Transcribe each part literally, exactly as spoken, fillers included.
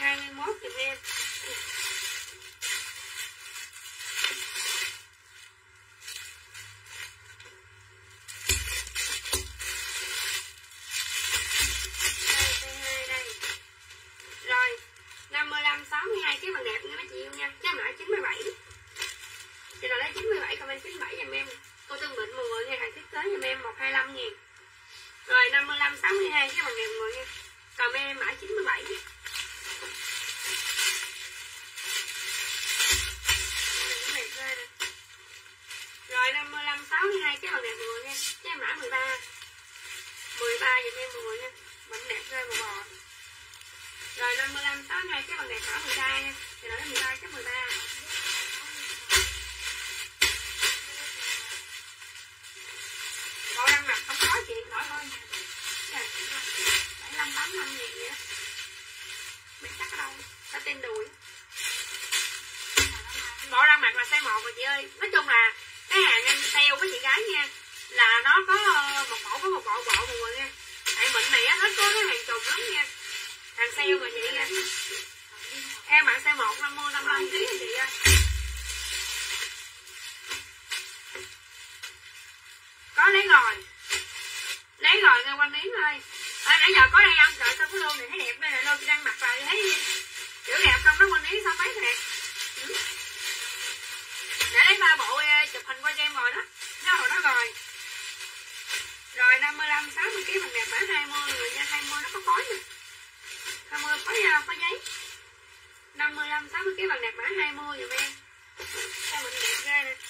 hai mươi mốt giùm em. Rồi, năm mươi lăm sáu mươi hai cái bằng đẹp nha mấy chị yêu nha. Cái mã chín mươi bảy. Chị nào lấy chín mươi bảy comment chín mươi bảy giùm em. Cô Tương Bệnh mọi người nghe hàng thiết kế giùm em một trăm hai mươi lăm ngàn. Rồi năm mươi lăm sáu mươi hai cái bằng đẹp mọi người nha. Comment mã chín mươi bảy. Rồi năm mươi lăm sáu mươi hai cái bằng đẹp mọi người nha. Cái mã mười ba. mười ba giùm em mọi người nha. Bệnh đẹp rơi màu bò. Rồi năm mươi lăm sáu mươi hai cái bằng đẹp mã mười ba nha. Thì nói mười ba cái mười ba. Bộ răng mặt không có chị hỏi thôi. bảy mươi lăm tám mươi lăm ngàn vậy đó. Biết chắc ở đâu. Có tên đùi. Bộ răng mặt là size một rồi chị ơi. Nói chung là cái hàng em sale với chị gái nha, là nó có một bộ có một bộ bộ mọi người nha. Tại mình này á, hết có cái hàng trùng lắm nha. Hàng sale mà chị nha. Em bạn size một năm mươi năm mươi lăm ký cho chị ơi. Có lấy rồi. Lấy rồi nghe quanh yếm ơi. À, nãy giờ có đây không? Trời sao cái lô này thấy đẹp đây này, lô chị đang mặc vào thấy kiểu đẹp không? Nó quanh yếm sao mấy nè. Ừ. Để lấy ba bộ chụp hình qua cho em rồi đó. Nó hồi đó rồi. Rồi năm mươi lăm sáu mươi ký bằng đẹp mã hai mươi người nha, hai mươi nó có khói nè. hai mươi có có giấy. năm mươi lăm sáu mươi ký bằng đẹp mã hai mươi giùm em. Sao mình đẹp ghê nè.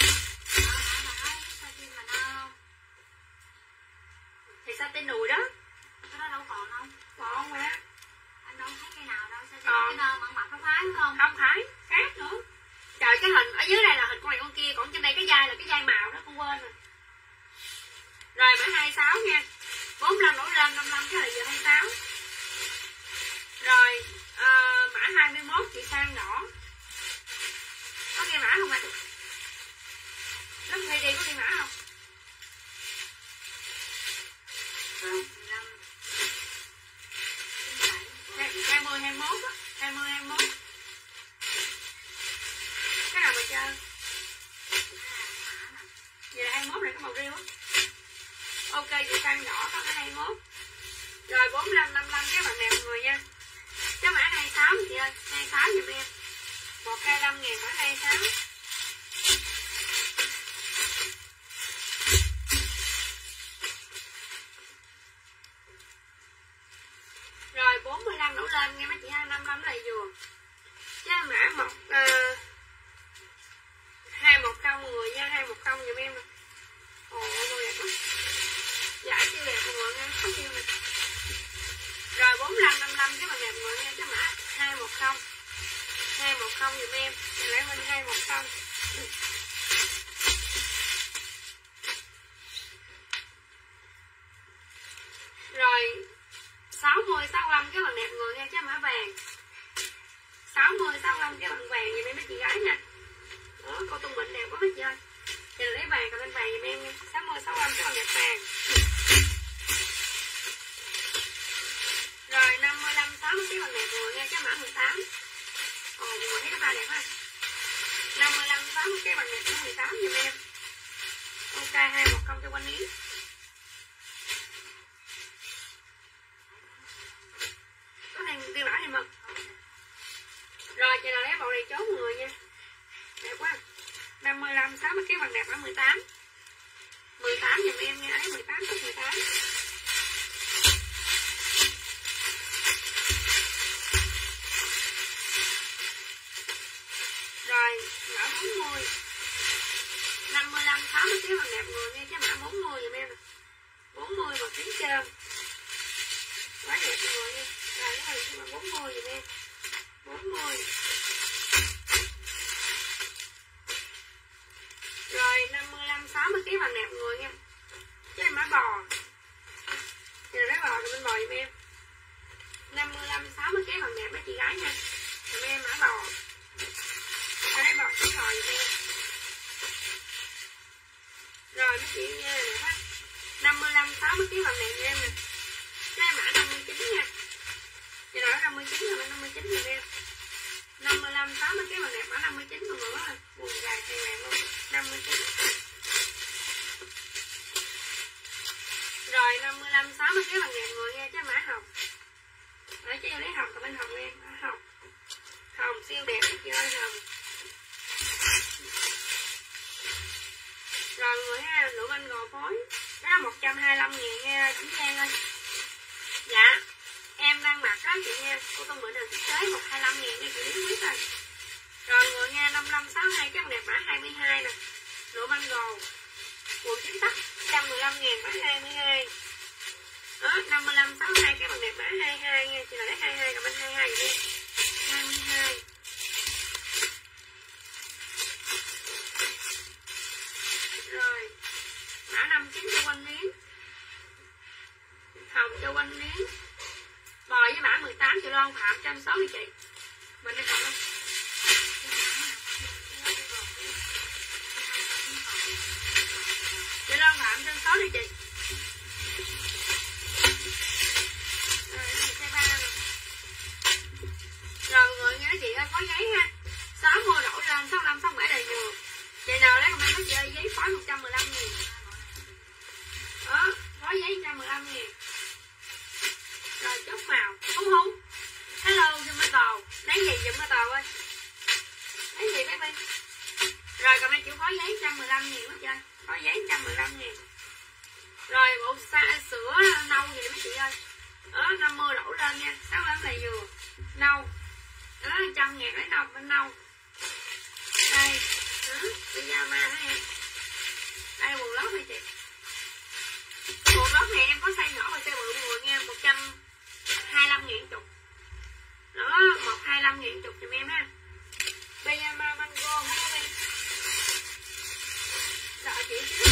Thì sao tên đùi đó. Cái đó đâu còn không? Còn mà. Anh đâu thấy cây nào đâu. Sao còn. Cái nơ mặn mặt nó phái đúng không? Không phải, khác nữa. Trời cái hình ở dưới đây là hình con này con kia, còn trên đây cái dai là cái dai màu đó con quên rồi. Rồi mã hai mươi sáu nha. bốn mươi lăm nổi lên năm mươi lăm cái là giờ hai mươi sáu. Rồi à, mã hai mươi mốt chị sang đỏ. Có ghi mã không ạ? À? Lúc thi đi có ghi mã không? Không. hai mươi hai mươi mốt á, hai mươi hai mươi mốt. Cái nào mà chơi? Vậy là hai mươi mốt này có màu riêu á. Ok chị sang đỏ có cái hai mươi mốt. Rồi bốn mươi lăm năm mươi lăm cái bạn đẹp mọi người nha. Cái mã hai mươi sáu chị ơi, hai mươi sáu giùm em. một trăm hai mươi lăm ngàn mã hai mươi sáu. Rồi bốn mươi lăm đổ lên nghe mấy chị, hai mươi lăm này vừa. Cái mã một uh, hai một không mọi người nha, hai một không giùm em. Ồ mọi đẹp quá. Giải siêu đẹp mọi người nha, có siêu nè. Rồi bốn mươi lăm năm mươi lăm cái bạn đẹp mọi người nha, cái mã hai một không. hai một không giùm em. Mình lại bên hai một không. Rồi sáu mươi sáu mươi lăm cái bằng đẹp người nha, cái mã vàng. sáu mươi sáu mươi lăm cái bằng vàng giùm em mấy chị gái nha. Đó, cô Tung Bệnh đẹp quá mấy chị ơi. Thì lấy vàng còn lên vàng giùm em nha. sáu mươi sáu mươi lăm cái bằng đẹp vàng. Rồi năm mươi lăm sáu mươi cái bằng đẹp người nha, cái mã mười tám. Ồ, mọi người thấy cái ba đẹp ha. năm mươi lăm sáu mươi cái bằng đẹp mười tám giùm em. Ok hai một không cho quanh yếm. Có hàng tiêu bảo này mực. Rồi chị nào lấy bộ này chốt mọi người nha. Đẹp quá. năm mươi lăm sáu mươi cái bằng đẹp ở mười tám. mười tám giùm em nha, lấy mười tám tới mười tám. Rồi mã bốn mươi. năm mươi lăm sáu mươi cái bằng đẹp người nha, cái mã bốn mươi giùm em nè. bốn mươi mà tiếng trơn. Quá đẹp mọi người nha. Rồi cái này mà bốn mươi giùm em. bốn mươi. Rồi năm mươi lăm sáu mươi cái bằng đẹp người nha. Cái mã bò. Thì lấy bò thì bên bò giùm em. năm mươi lăm sáu mươi cái bằng đẹp mấy chị gái nha. Giùm em mã bò. Ở đây bò cái bò giùm em. Rồi mấy chị nha đẹp quá. năm mươi lăm sáu mươi cái bằng đẹp em nè. Cái mã năm mươi chín nha. Chị nói năm mươi chín rồi, năm mươi chín năm mươi lăm sáu mươi kg bằng đẹp mã năm mươi chín mọi người á. Quần dài hàng ngàn luôn, năm mươi chín. Rồi năm mươi lăm sáu mươi kg bằng đẹp người nghe chứ mã hồng. Đấy chứ lấy hồng, comment hồng em, mã hồng. Hồng siêu đẹp các chị ơi, hồng. Rồi người ha, lượng anh gò phối. Đó là một trăm hai mươi lăm ngàn nha Chính Giang ơi. Dạ em đang mặc đó chị nha. Cô Tôn Mượn hình thiết kế một trăm hai mươi lăm ngàn nha chị biết biết rồi. Rồi người nha năm mươi lăm sáu mươi hai cái đẹp mã hai mươi hai nè. Lượng anh gò quần chính tắc một trăm mười lăm ngàn mã hai mươi hai. Đó năm mươi lăm sáu mươi hai cái bằng đẹp mã hai mươi hai nha. Chị là lấy hai mươi hai còn anh hai mươi hai vậy nha. hai mươi hai. Rồi mã năm mươi chín cho quanh liếng, hồng cho quanh liếng, bò với mã mười tám triệu Loan Phạm một trăm sáu mươi chị. Mình đây còn không? Chị Loan Phạm một trăm sáu mươi chị. Rồi xe ba rồi. Rồi người nghe chị ơi có giấy ha. sáu mua đổi lên sáu mươi lăm sáu mươi bảy đầy nhiều. Chị nào lấy comment có giấy phối một trăm mười lăm nghìn. Đó, phối giấy một trăm mười lăm nghìn. Rồi chốt màu, hú hú. Hello Dung Mê Tồ. Lấy gì Dung Mê Tồ ơi? Lấy gì baby? Rồi comment chịu phối giấy một trăm mười lăm nghìn hết trơn. Phối giấy một trăm mười lăm nghìn. Rồi bộ xa sữa nâu gì mấy chị ơi. Đó, năm mươi đổ lên nha. sáu mươi lăm đầy vừa. Nâu. Đó, một trăm ngàn lấy nâu bên nâu. Đây. Đó, pyjama hả em? Đây quần lót này chị. Quần lót này em có size nhỏ và size bự mọi người nha. một trăm hai mươi lăm ngàn chục. Đó, một trăm hai mươi lăm ngàn chục giùm em ha. Pyjama mango hết em. Đợi chị xíu.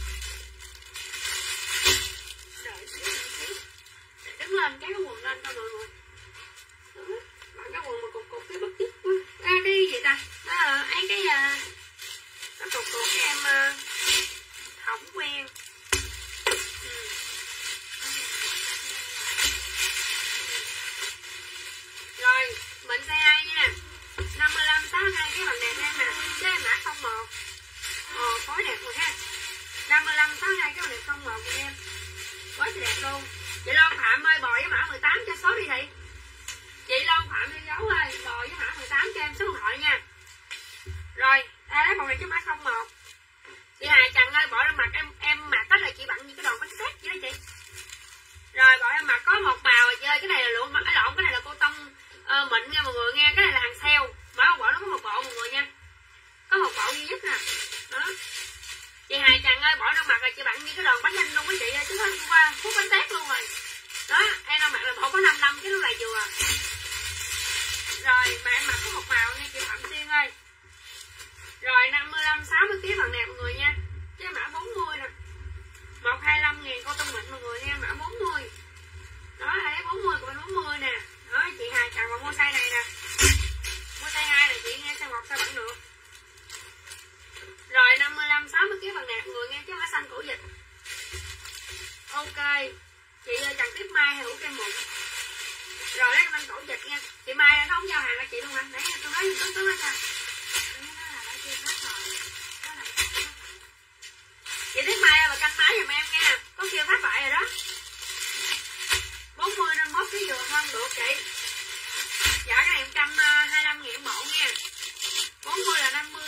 Đợi xíu, đợi xíu. Để đứng lên cái quần lên cho mọi người. Đó, bạn cái quần mà cục cục cái bất tức quá. À, cái gì ta? Đó là ấy cái uh, nó cục cục cái em uh, không quen. Ừ. Rồi mình size hai nha. năm mươi lăm sáu mươi hai cái bằng đẹp em nè. Cái mã không một. Ồ phối đẹp rồi ha. năm mươi lăm sáu mươi hai cái bằng đẹp không một của em. Quá đẹp luôn. Chị Loan Phạm ơi bò với mã mười tám cho số đi thị. Chị Loan Phạm đi dấu ơi, bò với mã mười tám cho em số điện thoại nha. Rồi, à, lấy một này chứ mã không một. Chị Hà Trần ơi, bỏ lên mặt em em mặc đó là chị bận như cái đòn bánh xét vậy đó chị. Rồi, bỏ em mặc có một màu chơi, cái này là lụa, cái lộn cái này là cô tông uh, mịn nha mọi người nghe, cái này là hàng sale. Mỗi một bộ nó có một bộ mọi người nha. Có một bộ duy nhất nè. Đó. Chị Hà Trần ơi, bỏ lên mặt là chị bận như cái đòn bánh nhanh luôn với chị ơi, chứ không qua phút bánh tét luôn rồi. Đó, em đang mặc là bộ có năm mươi lăm cái lúc này vừa. Rồi mà em mặc có một màu nha chị Phạm Xuyên ơi. Rồi năm mươi lăm sáu mươi ký bằng đẹp mọi người nha. Cái mã bốn mươi nè. một trăm hai mươi lăm ngàn cô tông mịn mọi người nha, mã bốn mươi. Đó, ai lấy bốn mươi của mình bốn mươi nè. Đó, chị Hà Trần còn mua size này nè. Mua size hai là chị nghe size một size vẫn được. Rồi năm mươi lăm sáu mươi ký bằng đẹp mọi người nghe, chứ mã xanh cổ dịch. Ok. Chị Trần Tiếp Mai hay hữu kem mụn. Rồi đấy anh cổ dịch nha. Chị Mai nó không giao hàng cho chị luôn hả? Nãy tôi nói tôi tôi nói sao? Chị Tiếp Mai ơi, bà canh máy giùm em nha. Có kêu phát lại rồi đó. bốn mươi năm mươi mốt ký vừa hơn được chị. Dạ cái này một trăm hai mươi lăm ngàn bộ nha. bốn mươi là năm mươi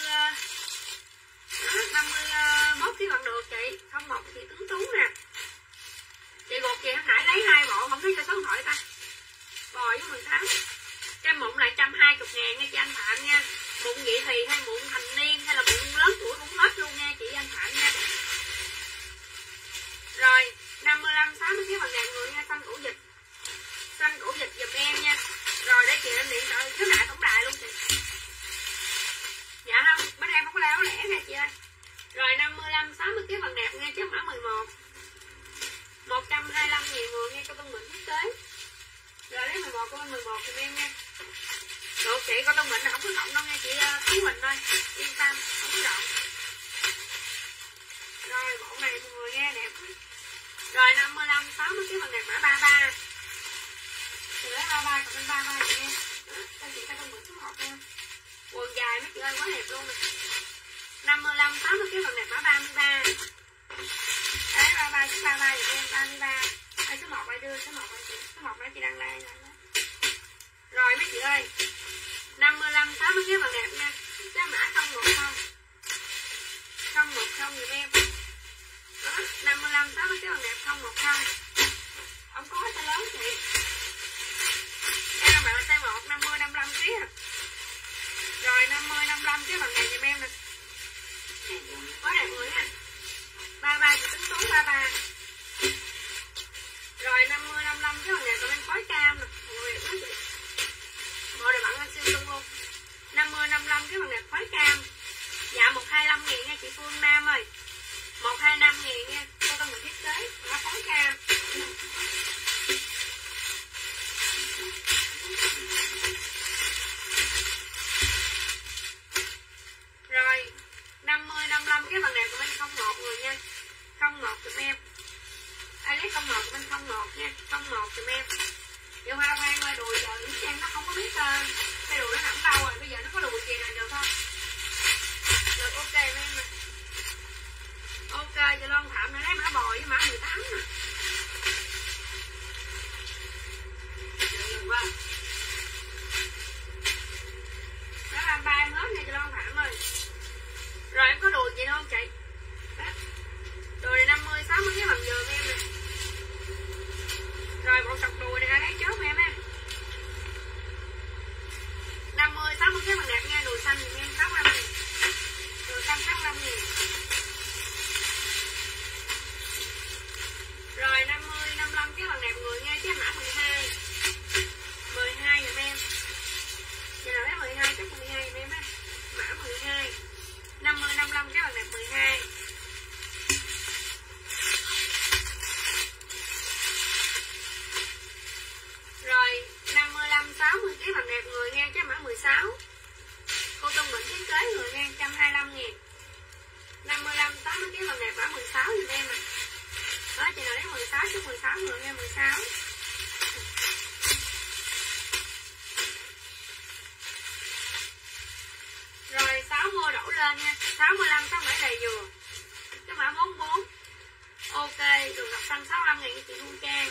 năm mươi mốt ký bằng được chị. Không một chị Tuấn Tú nè. Chị buộc chị Hải lấy hai bộ, không thấy cho số điện thoại ta. Bò với mười tám. Cái mụn là một trăm hai mươi ngàn nha chị anh Phạm nha. Mụn vậy thì hay mụn thành niên hay là mụn lớn tuổi cũng hết luôn nha chị anh Phạm nha. Rồi năm mươi lăm sáu mươi ký bằng ngàn người nha, xanh củ dịch. Xanh củ dịch giùm em nha. Rồi để chị em điện thoại thiếu nại tổng đài luôn chị. Dạ không, bên em không có lao lẻ nè chị ơi. Rồi năm mươi lăm sáu mươi ký bằng đẹp nha chứ mã mười một. một trăm hai mươi lăm ngàn người nghe cho con mình thiết kế. Rồi lấy mười một con mười một giùm em nha. Được chị, con tông mịn không có rộng đâu nha chị Thúy Huỳnh ơi. Yên tâm, không có rộng. Rồi bộ này mọi người nghe đẹp. Rồi năm mươi lăm sáu mươi ký bằng đẹp mã ba mươi ba. Chị lấy ba mươi ba, còn lên ba mươi ba chị em. Đó, cho chị ta tông mịn số một nha. ơi, quá đẹp luôn nè. năm mươi lăm, sáu mươi kg bằng đẹp mã ba mươi ba. Đấy, ba mươi ba, ba mươi ba thì em ba mươi ba. Đây, số một ai đưa, số một ai chị, số một nãy chị đăng like rồi. Rồi mấy chị ơi. năm mươi lăm, sáu mươi kg bằng đẹp nha. Cái mã không một không. không một không giùm em. Đó, năm mươi lăm, sáu mươi kg bằng đẹp không một không. Không có size lớn chị. Em bạn là size một, năm mươi, năm mươi lăm kg à. Rồi năm mươi, năm mươi lăm kg bằng đẹp giùm em nè. Quá đẹp người nha. ba mươi ba chị tính số ba mươi ba. Rồi năm mươi, năm mươi lăm cái bằng đẹp còn em khói cam nè. Ôi đẹp quá chị. Bộ này bạn anh siêu tung luôn. năm mươi, năm mươi lăm cái bằng đẹp khói cam. Dạ một trăm hai mươi lăm ngàn nha chị Phương Nam ơi. một trăm hai mươi lăm ngàn nha. Cô tâm mình thiết kế nó khói cam. Rồi năm mươi, năm mươi lăm cái bằng đẹp của mình không một người nha. Không một giùm em. Ai lấy không một của mình không một nha. Không một giùm em. Điều hoa khoan ơi, đùi giờ những em nó không có biết uh, cái đùi nó nằm đâu rồi. Bây giờ nó có đùi gì này được không? Được ok với em nè. Ok cho Loan Phạm này lấy mã bò với mã mười tám nè. Được quá. Đó ba mươi ba em hết nha cho Loan Phạm ơi. Rồi em có đùi gì đâu không chị? Đó. Đùi này năm mươi, sáu mươi cái bằng giường em nè. Rồi bộ sọc đùi này ai lấy chốt em á. năm mươi, sáu mươi cái bằng đẹp nha. Đùi xanh thì em sáu mươi lăm nghìn. Đùi xanh sáu mươi lăm nghìn. Rồi năm mươi, năm mươi lăm cái bằng đẹp người nha. Chứ mã mười hai. mười hai giùm em. Giờ nào lấy mười hai chắc mười hai giùm em á. Mã mười hai. năm mươi, năm mươi lăm cái bằng đẹp mười hai. Rồi năm mươi lăm, sáu mươi cái bằng đẹp người nha. Chứ mã mười sáu. Cô Trung Bình thiết kế người nha. một trăm hai mươi lăm ngàn. năm mươi lăm, sáu mươi cái bằng đẹp mã mười sáu giùm em nè. Đó chị nào lấy mười sáu chứ mười sáu người nha. mười sáu. Rồi sáu mươi đổ lên nha. sáu mươi lăm, sáu mươi bảy đầy vừa. Cái mã bốn mươi bốn. Ok, đường đọc xanh sáu mươi lăm ngàn cho chị Thu Trang.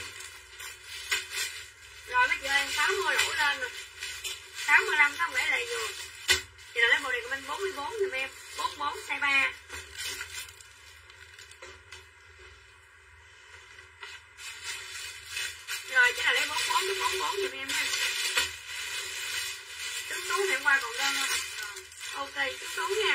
Rồi mấy chị ơi, sáu mươi đổ lên nè. sáu mươi lăm, sáu mươi bảy đầy vừa. Chị nào lấy bộ này của mình bốn mươi bốn giùm em. bốn mươi bốn size ba. Rồi chị nào lấy bốn mươi bốn, bốn mươi bốn giùm em ha. Trứng tú thì hôm qua còn đơn không? Ok, trứng tú nha.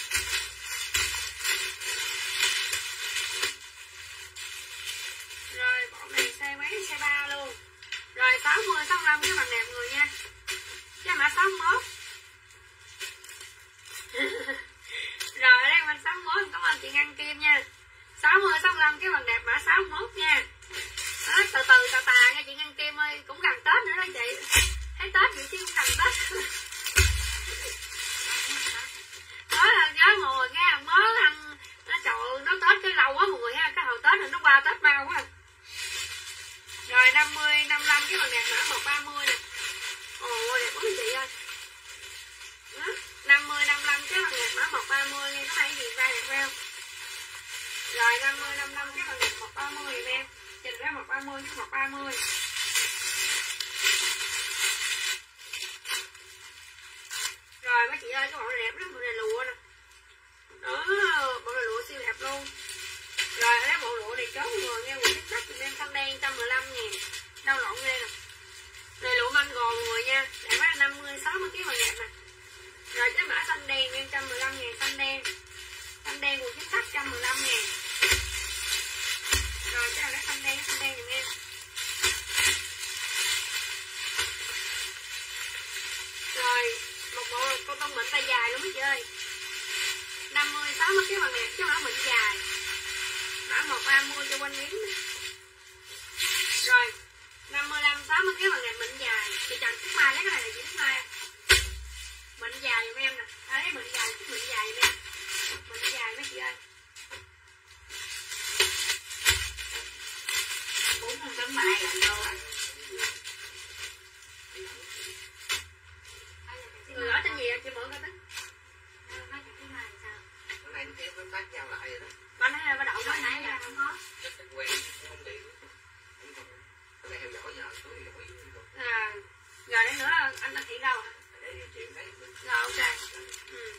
Rồi bộ này size mấy? Size ba luôn. Rồi sáu mươi, sáu mươi lăm cái bằng đẹp người nha. Cái mã sáu mươi mốt. Rồi đây mình sáu mươi mốt, cảm ơn chị Ngân Kim nha. sáu mươi, sáu mươi lăm cái bằng đẹp mã sáu mươi mốt nha. Đó, từ từ tà tà nha chị Ngân Kim ơi. Cũng gần Tết nữa đó chị. Thấy Tết vậy chứ cũng gần Tết. Đó là nhớ mùi nghe mới ăn. Nó trời nó Tết cái lâu quá mùi ha. Cái hồi Tết rồi nó qua Tết mau quá. Rồi năm mươi, năm mươi lăm cái bằng đẹp mã một ba mươi nè. Ồ đẹp quá chị ơi. Đó, năm mươi, năm mươi lăm cái bằng đẹp mã một ba mươi nha. Có thấy gì ra đẹp không? Rồi năm mươi, năm mươi lăm cái bằng đẹp một ba mươi em em. Trình ra một ba mươi chứ một ba mươi. Rồi mấy chị ơi cái bộ này đẹp lắm. Bộ này lụa nè. Đó bộ này lụa siêu đẹp luôn. Rồi lấy bộ lụa này chốt người nghe quần sắc thì em xanh đen một trăm mười lăm ngàn. Đau lộn ghê nè. Này lụa manh gòn người nha. Đẹp quá năm mươi, sáu mươi cái bằng đẹp nè. Rồi cái mã xanh đen em một trăm mười lăm ngàn xanh đen. Xanh đen quần sắc một trăm mười lăm ngàn. Rồi cái này lấy xanh đen, xanh đen giùm em. Rồi một bộ cô tông mịn tay dài luôn mấy chị ơi. năm mươi, sáu mươi cái bằng đẹp chứ mã mịn dài. Mã một ba mươi cho quanh miếng. Rồi năm mươi lăm, sáu mươi cái bằng đẹp mịn dài. Chị Trần Cúc Mai lấy cái này là chị Cúc Mai. Mịn dài giùm em nè. Thấy mịn dài, mịn dài giùm em. Mịn dài mấy chị ơi. Bốn con tấm mai làm đâu á. Người đó tên gì chị mượn coi tính. nãy nữa anh thực hiện đâu à? Rồi ok. Ừ.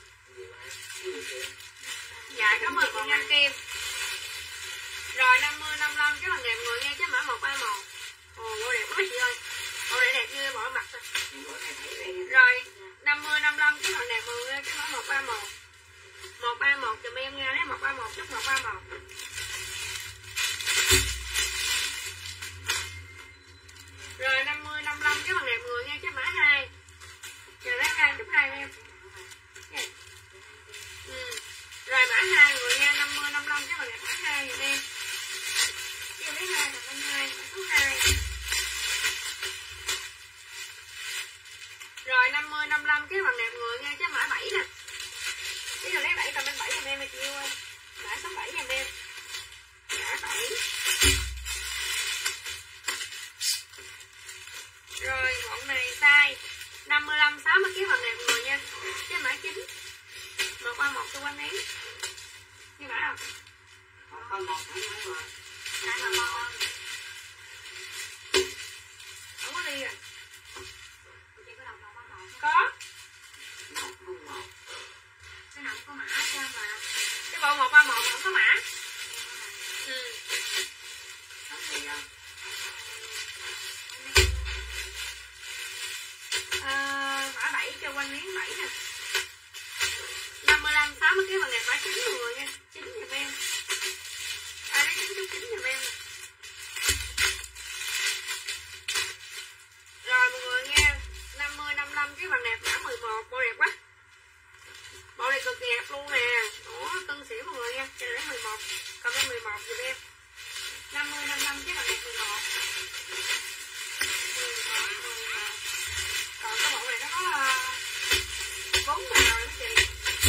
Dạ cảm ơn chị Ngân Kim. Rồi năm mươi năm mươi lăm cái bằng đẹp người nghe chứ mã một ba một. Ồ bộ đẹp quá chị ơi. Bộ đẹp đẹp như bỏ mặt rồi. Rồi năm mươi năm mươi lăm cái bằng đẹp người nghe chứ mã một ba một. một ba một dùm em nghe đấy, một ba một chút một ba một. Rồi năm mươi năm mươi lăm cái bằng đẹp người nghe chứ mã hai. Giờ lấy hai chút hai em. Ừ. Rồi mã hai người nha, năm mươi năm mươi lăm cái bằng đẹp mã hai giùm em. Chưa lấy hai là năm hai, mã số hai. Rồi năm mươi năm mươi lăm cái bằng đẹp người nghe chứ mã bảy nè. Bây giờ lấy bảy tầm bên bảy giùm em chị yêu ơi. Mã số bảy giùm em. Mã bảy. Rồi bọn này sai. năm mươi lăm sáu mươi kg bằng đẹp người nha. Cái mã chín. một ba một cho quanh nén. Như mã không? Không một không mà. Lại mà một. Không có đi rồi. Chị có đọc một ba một không? Có. một không một. Cái nào có mã cho mà. Cái bộ một ba một không có mã. Ừ. Không đi đâu. À, mã bảy cho quanh miếng bảy nè. năm mươi lăm sáu mươi kg bằng đẹp mã chín mọi người nha. chín giùm em. Ai lấy chín chút chín giùm em. Rồi mọi người nghe, năm mươi năm mươi lăm cái bằng đẹp mã mười một, bộ đẹp quá. Bộ này cực đẹp luôn nè. Ủa cân xỉu mọi người nha. Cho nên lấy mười một. Còn em mười một giùm em. năm mươi năm mươi lăm cái bằng đẹp mười một. Còn cái bộ này nó có bốn màu đó chị.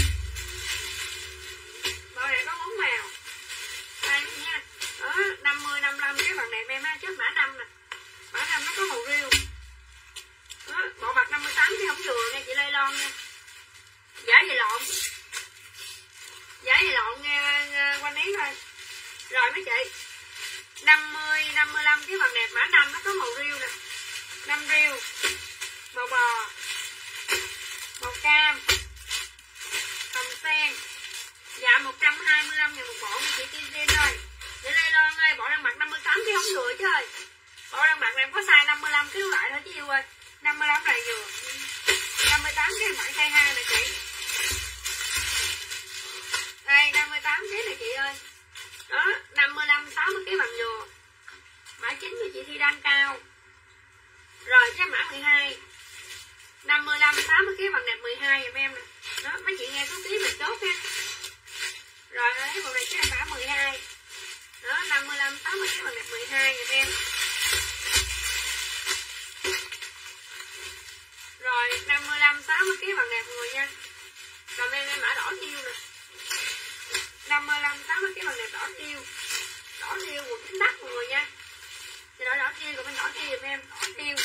Bộ này có bốn màu. Đây nha. Đó, năm mươi năm mươi lăm cái bằng đẹp em ha, trước mã năm nè. Mã năm nó có màu riêu. Đó, bộ mặt năm mươi tám chứ không vừa nha chị Lê Loan nha. Giả về lộn. Giả về lộn nghe quanh ý thôi. Rồi mấy chị. năm mươi năm mươi lăm cái bằng đẹp mã năm nó có màu riêu nè. năm riêu. Màu bò. Màu cam. Hồng sen. Dạ một trăm hai mươi lăm ngàn một bộ nha chị Tiên Tiên ơi. Chị Lê Loan ơi, bộ đang mặc năm mươi tám chứ không vừa chứ ơi. Bộ đang mặc này có size năm mươi lăm cái loại thôi chứ yêu ơi. năm mươi lăm này vừa. năm mươi tám cái mặc size hai nè chị. Đây năm mươi tám cái này chị ơi. Đó, năm mươi lăm sáu mươi cái bằng vừa. Mã chín cho chị Thi Đăng Cao. Rồi cái mã mười hai. năm mươi lăm sáu mươi cái bằng đẹp mười hai giùm em nè. Đó, mấy chị nghe số ký mình chốt nha. Rồi lấy bộ này cái mã mười hai. Đó, năm mươi lăm sáu mươi cái bằng đẹp mười hai giùm em. Rồi năm mươi lăm sáu mươi cái bằng đẹp người nha. Rồi em em mã đỏ tiêu nè. năm mươi lăm sáu mươi cái bằng đẹp đỏ tiêu. Đỏ tiêu quần chính đắt mọi người nha. Thì đỏ đỏ tiêu rồi bên đỏ tiêu giùm em, đỏ tiêu.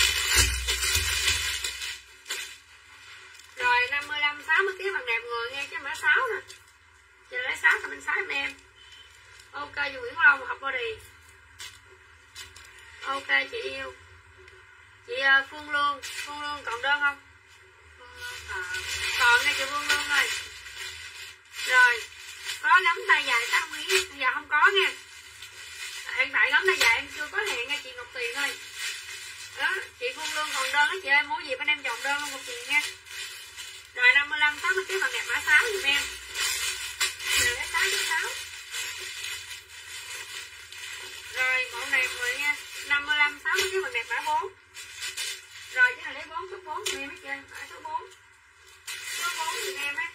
Rồi năm mươi lăm sáu mươi cái bằng đẹp người nghe cái mã sáu nè. Giờ lấy sáu cho bên sáu giùm em. Ok dù Nguyễn Long học body. Ok chị yêu. Chị Phương Lương, Phương Lương còn đơn không? Còn, còn nghe chị Phương Lương ơi. Rồi, có gấm tay dài sáu mươi, bây giờ không có nha. Hiện tại gấm tay dài em chưa có hẹn nha chị Ngọc Tiền ơi. Đó, chị Phương Lương còn đơn đó chị ơi, muốn gì bên em chọn đơn không Ngọc Tiền nha. Rồi năm mươi lăm sáu mươi cái bằng đẹp mã sáu giùm em. Rồi lấy sáu chút sáu. Rồi mẫu này mọi người nha, năm mươi lăm sáu mươi cái bằng đẹp mã bốn. Rồi chứ là lấy bốn số bốn giùm em hết trơn, mã số bốn. Số bốn giùm em á.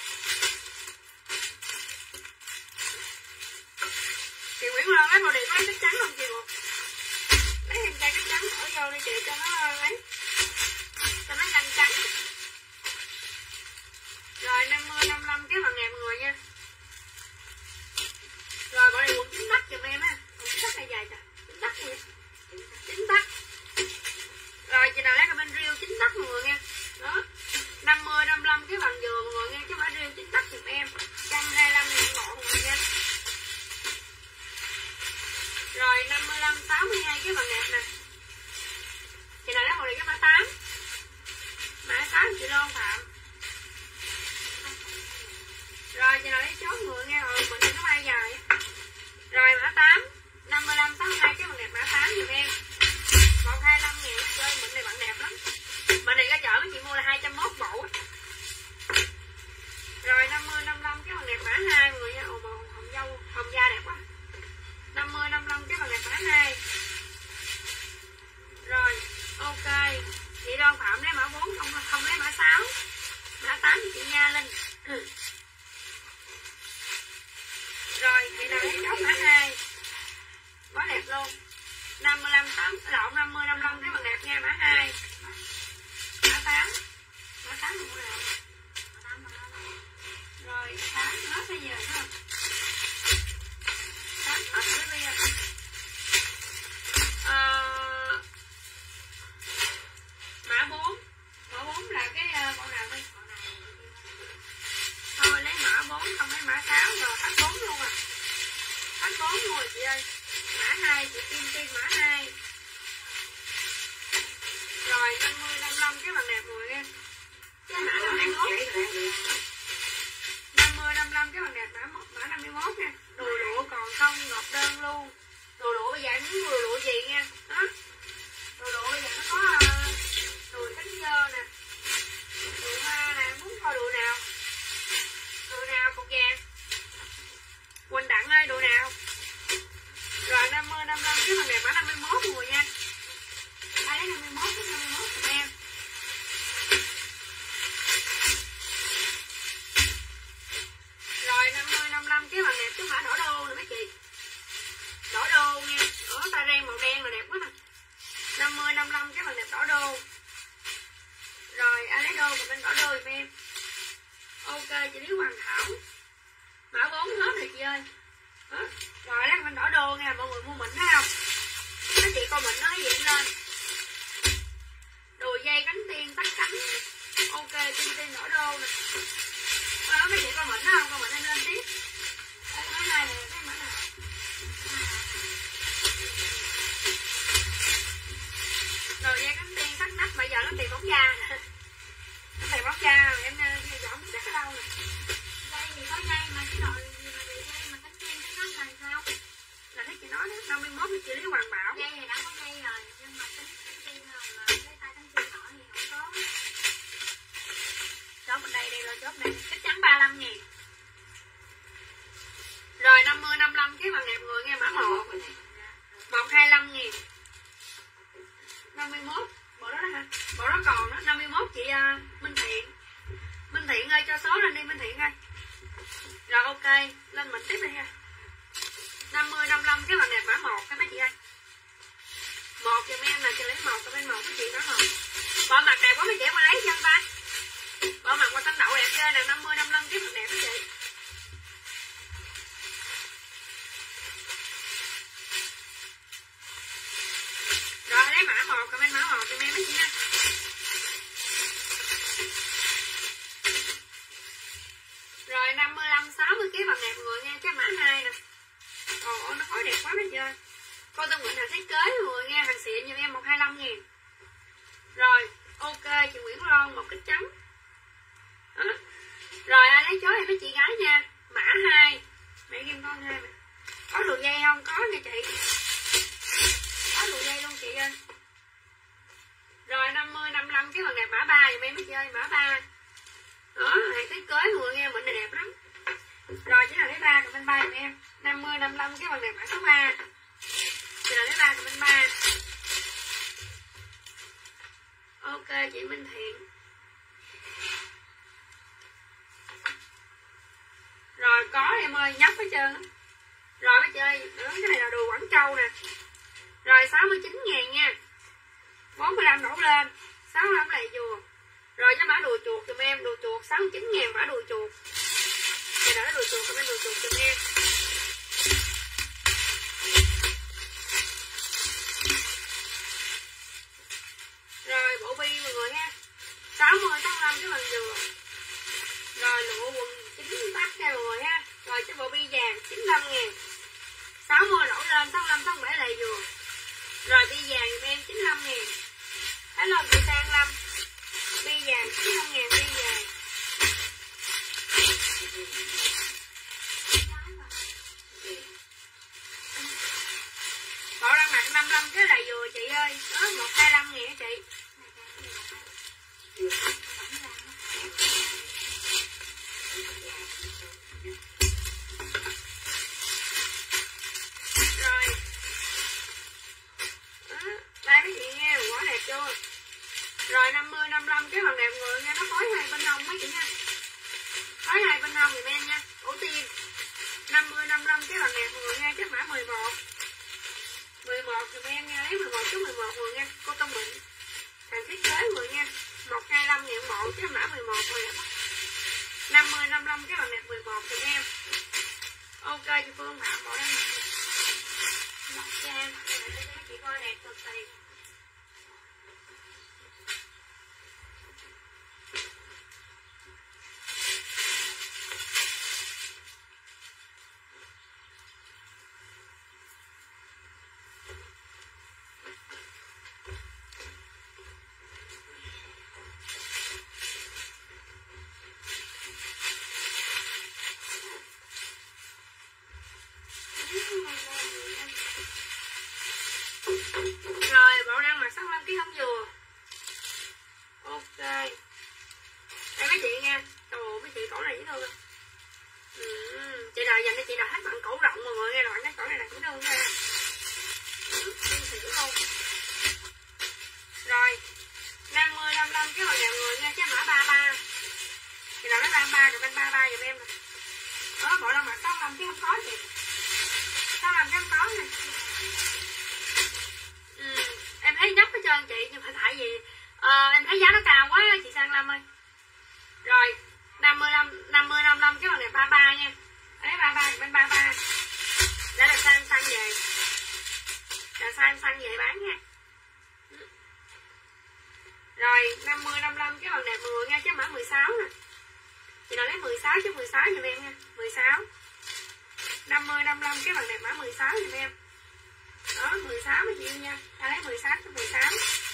Chị Nguyễn Loan lấy màu đẹp lấy cái trắng không chị Ngọc? Lấy thêm chai cái trắng bỏ vô đi chị cho nó ấy. Cho nó nhanh trắng. Rồi năm mươi năm mươi lăm cái bằng đẹp người nha. Rồi bọn này quần chính tắc giùm em á. Quần chính tắc hay dài trời. Chính tắc gì? Chính tắc. Rồi chị nào lấy cái bên riêu chính tắc mọi người nha. Đó. năm mươi năm mươi lăm cái bằng vừa mọi người nha, chứ không phải riêu chính tắc giùm em. một trăm hai mươi lăm ngàn bộ mọi người nha. Rồi năm mươi lăm sáu mươi hai cái bằng đẹp nè. Chị nào lấy màu này cái mã tám chị Nha Linh. Ừ. Rồi chị nào lấy chốt mã hai quá đẹp luôn. Năm mươi lăm tám lộn năm mươi năm mươi lăm cái bằng đẹp nha. Mã hai mã tám mã tám là mua nào rồi tám hết bây giờ đúng không? tám hết rồi bây giờ. Ờ, mã bốn mã bốn là cái uh, con nào đây? Thôi lấy mã bốn không lấy mã sáu rồi tắt bốn luôn à. Tắt bốn luôn rồi chị ơi. Mã hai chị Kim Kim mã hai. Rồi năm mươi năm mươi lăm cái bằng đẹp rồi nghe. Cái mã năm mươi mốt. năm mươi năm mươi lăm cái bằng đẹp mã mã năm mươi mốt nha. Đồ lụa còn không ngọc đơn luôn. Đồ lụa bây giờ em muốn đồ lụa gì nha. Đó. Đồ lụa bây giờ nó có uh, đùi cánh dơ nè. Đồ hoa nè, muốn coi đồ nào? Đồ nào cục vàng? Quỳnh Đặng ơi, đồ nào? Rồi năm mươi năm mươi lăm cái bằng đẹp mã năm mươi mốt rồi nha. Ai lấy năm mươi mốt cái năm mươi mốt của em. Rồi năm mươi năm mươi lăm cái bằng đẹp cái mã đỏ đô nè mấy chị. Đỏ đô nha. Ở ta ren màu đen là đẹp quá nè. năm mươi năm mươi lăm cái bằng đẹp đỏ đô. Rồi ai lấy đô còn bên đỏ đô giùm em. Ok chị Lý Hoàng Thảo. Mã bốn hết rồi chị ơi. Đó. Rồi lát bên đỏ đô nha, mọi người mua mịn thấy không? Các chị coi mịn nó cái gì lên. Đồ dây cánh tiên tắt cánh. Ok tiên tiên đỏ đô nè. Đó mấy chị coi mịn thấy không? Coi mịn em lên tiếp. Đấy, mã này nè, cái mã nào? Đồ dây cánh tiên tắt nắp mà giờ nó tiền bóng da nè. Nó tiền bóng da em dọn biết ở đâu nè. Dây thì có dây mà cái nồi gì mà bị dây mà cánh tiên cái nó thành sao? Là thấy chị nói đó, năm mươi mốt thì chị Lý Hoàng Bảo. Dây thì đã có dây rồi, nhưng mà cánh cánh tiên không mà cái tay cánh tiên nhỏ thì không có. Chốt bên đây đây rồi chốt này, cái trắng ba mươi lăm ngàn. Rồi năm mươi năm mươi lăm cái bằng đẹp người nghe mã một. một hai mươi lăm ngàn. năm mươi mốt bộ đó đó hả? Bộ đó còn đó, năm mươi mốt chị uh, Minh Thiện. Minh Thiện ơi cho số lên đi Minh Thiện ơi. Rồi ok, lên mình tiếp đi ha. năm mươi năm mươi lăm cái bằng đẹp mã một các mấy chị ơi. Một giùm em là chị lấy một, còn bên một cái chị nói một. Bộ mặt đẹp quá mấy chị qua lấy cho ta. Bộ mặt qua tanh đậu đẹp chơi nè, năm mươi năm mươi lăm cái mặt đẹp đó chị. Rồi lấy mã một, còn bên mã một giùm em mấy chị nha. Rồi năm mươi lăm sáu mươi cái bằng đẹp người nha, cái mã hai nè. Ồ nó khói đẹp quá mấy chị ơi. Cô Tân Quỳnh hàng thiết kế người nghe, hàng xịn giùm em một hai mươi lăm ngàn. Rồi ok chị Nguyễn Loan một kích trắng. Đó. Rồi ai lấy chối thì mấy chị gái nha. Mã hai. Mẹ game con hai mẹ. Có đường dây không? Có nha chị. Có đường dây luôn chị ơi. Rồi năm mươi năm mươi lăm cái bằng đẹp mã ba giùm em mấy chị ơi, mã ba. Đó, hàng thiết kế người nghe mình này đẹp lắm. Rồi chỉ là lấy ba còn bên ba giùm em. năm mươi năm mươi lăm cái bằng đẹp mã số ba. Chỉ là lấy ba còn bên ba. Ok chị Minh Thiện. Rồi có em ơi, nhóc hết trơn á. Rồi mấy chị ơi, cái này là đồ Quảng Châu nè. Rồi sáu mươi chín ngàn nha. bốn mươi lăm đổ lên. sáu mươi lăm này vừa. Rồi cho mã đùi chuột giùm em, đùi chuột sáu mươi chín ngàn mã đùi chuột. Này đó đùi chuột, comment đùi chuột giùm em. Rồi bộ bi mọi người ha. sáu mươi sáu mươi lăm cái bằng dừa. Rồi lụa quần chín tắc nha mọi người ha. Rồi cái bộ bi vàng chín mươi lăm ngàn. sáu mươi đổ lên, sáu mươi lăm sáu mươi bảy là dừa. Rồi bi vàng giùm em chín mươi lăm ngàn. Hello chị Sang Lâm. Bi vàng chín mươi lăm ngàn bi vàng. Bộ đang mặc năm mươi lăm cái là vừa chị ơi. Đó một hai mươi lăm ngàn chị. Rồi. Đó, đây mấy chị nghe quá đẹp chưa. Rồi năm mươi năm mươi lăm cái bằng đẹp người nha, nó khói hai bên hông mấy chị nha. Khói hai bên hông giùm em nha. Ổ tim năm mươi năm mươi lăm cái bằng đẹp mọi người nha, cái mã mười một mười một giùm em nha, lấy mười một chút mười một mọi người nha. Cô Tâm Bình hàng thiết kế mọi người nha, một hai lăm ngàn bộ cái mã mười một rồi năm mươi năm mươi lăm cái bằng đẹp mười một giùm em. Ok chị Phương Phạm bộ đang một trang để chị coi đẹp cực kỳ. Rồi bộ đang mặc sáu mươi lăm ký không vừa. Ok đây mấy chị nha. Trời ơi mấy chị cổ này dễ thương à. Ừ, chị nào dành cho chị nào hết bạn cổ rộng mọi người nghe, là bạn cái cổ này là dễ thương nha. Tiên xỉu luôn. Rồi năm mươi năm mươi lăm cái bạn nào người nha, cái mã ba ba. Chị nào lấy ba ba rồi bên ba ba giùm em nè. Đó bộ đang mặc sáu mươi lăm ký không có chị. sáu mươi lăm cái không có nè. Ừ, em thấy nhấp hết trơn chị, nhưng mà tại vì uh, em thấy giá nó cao quá chị Sang Lâm ơi. Rồi năm mươi năm năm mươi năm mươi lăm cái bằng này ba ba nha. Đấy ba ba bên ba ba. Để là sang sang về. Là sang sang về bán nha. Rồi năm mươi năm mươi lăm cái bằng này mười nha, cái mã mười sáu nè. Chị nào lấy mười sáu chứ mười sáu giùm em nha, mười sáu. năm mươi năm mươi lăm cái bằng này mã mười sáu giùm em. Đó mười sáu mà chị yêu nha. Ta lấy mười sáu cho mười sáu.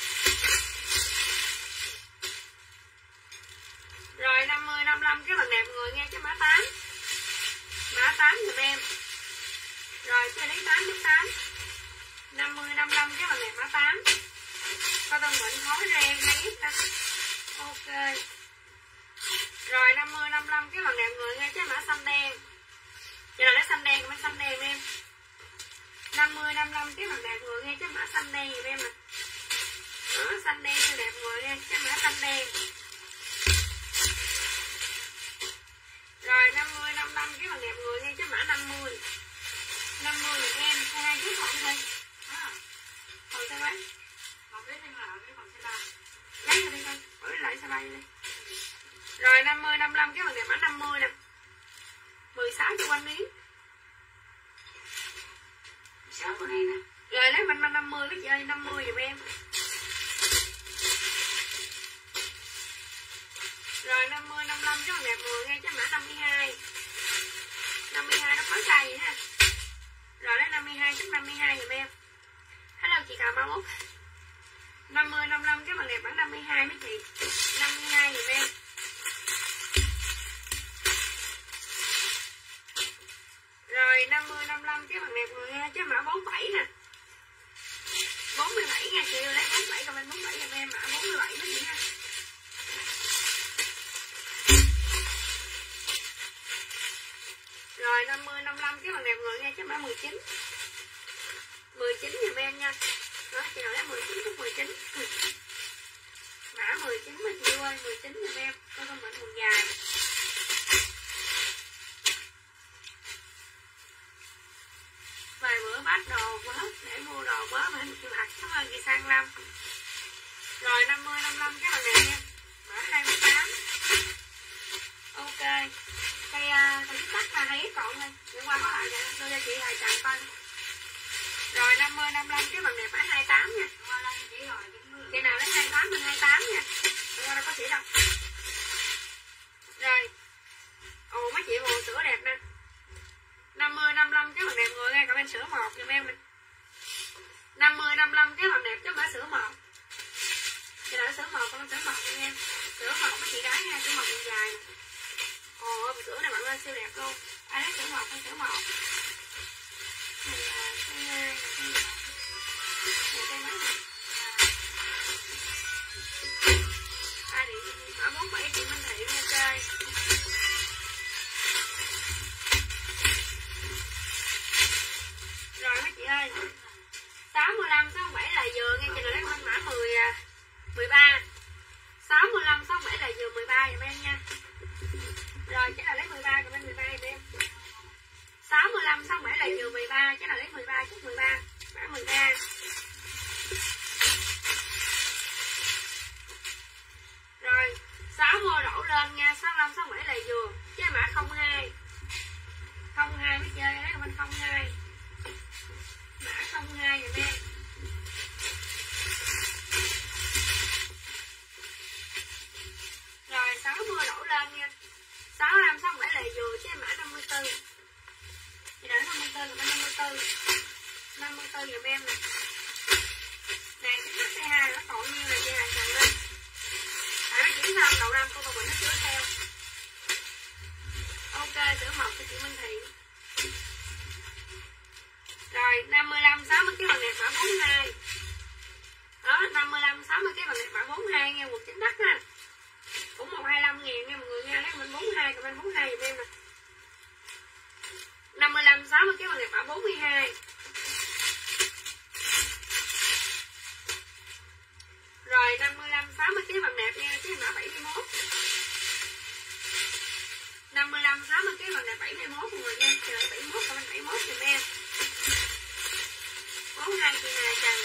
Rồi năm mươi năm mươi lăm cái bằng đẹp người nghe cái mã tám. Mã tám giùm em. Rồi tôi lấy tám chấm tám. năm mươi năm mươi lăm cái bằng đẹp mã tám. Có tông bệnh khói ren mấy ít ta. Ok. Rồi năm mươi năm mươi lăm cái bằng đẹp người nghe cái mã xanh đen. Giờ là lấy xanh đen, cái xanh đen em. năm mươi năm mươi lăm cái bằng đẹp người nghe cái mã xanh đen giùm em nè. Đó, xanh đen cho đẹp người nghe cái mã xanh đen. Rồi năm mươi năm mươi lăm cái bằng đẹp người nghe cái mã năm mươi. năm mươi giùm em, hai chiếc còn thôi. À, còn sao mấy? Còn biết thêm là cái còn xe ba. Lấy rồi đi con, lấy lại xe ba đi. Rồi năm mươi năm mươi lăm cái bằng đẹp mã năm mươi nè. mười sáu cho quanh miếng. sáu con này nè. Rồi lấy banh banh năm mươi cái chị ơi, năm mươi giùm em. Rồi năm mươi năm mươi lăm cái bằng đẹp mười ngay cái mã năm mươi hai. năm mươi hai nó mới tay vậy ha. Rồi lấy năm mươi hai chấm năm mươi hai giùm em. Hello chị Cà Mau Út. năm mươi năm mươi lăm cái bằng đẹp mã năm mươi hai mấy chị. năm mươi hai giùm em. Rồi năm mươi năm mươi lăm cái bằng đẹp người nghe chứ mã bốn mươi bảy nè. bốn mươi bảy nha chị, lấy bốn mươi bảy comment bốn mươi bảy giùm em, mã bốn mươi bảy mấy chị nha. Rồi năm mươi năm mươi lăm cái bằng đẹp người nghe chứ mã mười chín. mười chín giùm em nha. Đó chị nào lấy mười chín chút mười chín. Mã mười chín mà chị ơi, mười chín giùm em, có con bệnh quần dài. Vài bữa bắt đồ quá để mua đồ mới mà chị mặc, cảm ơn chị Sang Lâm. Rồi năm mươi năm mươi lăm cái bằng này nha, mã hai mươi tám. Ok cây cây chiếc tắt là hay còn thôi, hôm qua có lại nè, tôi cho chị hai chặng coi. Rồi năm mươi năm mươi lăm cái bằng này mã hai mươi tám nha. Chị nào lấy hai mươi tám mình hai mươi tám nha, hôm qua đâu có chỉ đâu. Rồi ồ mấy chị hồ sữa đẹp nè. năm mươi năm mươi lăm cái bằng đẹp người nghe, cảm ơn sữa một giùm em nè. năm mươi năm mươi lăm cái bằng đẹp cái mã sữa một. Chị nào sữa một con sữa một nha em. Sữa một mấy chị gái nha, sữa một còn dài. Ồ sữa này bạn ơi siêu đẹp luôn. Ai lấy sữa một con sữa một. Này là cái này cái cái mấy này. Ai điện ở bốn bảy chị Minh Thị nha chơi. Rồi mấy chị ơi, sáu mươi lăm, sáu mươi bảy là vừa nghe chị nào lấy con mã mười, mười ba. sáu mươi lăm, sáu mươi bảy là vừa mười ba giùm em nha. Rồi Rồi chắc là lấy mười ba, comment mười ba giùm em. sáu mươi lăm, sáu mươi bảy là vừa mười ba, chắc là lấy mười ba, chút mười ba, mã mười ba. Rồi, sáu mua đổ lên nha, sáu mươi lăm, sáu mươi bảy là vừa, chứ mã không hai. không hai mới chơi, đấy mình không hai. Mã không hai rồi em. Rồi, sáu mua đổ lên nha. sáu mươi lăm, sáu mươi bảy là vừa, chứ mã năm mươi tư. Thì đợi năm mươi tư rồi, năm mươi tư. năm mươi tư giùm em nè. Này cái mắt hai hai nó còn nhiêu là dây hàng trần lên. Tại nó chỉ sao đầu năm cô bà mình nó chưa theo. Ok, tử một cho chị Minh Thị. Rồi, năm mươi lăm, sáu mươi cái bằng đẹp mã bốn mươi hai. Đó, năm mươi lăm, sáu mươi cái bằng đẹp mã bốn mươi hai nghe quần chính đất ha. Cũng một trăm hai mươi lăm ngàn nha mọi người nha, lấy mình bốn mươi hai, còn anh bốn mươi hai giùm em nè. năm mươi lăm, sáu mươi cái bằng đẹp mã bốn mươi hai. Rồi năm mươi lăm, sáu mươi cái bằng đẹp nha, cái mã bảy mươi mốt. năm mươi lăm, sáu mươi cái bằng đẹp bảy mươi mốt mọi người nha, chờ bảy mươi mốt, còn anh bảy mươi mốt giùm em. bốn mươi hai chị Hà Trần.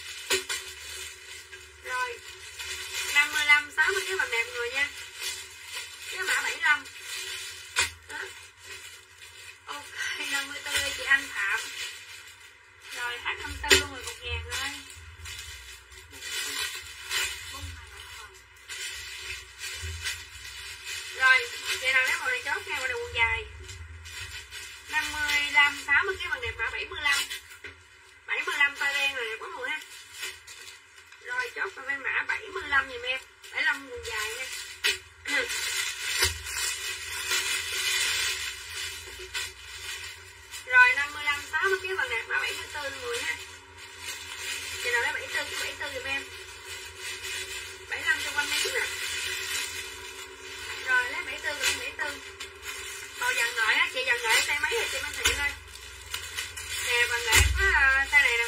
Rồi năm mươi lăm, sáu mươi cái bằng đẹp người nha, cái mã bảy mươi lăm. Đó. Ok, năm mươi tư chị Anh Phạm. Rồi H năm mươi tư luôn rồi, một ngàn thôi. Rồi, vậy nào lấy màu này chốt nha, màu này quần dài. năm mươi lăm, sáu mươi cái bằng đẹp mã bảy mươi lăm. bảy mươi lăm tay đen rồi đẹp quá mùa ha. Rồi chốt vào bên mã bảy mươi lăm giùm em. bảy mươi lăm quần dài nha. Rồi năm mươi lăm, sáu mươi cái bằng đẹp mã bảy mươi tư mười ha. Vậy nào lấy bảy mươi tư, cái bảy mươi tư giùm em. bảy mươi lăm cho quanh nén nè. Rồi lấy bảy mươi tư rồi, bảy mươi tư. Màu vàng ngợi á, chị vàng ngợi xe mấy rồi chị Minh Thị ơi. Nè vàng ngợi có uh, xe này nè.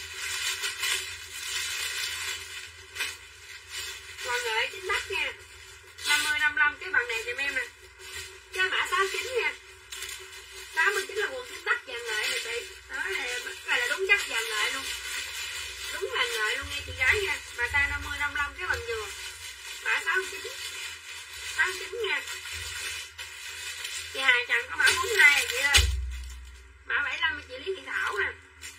Vàng ngợi chính đất nha. năm mươi, năm mươi lăm cái bằng này giùm em nè. Cái mã sáu mươi chín nha. sáu mươi chín là quần chính đất vàng ngợi nè chị. Đó này, cái là đúng chắc vàng ngợi luôn. Đúng vàng ngợi luôn nha chị gái nha. Mà size năm mươi, năm mươi lăm cái bằng vừa. Mã sáu mươi chín. sáu mươi chín nha. Chị Hà Trần có mã bốn mươi hai à chị ơi. Mã bảy mươi lăm chị Lý Thị Thảo nè.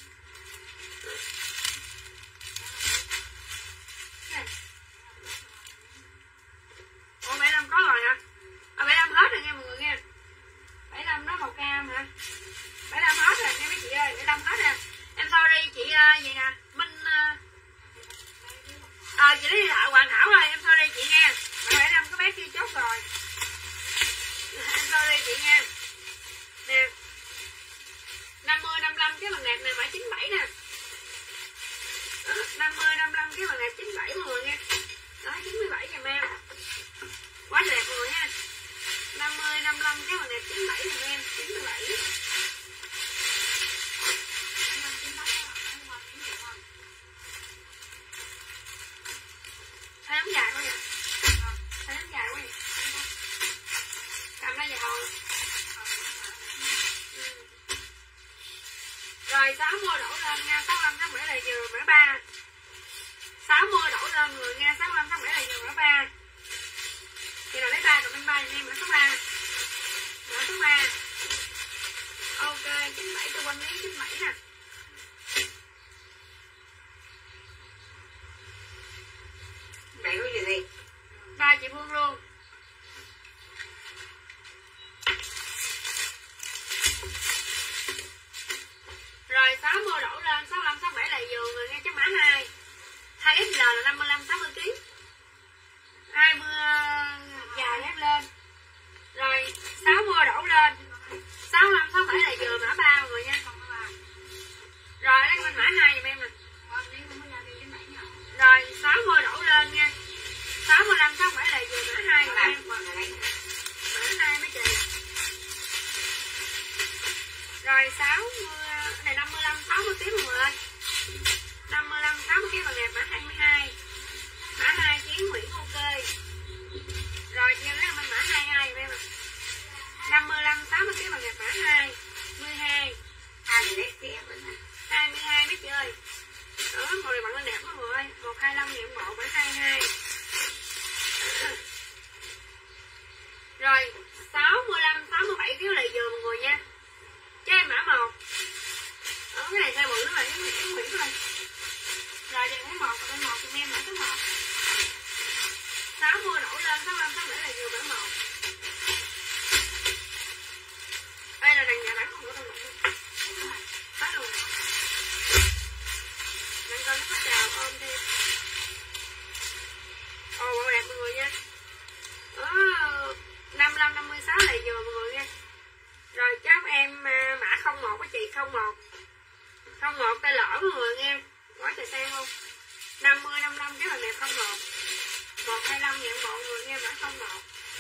Ủa bảy mươi lăm có rồi hả? À bảy mươi lăm hết rồi nha mọi người nha. bảy mươi lăm nó màu cam hả? bảy mươi lăm hết rồi nha mấy chị ơi, bảy mươi lăm hết rồi. Em sorry chị uh, gì nè, Minh uh... à, chị Lý Thị Thảo, Hoàng Thảo ơi, em sorry chị nha. bảy mươi lăm có bé kia chốt rồi. Em sorry chị nha. Nè. năm mươi, năm mươi lăm cái bằng đẹp này mã chín mươi bảy nè. Đó, năm mươi, năm mươi lăm cái bằng đẹp chín mươi bảy mọi người nha. Đó chín mươi bảy giùm em. Quá đẹp mọi người nha. năm mươi, năm mươi lăm cái bằng đẹp chín mươi bảy giùm em, chín mươi bảy. Thấy ống dài quá vậy? Thấy ống dài quá vậy? Cầm nó dài hòn. Rồi sáu mua đổ lên nha, sáu mươi lăm, sáu mươi bảy là vừa mã ba. sáu mua đổ lên người nha, sáu mươi lăm, sáu mươi bảy là vừa mã ba. Thì nào lấy ba rồi bên ba thì em mã số ba. Mã số ba. Ok, chín mươi bảy cho quanh miếng chín mươi bảy nè. Đây có gì đi? Ba chị Phương luôn. Rồi sáu mua đổ lên, sáu mươi lăm, sáu mươi bảy là vừa người nghe chắc mã hai. hai ích lờ là năm mươi lăm, sáu mươi ký. hai mươi dài ép lên. Rồi sáu mua đổ lên. sáu mươi lăm, sáu mươi bảy là vừa mã ba mọi người nha. Rồi lấy bên mã hai giùm em nè. Rồi sáu mua đổ lên nha. sáu mươi lăm, sáu mươi bảy là vừa mã hai giùm em. Mã hai mấy chị. Rồi sáu mươi này năm mươi lăm, sáu mươi ký mọi người ơi. năm mươi lăm, sáu mươi ký bằng đẹp mã hai mươi hai. Rồi sáu mươi lăm, sáu mươi bảy ký lại vừa mọi người nha. Cho em mã một. Ở cái này thay bự nó là cái cái Nguyễn thôi. Rồi đừng thấy một, còn bên một thì em mã số một. sáu mươi đổ lên, sáu mươi lăm, sáu mươi bảy là vừa mã một. Đây là đằng nhà bán không có đâu luôn. Hết luôn. Đằng con nó có chào ôm thêm. Ồ, bộ đẹp mọi người nha. Ờ, năm mươi lăm, năm mươi sáu là vừa mọi người nha. Rồi cháu em mã không một của chị không một. không một tay lỡ mọi người nghe. Quá trời sang luôn. năm mươi, năm mươi lăm cái là đẹp không một. một hai lăm nhận bộ người nghe mã không một.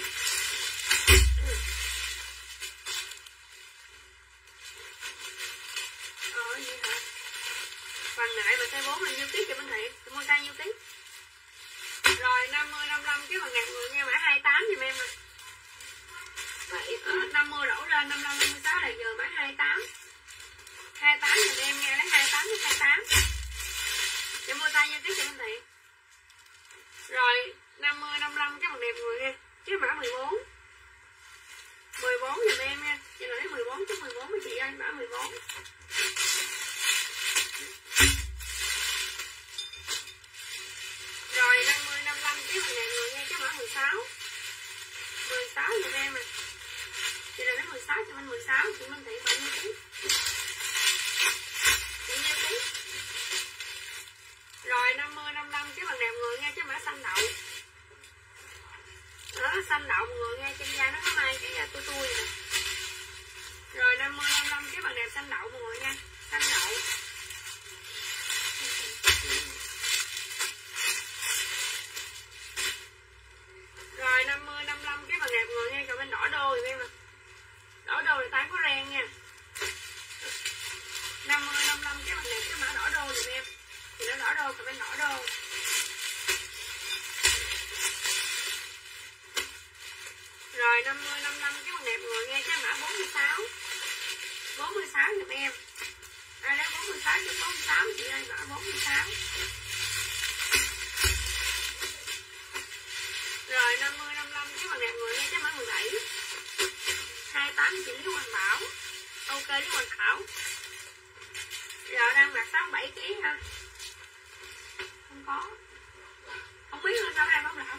Ờ gì hả? Phần nãy mà size bốn là nhiêu ký cho bên Thiện? Tôi mua size nhiêu ký? Rồi năm mươi, năm mươi lăm cái bằng ngàn người nghe mã hai mươi tám giùm em à. Vậy ờ, năm mươi đổ lên, năm mươi lăm, năm mươi sáu là giờ mã hai mươi tám. hai mươi tám giùm em nghe lấy hai mươi tám đến hai mươi tám. Để mua size nhiêu ký cho bên Thiện? Rồi năm mươi, năm mươi lăm cái bằng đẹp người nha. Cái mã mười bốn. mười bốn giùm em nha. Chị lấy mười bốn chứ mười bốn với chị ơi, mã mười bốn. Rồi năm mươi, năm mươi lăm cái bằng đẹp người nha, cái mã mười sáu. mười sáu giùm em à. Chị lấy mười sáu cho mình mười sáu, chị Minh Thị bao nhiêu ký? Chị nhiêu ký? Rồi năm mươi, năm mươi lăm cái bằng đẹp người nha, cái mã xanh đậu. Đó, xanh đậu mọi người nghe, trên da nó có mai cái tui tui nè. Rồi năm mươi, năm mươi lăm cái bằng đẹp xanh đậu mọi người nha. Xanh đậu. Rồi năm mươi, năm mươi lăm cái bằng đẹp người nha, còn bên đỏ đô thì em à. Đỏ đô thì tán có ren nha. năm mươi, năm mươi lăm cái bằng đẹp cái mã đỏ đô thì em. Thì nó đỏ đô, còn bên đỏ đô. Rồi năm mươi, năm mươi lăm cái bằng đẹp người nghe, cái mã bốn mươi sáu. bốn mươi sáu giùm em. Ai lấy bốn mươi sáu chứ bốn mươi sáu chị ơi, mã bốn mươi sáu. Rồi năm mươi, năm mươi lăm cái bằng đẹp người nghe, cái mã mười bảy. hai mươi tám chị Lý Hoàng Bảo. Ok Lý Hoàng Thảo. Giờ đang mặc sáu mươi bảy ký ha. Không có. Không biết nữa sao em không lão.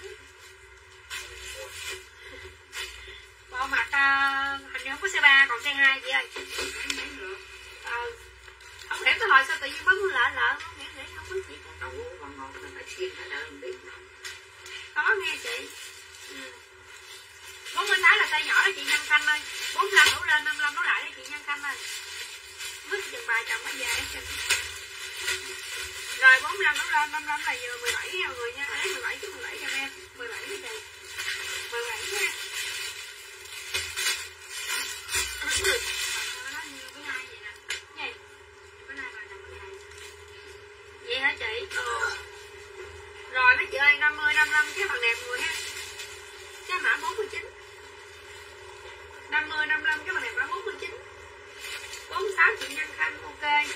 Bộ mặt uh, hình như không có xe ba còn xe hai chị ơi. Ờ. Không hiểu cái hồi sao tự nhiên bấm lỡ lỡ không hiểu hiểu không biết gì cả. Đâu con ngon nó phải xiên phải đỡ một tí. Có nghe chị. Ừ. bốn mươi sáu là tay nhỏ đó chị Nhân Khanh ơi. bốn mươi lăm đổ lên, năm mươi lăm đổ lại đó chị Nhân Khanh ơi. Mất chừng bà chồng nó về hết trơn. Rồi bốn mươi lăm đổ lên, năm mươi lăm là vừa mười bảy nha mọi người nha. Lấy mười bảy chứ mười bảy cho em. mười bảy cái gì? mười bảy nha. Vậy hả chị? Ờ. Rồi mấy chị ơi, năm mươi, năm mươi lăm cái bằng đẹp người ha. Cái mã bốn mươi chín. năm mươi, năm mươi lăm cái bằng đẹp mã bốn mươi chín. bốn mươi sáu chị Nhân Khanh, ok.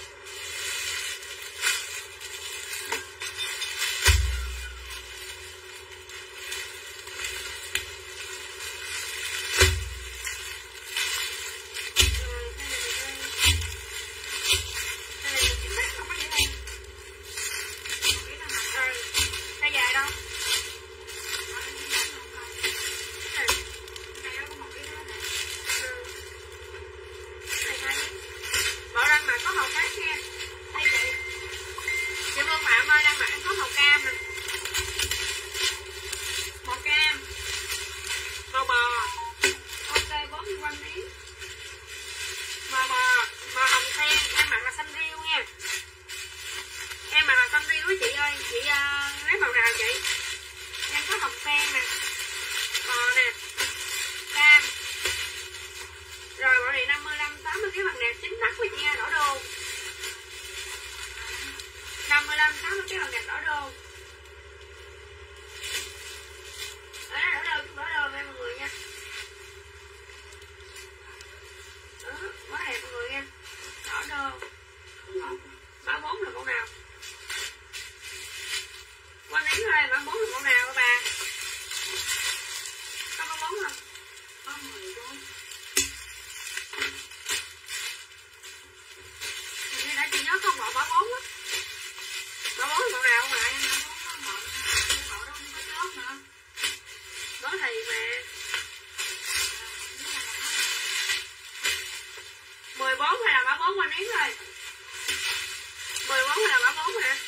mười bốn. Mình đã chỉ nhớ con bộ bảo bốn á. Bảo bốn bộ nào không lại? Bảo bốn có bộ, bộ đâu không có chốt nữa. Đó thì mà. mười bốn hay là bảo bốn anh Yến rồi? mười bốn hay là bảo bốn hả?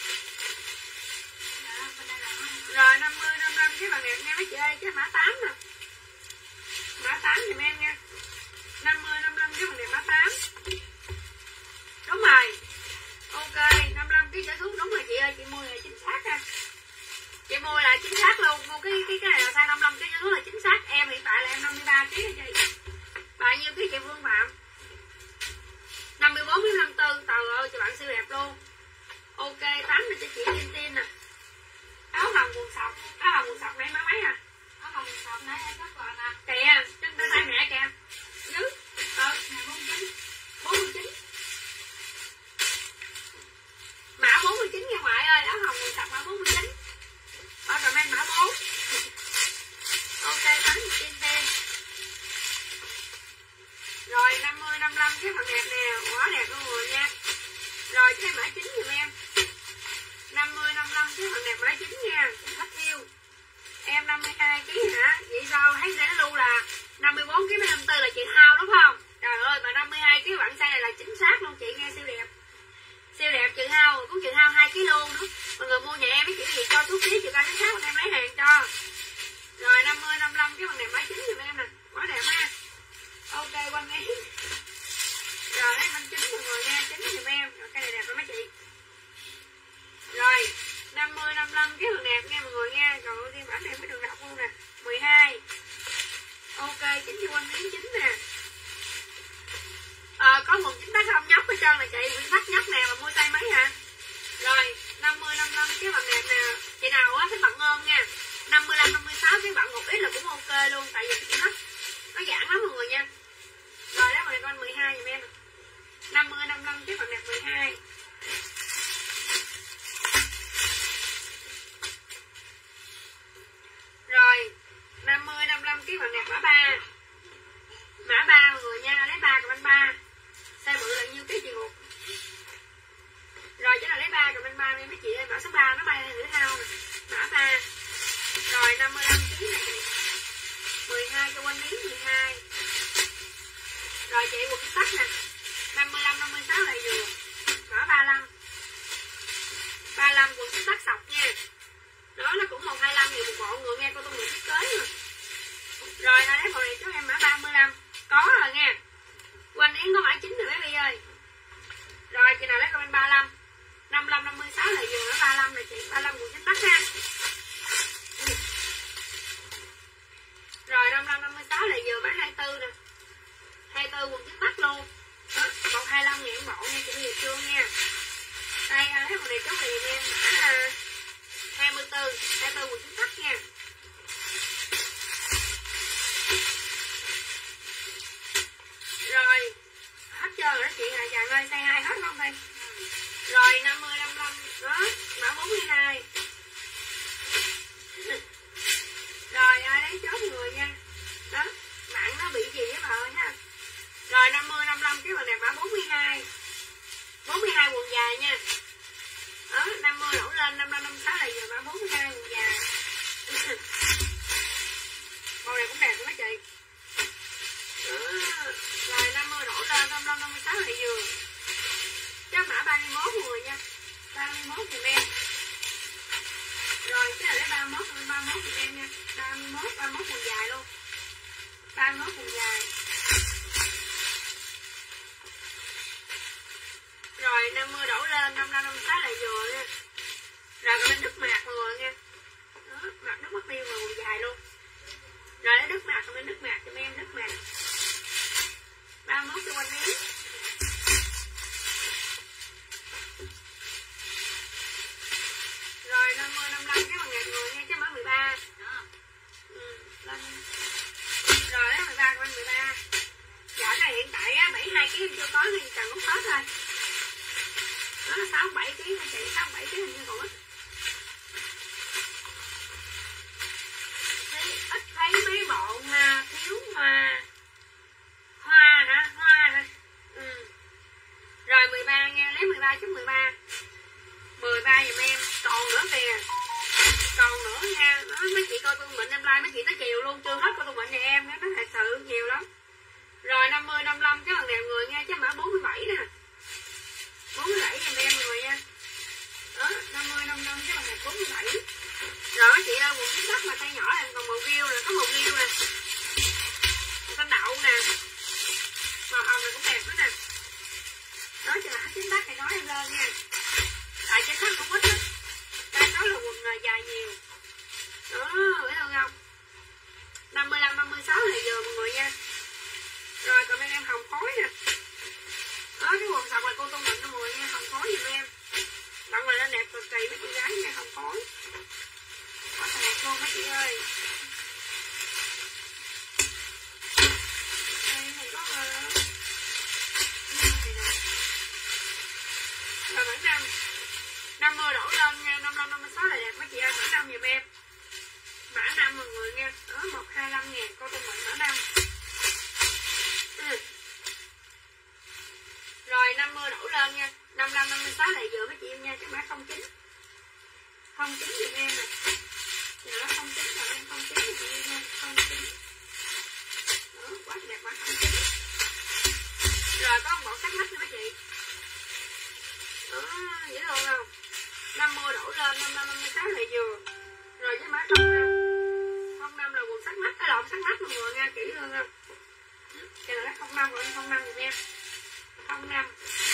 Rồi năm mươi, năm mươi lăm cái bằng đẹp nha mấy chị ơi, cái mã tám nè. Mã tám giùm em nha. năm mươi, năm mươi lăm cái bằng đẹp mã tám. Đúng rồi. Ok, năm mươi lăm cái trở xuống đúng rồi chị ơi, chị mua là chính xác ha. Chị mua là chính xác luôn, mua cái cái cái này là size năm mươi lăm cái trở xuống là chính xác. Em hiện tại là em năm mươi ba ký rồi chị. Bao nhiêu ký chị Phương Phạm? năm mươi bốn đến năm mươi tư, trời ơi chị bạn siêu đẹp luôn. Ok, tám là cho chị Tiên Tiên nè. Áo hồng quần sọc, áo hồng quần sọc này má mấy à? Áo hồng quần sọc nãy em có gọi nè. Kìa, trên tay tay mẹ kìa. Dưới. Ờ, bốn mươi chín. bốn mươi chín. Mã bốn mươi chín nha ngoại ơi, áo hồng quần sọc mã bốn mươi chín. Ở rồi em mã bốn. Ok, tám chị Tiên Tiên. Rồi năm mươi, năm mươi lăm cái phần đẹp nè, quá đẹp luôn rồi nha. Rồi cái mã chín giùm em. năm mươi, năm mươi lăm cái phần đẹp mã chín nha, khách yêu. Em năm mươi hai ký hả? Vậy sao thấy sẽ lưu là năm mươi bốn ký với năm mươi tư là chị Thao đúng không? Trời ơi mà năm mươi hai ký bạn size này là chính xác luôn chị, nghe siêu đẹp. Siêu đẹp chị Thao, cũng chị Thao hai ký luôn đó. Mọi người mua nhà em mấy chị gì cho số ký chị coi chính xác em lấy hàng cho. Rồi năm mươi, năm mươi lăm cái phần đẹp mã chín giùm em nè, quá đẹp ha. Ok quanh em. Rồi em anh chín mọi người nha, chín giùm em. Rồi, cái này đẹp rồi mấy chị. Rồi năm mươi, năm mươi lăm cái phần đẹp nha mọi người nha. Trời ơi riêng bản này mới được đọc luôn nè. mười hai. Ok chín cho quanh miếng chín nè. Ờ có quần chính tác không nhóc hết trơn là chị, mình thắt nhóc nè mà mua size mấy hả? Rồi năm mươi, năm mươi lăm cái phần đẹp nè. Chị nào á thích bận ôm nha. năm mươi lăm, năm mươi sáu cái bạn một ít là cũng ok luôn, tại vì cái thắt nó giãn lắm mọi người nha. Rồi đó mọi người con mười hai giùm em. năm mươi, năm mươi lăm cái phần đẹp mười hai. Rồi năm mươi, năm mươi lăm cái phần đẹp mã ba. Mã ba mọi người nha, lấy ba cầm anh ba. Size bự là nhiêu ký chị Ngục? Rồi chắc là lấy ba cầm anh ba đi mấy chị ơi, mã số ba nó bay thử thao nè. Mã ba. Rồi năm mươi lăm ký này chị. mười hai cho quanh miếng mười hai. Rồi chị quần sắt nè. năm mươi lăm, năm mươi sáu lại vừa. Mã ba mươi lăm. ba mươi lăm quần sắt sọc nha. Đó nó cũng một hai lăm nhiều một bộ người nghe cô tôi người thiết kế mà. Rồi nó lấy bộ này cho em mã ba mươi lăm. Có rồi nha. Quanh Yến có mã chín rồi bé Bi ơi. Rồi chị nào lấy con ba mươi lăm. năm mươi lăm, năm mươi sáu là vừa mã ba mươi lăm này chị. ba mươi lăm quần sắt ha. Rồi năm mươi lăm, năm mươi sáu là vừa mã hai mươi tư nè. hai mươi tư quần sắt luôn. Đó, một hai lăm ngàn bộ nha chị Việt Trương nha. Đây lấy bộ này chốt thì em mã hai mươi tư, hai mươi tư quần sắt nha. Rồi hết trơn rồi đó chị Hà Tràng ơi, size hai hết không đây? Rồi năm mươi, năm mươi lăm đó, mã bốn mươi hai. Rồi ai lấy chốt người nha. Đó, mạng nó bị gì với bà ơi ha. Rồi năm mươi, năm mươi lăm cái phần đẹp mã bốn mươi hai. bốn mươi hai quần dài nha. Đó, năm mươi đổ lên, năm mươi lăm, năm mươi sáu là vừa mã bốn mươi hai quần dài. Màu này cũng đẹp quá chị. Đó. Rồi năm mươi đổ lên, năm mươi lăm, năm mươi sáu là vừa. Chứ mã ba mươi mốt mọi người nha. ba mươi mốt thì em. Rồi cái này lấy ba mươi mốt, ba mươi mốt thì em nha. ba mươi mốt, ba mươi mốt quần dài luôn. ba mươi mốt quần dài. Rồi năm mươi đổ lên, năm mươi lăm, năm mươi sáu là vừa nha. Rồi còn lên đứt mạc mọi người nha. Đó, mặt đứt mất tiêu mà quần dài luôn. Rồi lấy đứt mạc, còn lên đứt mạc cho em đứt mạc. ba mươi mốt cho quanh miếng. Rồi năm mươi, năm mươi lăm cái bằng ngàn người nha, chứ mã mười ba. Ừ, lên. Rồi đó mười ba, quanh mười ba. Dạ này hiện tại á, bảy mươi hai ký chưa có thì cần không hết thôi. Đó là sáu mươi bảy ký hả chị, sáu mươi bảy ký hình như còn ít. Thấy, ít thấy mấy bộ mà thiếu mà like mấy chị tới chiều luôn, chưa hết của tụi mình nhà em nữa, nó thật sự nhiều lắm. Rồi năm mươi năm mươi lăm cái bằng đẹp người nha, chứ mã bốn mươi bảy nè, bốn mươi bảy giùm em mọi người nha. Đó, năm mươi năm mươi lăm cái bằng đẹp bốn mươi bảy. Rồi mấy chị ơi, một cái đất mà tay nhỏ em còn một view nè, có một view nè, xanh đậu nè, màu hồng này cũng đẹp nữa nè. Đó cho là chính bác này nói em lên nha, tại trên khách cũng ít lắm, đa số là quần dài nhiều. Đó, thấy không không? năm mươi lăm, năm mươi sáu này vừa mọi người nha. Rồi còn bên em hồng khói nè. Đó, cái quần sọc là cô Tô Mịn mọi người nha, hồng khói giùm em. Đoạn này nó đẹp cực kỳ mấy chị gái nha, hồng khói. Có đẹp luôn mấy chị ơi. Đây này có uh... rồi mã năm. năm mươi đổ lên nha, năm mươi lăm, năm mươi sáu là đẹp mấy chị ơi, mã năm giùm em. Mã năm mọi người nha. Đó, một trăm hai mươi lăm ngàn cô Tô Mịn mã năm. Ừ. Rồi năm mươi đổ lên nha, năm mươi lăm, năm mươi sáu lại vừa mấy chị em nha, cái mã không chín. không chín giùm em nè. Giờ nó không chín rồi em không chín giùm chị em nha, không chín. Đó, quá đẹp mã không chín. Rồi có một bộ sắc mắt nữa mấy chị. Đó, dễ luôn không? năm mươi đổ lên, năm mươi lăm, năm mươi sáu lại vừa. Rồi cái mã không năm. không năm là quần sắc mắt, cái lộn sắc mắt mọi người nha, kỹ hơn không? Cái này là không năm rồi, không năm giùm em. không năm.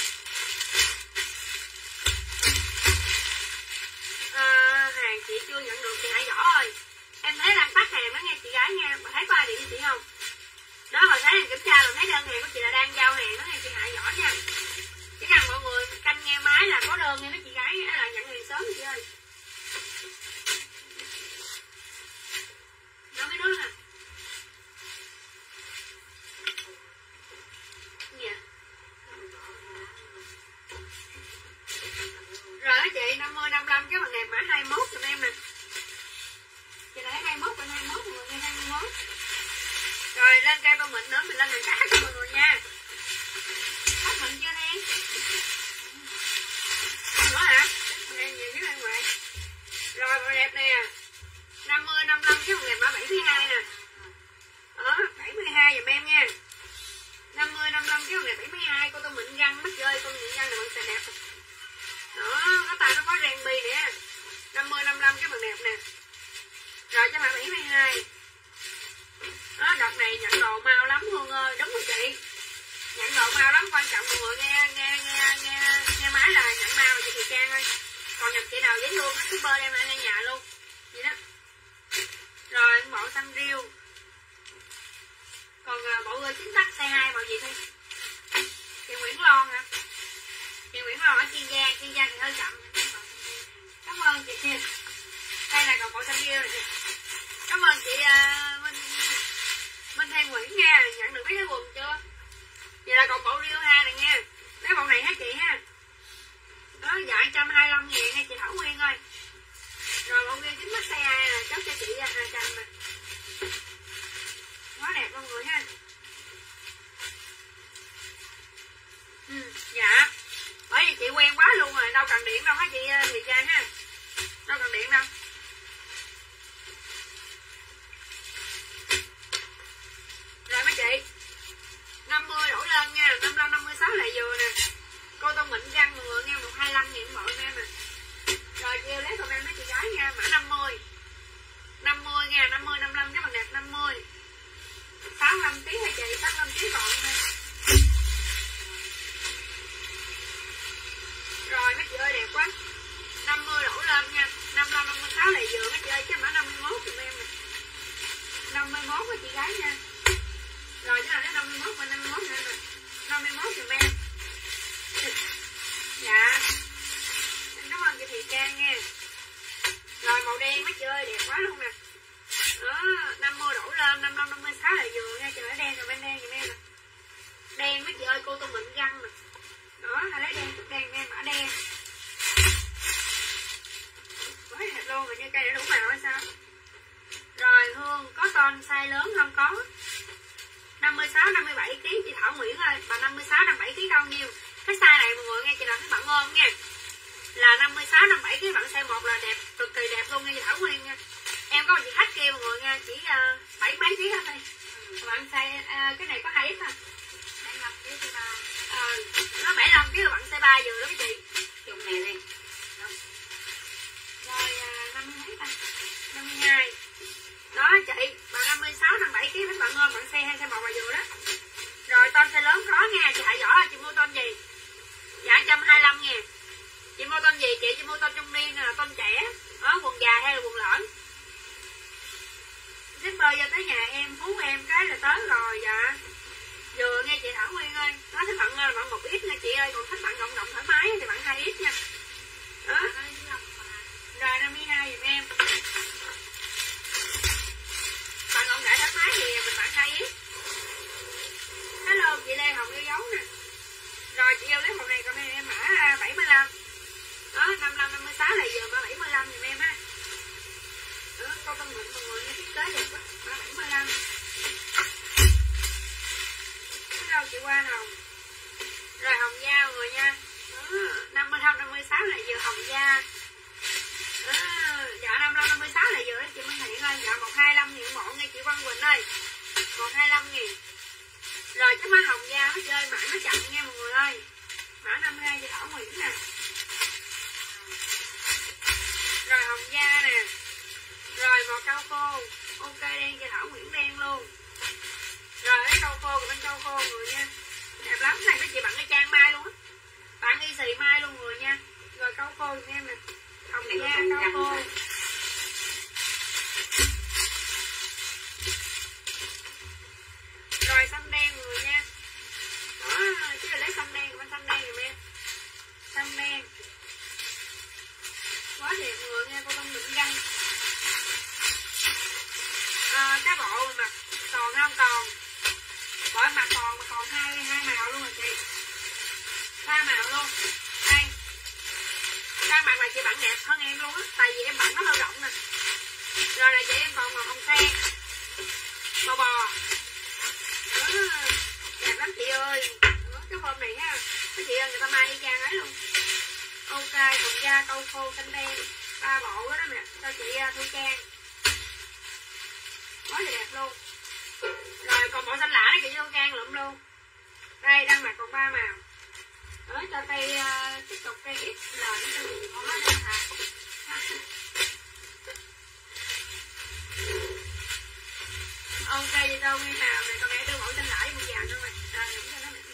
À, hàng chị chưa nhận được chị Hải Võ ơi. Em thấy đang phát hàng đó nghe chị gái nha, bà thấy qua điện cho chị không? Đó, hồi sáng em kiểm tra rồi thấy đơn hàng của chị là đang giao hàng đó nghe chị Hải Võ nha. Chỉ cần mọi người canh nghe máy là có đơn nghe mấy chị gái là nhận hàng sớm chị ơi. Đó mấy đứa nè. Dạ. Rồi đó chị, năm mươi, năm mươi lăm cái bằng đẹp mã hai mươi mốt cho em nè. Chị lấy hai mươi mốt, bên hai mươi mốt mọi người nghe hai mươi mốt. Rồi lên cây bông mịn nữa, mình lên hàng cá cho mọi người nha. Bắt mịn chưa nè? Không nữa hả? Nghe nhiều cái bên ngoài. Rồi màu đẹp nè. năm mươi, năm mươi lăm cái bằng đẹp mã bảy mươi hai nè. Đó, bảy mươi hai giùm em nha. năm mươi, năm mươi lăm cái bằng đẹp bảy mươi hai, cô Tô Mịn răng mắt rơi, con Mịn răng này bằng xà đẹp. Đó, có tay nó có ren bi nè. năm mươi, năm mươi lăm cái bằng đẹp nè. Rồi cho mã bảy mươi hai. Đó, đợt này nhận đồ mau lắm Hương ơi, đúng rồi chị. Nhận độ mau lắm, quan trọng mọi người nghe nghe nghe nghe nghe máy là nhận mau rồi chị Thị Trang ơi. Còn nhập chị nào giấy luôn, nó cứ bơ đem lại ngay nhà luôn. Vậy đó. Rồi bộ xanh riêu. Còn uh, bộ ơi chính tắc size hai màu gì thôi. Chị Nguyễn Loan hả? Chị Nguyễn Loan ở Kiên Giang, Kiên Giang thì hơi chậm. Cảm ơn chị Kiên. Đây là còn bộ xanh riêu này. Cảm ơn chị uh, Minh Minh Thay Nguyễn nha, nhận được mấy cái quần chưa? Vậy là còn bộ riêu hai này nha. Cái bộ này hả chị ha? Đó, dạ một trăm hai mươi lăm ngàn nha chị Thảo Nguyên ơi. Rồi bộ riêu chính mắt size hai nè, chốt cho chị hai trăm nè. Quá đẹp luôn người ha. Ừ, dạ. Bởi vì chị quen quá luôn rồi, đâu cần điện đâu hả chị Thị Trang ha. Đâu cần điện đâu. Rồi mấy chị năm mươi đổ lên nha, năm mươi lăm, năm mươi sáu lại vừa nè. Cô Tô Mịn răng mọi người nghe một trăm hai mươi lăm nghìn bộ em nè. Rồi chiều lấy comment mấy chị gái nha, mã năm mươi. năm mươi nha, năm mươi, năm mươi lăm cái bằng đẹp năm mươi. sáu mươi lăm ký hả chị, sáu mươi lăm ký còn thôi. Rồi mấy chị ơi đẹp quá. năm mươi đổ lên nha, năm mươi lăm, năm mươi sáu lại vừa mấy chị ơi, chứ mã năm mươi mốt giùm em nè. năm mươi mốt mấy chị gái nha. Rồi cái nào đến năm mươi mốt và năm mươi mốt nữa nè. năm mươi mốt giùm em. Dạ. Em cảm ơn chị Thị Trang nha. Rồi màu đen mấy chị ơi đẹp quá luôn nè. Đó, năm mươi đổ lên, năm mươi lăm, năm mươi sáu là vừa nha, chị lấy đen rồi bên đen giùm em nè. Đen mấy chị ơi, cô Tô Mịn răng nè. Đó, hãy lấy đen chút đen em mã đen. Quá đẹp luôn rồi, như cây đã đủ màu hay sao? Rồi Hương có ton size lớn không? Có. năm mươi sáu, năm mươi bảy ký chị Thảo Nguyễn ơi, bà năm mươi sáu, năm mươi bảy ký bao nhiêu? Cái size này mọi người nghe chị làm cái bạn ôm nha. Là năm mươi sáu, năm mươi bảy ký bạn size một là đẹp, cực kỳ đẹp luôn nha chị Thảo Nguyễn nha. Em có một chị khách kia mọi người nha, chỉ uh, bảy mấy ký thôi. Ừ. Bạn size uh, cái này có hai ít thôi. bảy mươi lăm ký size ba. Ờ, nó bảy mươi lăm ký là bạn size ba vừa đó mấy chị. Dùng này đi. Rồi uh, năm mươi mấy ta? năm mươi hai. Đó chị, bạn năm mươi sáu, năm mươi bảy ký thích bạn ôm, bạn size hay size một là vừa đó. Rồi tôm size lớn có nha, chị Hạ Võ chị mua tôm gì? Dạ một trăm hai mươi lăm nha. Chị mua tôm gì chị? Chị mua tôm trung niên là tôm trẻ. Đó, quần dài hay là quần lỡn? Shipper vô tới nhà em, hú em cái là tới rồi. Dạ vừa nghe chị Thảo Nguyên ơi. Nó thích bạn là bạn một ít nha chị ơi. Còn thích bạn rộng rộng thoải mái thì bạn hai ít nha. Đó. Rồi năm mươi hai giùm em. Bạn rộng rãi thoải mái thì mình bạn hai ít. Hello chị Lê Hồng yêu dấu nè. Rồi chị yêu lấy một này, còn này em mã bảy mươi lăm. Đó, năm mươi lăm, năm mươi sáu là vừa mã bảy mươi lăm giùm em ha. Đó, câu tâm nguyện mọi người nghe thiết kế đẹp quá. Mã bảy mươi lăm. Hello chị Hoa Hồng. Rồi hồng da mọi người nha. Đó, năm mươi lăm, năm mươi sáu là vừa hồng da. Đó, dạ năm mươi lăm, năm mươi sáu là vừa đó chị Minh Thiện ơi. Dạ một trăm hai mươi lăm nghìn bộ nghe chị Văn Quỳnh ơi. một trăm hai mươi lăm nghìn. Rồi cái má hồng da nó chơi mã nó chậm nha mọi người ơi. Mã năm mươi hai chị Thảo Nguyễn nè. Rồi hồng da nè. Rồi màu cao khô. Ok đen chị Thảo Nguyễn đen luôn. Rồi cái cao khô của bên cao khô người nha. Đẹp lắm, này mấy chị bạn cái trang mai luôn á. Bạn y xì mai luôn người nha. Rồi cao khô giùm em nè. Hồng da cao khô. Rồi xanh đen người nha. Đó, chứ là lấy xanh đen của bên xanh đen giùm em. Xanh đen. Quá đẹp người nha, cô Tâm Định Găng. À, cái bộ mặt còn không còn. Bộ mặt còn mà còn hai hai màu luôn rồi chị. Ba màu luôn. Đây. Ba mặt là chị bạn đẹp hơn em luôn á, tại vì em bạn nó hơi rộng nè. Rồi là chị em còn màu hồng sen. Màu bò. Đó, đẹp lắm chị ơi. Đó, cái hôm này ha, cái chị ơi người ta mai y chang ấy luôn. Ok, hồng da câu khô xanh đen, ba bộ đó, đó nè, cho chị Thu Trang. Quá là đẹp luôn. Rồi còn bộ xanh lạ đó chị Thu Trang lụm luôn. Đây đang mặc còn ba màu. Đó cho cây uh, tiếp tục cây ích lờ nó cho gì có hết hả? Ok vậy đâu Nguyên Hào này, con mẹ đưa mẫu xanh lạ với màu vàng luôn rồi. Rồi đúng cho nó nè.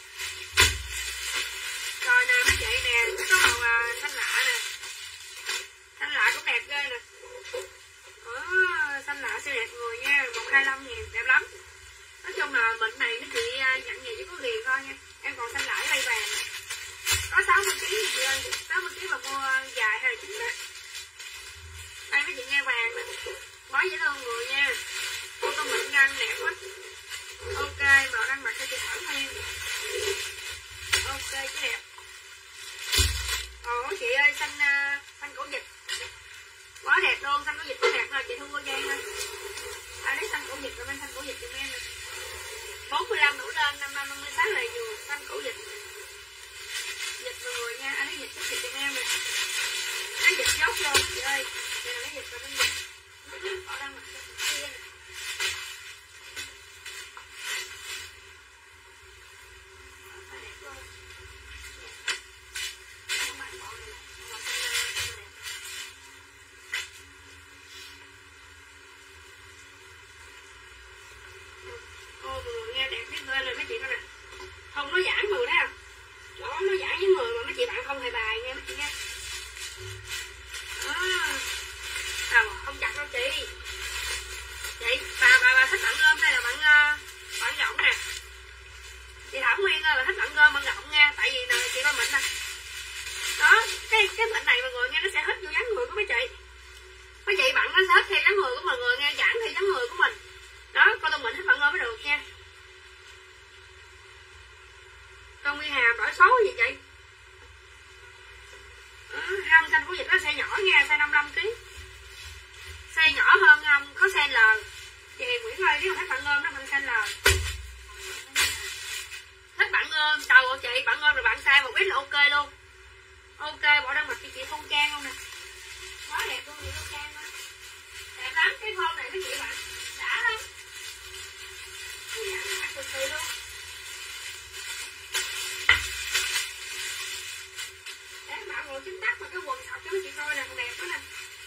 Rồi nè mấy chị nè, có màu uh, xanh lạ nè. Xanh lạ cũng đẹp ghê nè. Đó, xanh lạ siêu đẹp người nha, một trăm hai mươi lăm nghìn, đẹp lắm. Nói chung là mệnh này nó chị uh, nhận về chỉ có liền thôi nha. Em còn xanh lạ bay vàng. Có sáu mươi ký chị ơi, sáu mươi ký mà mua dài hay là chín đó. Đây mấy chị nghe vàng nè. Quá dễ thương người nha. Cô Tô Mịn Găng đẹp quá. Ok, màu đang mặc cho chị Thảo Nguyên. Ok, cái đẹp. Ồ chị ơi, xanh uh, xanh cổ vịt. Quá đẹp luôn, xanh cổ vịt cũng đẹp thôi, chị Thu Cô Giang thôi. À đấy xanh cổ vịt rồi, bên xanh cổ vịt giùm em nè. bốn mươi lăm đủ lên, năm mươi lăm, năm mươi sáu là vừa, xanh cổ vịt. Vịt mọi người nha, anh lấy vịt chút vịt giùm em nè. Lấy vịt dốt vô chị ơi. Đây là lấy vịt vào bên vịt. Họ đang mặc cho kia nè. Không nó giãn người đó. Đó, nó giãn với người mà mấy chị bạn không hề bài nghe mấy chị nha. Đó. Đâu, không chặt đâu chị. Chị, bà bà bà thích bạn ôm hay là bạn uh, bạn rộng nè. Chị Thảo Nguyên ơi, bà thích bạn ôm bạn rộng nha, tại vì nè chị coi mệnh nè. Đó, cái cái mệnh này mọi người nghe nó sẽ hết vô dáng người của mấy chị. Mấy chị bạn nó sẽ hết theo dáng người của mọi người nghe, giãn theo dáng người của mình. Đó, coi tụi mình thích bạn ôm mới được nha. Con Nguyên Hà đổi số gì chị? Ừ, không, xanh của dịch nó size nhỏ nha, size năm mươi lăm ký. Size nhỏ hơn không, có size L. Chị Nguyễn ơi, nếu mà thích bạn ôm nó bằng size L. Thích bạn ôm, trời ơi chị, bạn ôm rồi bạn size một ít là ok luôn. Ok, bỏ đang mặc cho chị Thu Trang luôn nè. Quá đẹp luôn chị Thu Trang đó. Đẹp tám cái phone này mấy chị bạn đã lắm, đã cực kỳ luôn. Để các bạn ngồi chính tắc mà cái quần sọc cho mấy chị coi nè, còn đẹp quá nè.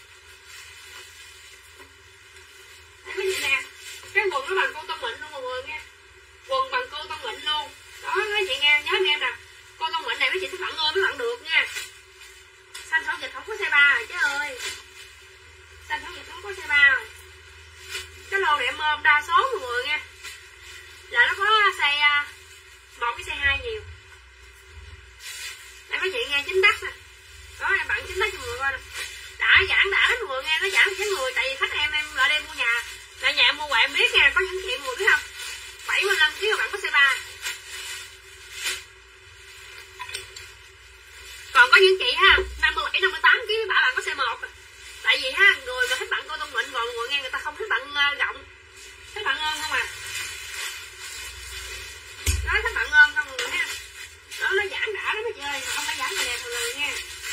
Đây mấy chị nè, cái quần nó bằng cô tông mịn luôn mọi người nghe, quần bằng cô tông mịn luôn đó mấy chị nghe, nhớ em nè, cô tông mịn này mấy chị thích bạn ôm mấy bạn được nha. Xanh thổ dịch không có size ba rồi chứ ơi, xanh thổ dịch không có size ba rồi. Cái lô này em ôm đa số mọi người nghe là nó có size một cái size hai nhiều. Đây mấy chị nghe chính tắc nè, đó em bạn chính tắc cho mọi người coi nè, đã giãn đã lắm mọi người nghe, nó giãn cái người tại vì khách em em lại đây mua nhà, lại nhà em mua quà em biết nha, có những chị mọi người biết không, bảy mươi lăm ký các bạn có size ba. Còn có những chị ha năm mươi bảy năm mươi tám ký bảo bạn có size một. Tại vì ha người mà thích bạn cô tông mịn rồi mọi người nghe, người ta không thích bạn rộng, thích bạn ôm không à, nói thích bạn ôm không mọi người ha, đó nó giãn đã đó mấy chị ơi, không phải giãn mà đẹp mọi người nha.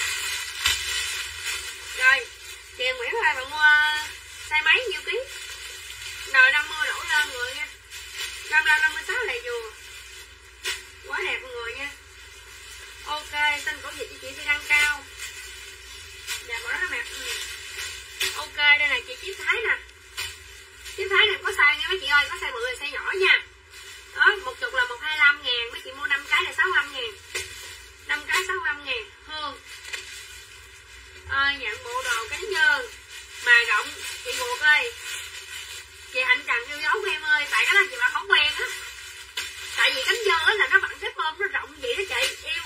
Rồi chị Nguyễn ơi, bạn mua size mấy nhiêu ký? Rồi năm mươi đổ lên mọi người nha, năm mươi năm mươi sáu này vừa quá đẹp mọi người nha. Ok, xanh cổ dịch cho chị đi đăng cao. Dạ bỏ đó mẹ. Ừ. Ok, đây là chị Chiếc Thái nè. Chiếc Thái này có size nha mấy chị ơi, có size bự là size nhỏ nha. Đó, một chục là một trăm hai mươi lăm ngàn, mấy chị mua năm cái là sáu mươi lăm ngàn. năm cái sáu mươi lăm ngàn. Hương ơi, nhận bộ đồ cánh dơ mà rộng, chị buộc ơi. Chị Hạnh Trần yêu dấu của em ơi, tại cái đó chị bạn không quen á. Tại vì cánh dơ là nó bằng cái bơm nó rộng vậy đó chị, yêu.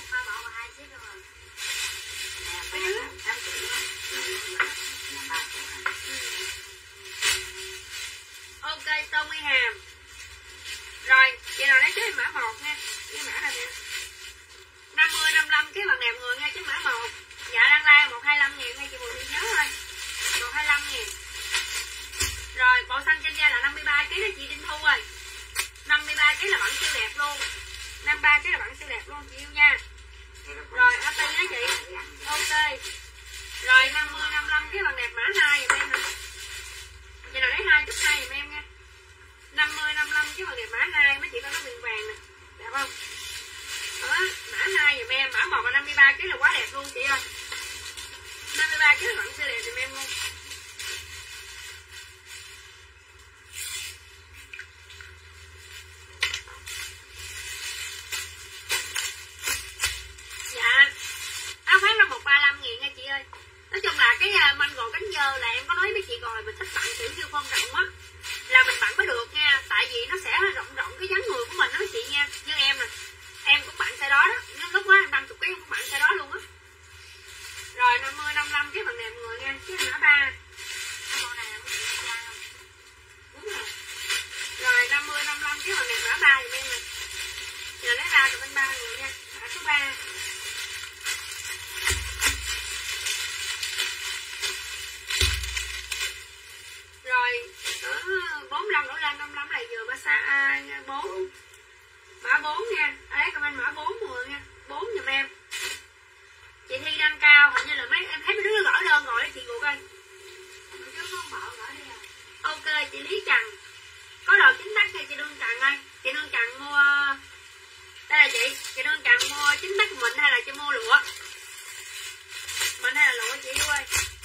Ok, Tommy Hàm. Rồi, vậy nào lấy cái mã một nha. Cái mã này nè. năm mươi năm mươi lăm cái bằng đẹp người nha, cái mã một. Dạ đang like một trăm hai mươi lăm ngàn, ngay chị Bùi nhớ thôi. một trăm hai mươi lăm ngàn. Rồi, bộ xanh trên da là năm mươi ba ký đó chị Đinh Thu ơi. năm mươi ba ký là bạn siêu đẹp luôn. năm mươi ba ký là bạn siêu đẹp luôn chị yêu nha. Rồi, a pê đó chị. Ok. Rồi năm mươi năm mươi lăm cái bằng đẹp mã hai giùm em nè. Vậy nào lấy hai chút hai giùm em nha. năm mươi năm mươi lăm cái bằng đẹp mã hai, mấy chị có nó viền vàng nè. Đẹp không? Đó, mã hai giùm em, mã một là năm mươi ba cái là quá đẹp luôn chị ơi. năm mươi ba cái là bạn siêu đẹp giùm em luôn. Dạ áo khoác là một trăm ba mươi lăm ngàn nha chị ơi. Nói chung là cái manh gồ cánh dơ là em có nói với chị rồi, mình thích bạn kiểu siêu phong rộng á là mình bận mới được nha, tại vì nó sẽ rộng rộng cái dáng người của mình đó chị nha. Như em nè, em cũng bận xe đó đó, lúc đó em năm mươi ký em cũng bận xe đó luôn á. Rồi năm mươi năm mươi lăm cái bằng đẹp người nha, cái mã ba. Đúng rồi. Rồi năm mươi năm mươi lăm cái bằng đẹp mã ba giùm em nè. Giờ lấy ba từ bên ba người nha, mã số ba. Rồi đó, bốn mươi lăm đổ lên, năm mươi lăm này vừa mã xa à, bốn. Mã bốn nha. Đấy comment mã bốn mọi người nha. bốn giùm em. Chị Thi đăng cao, hình như là mấy em thấy mấy đứa gửi đơn rồi đó chị Ngụ ơi. Ok, chị Lý Trần. Có đồ chính tắc cho chị Đương Trần ơi. Chị Đương Trần mua, đây là chị, chị Đương Trần mua chính tắc mình hay là chị mua lụa? Mình hay là lụa chị ơi.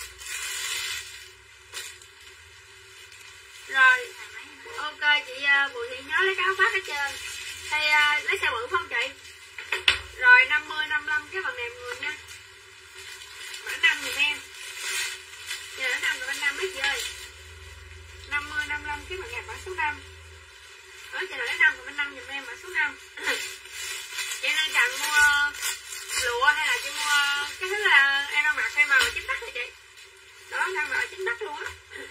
Rồi, ok chị Bùi Thị nhớ lấy cái áo khoác ở trên. Hay uh, lấy xe bự không chị? Rồi năm mươi năm mươi lăm cái bằng đẹp người nha. Mã năm giùm em. Giờ đến năm rồi bên năm mấy chị ơi. năm mươi năm mươi lăm cái bằng đẹp mã số năm. Đó chị nào lấy năm rồi bên năm giùm em mã số năm. Chị nên chặn mua lụa hay là chị mua cái thứ là em đang mặc hay màu chính tắc rồi chị. Đó đang mặc chính tắc luôn á.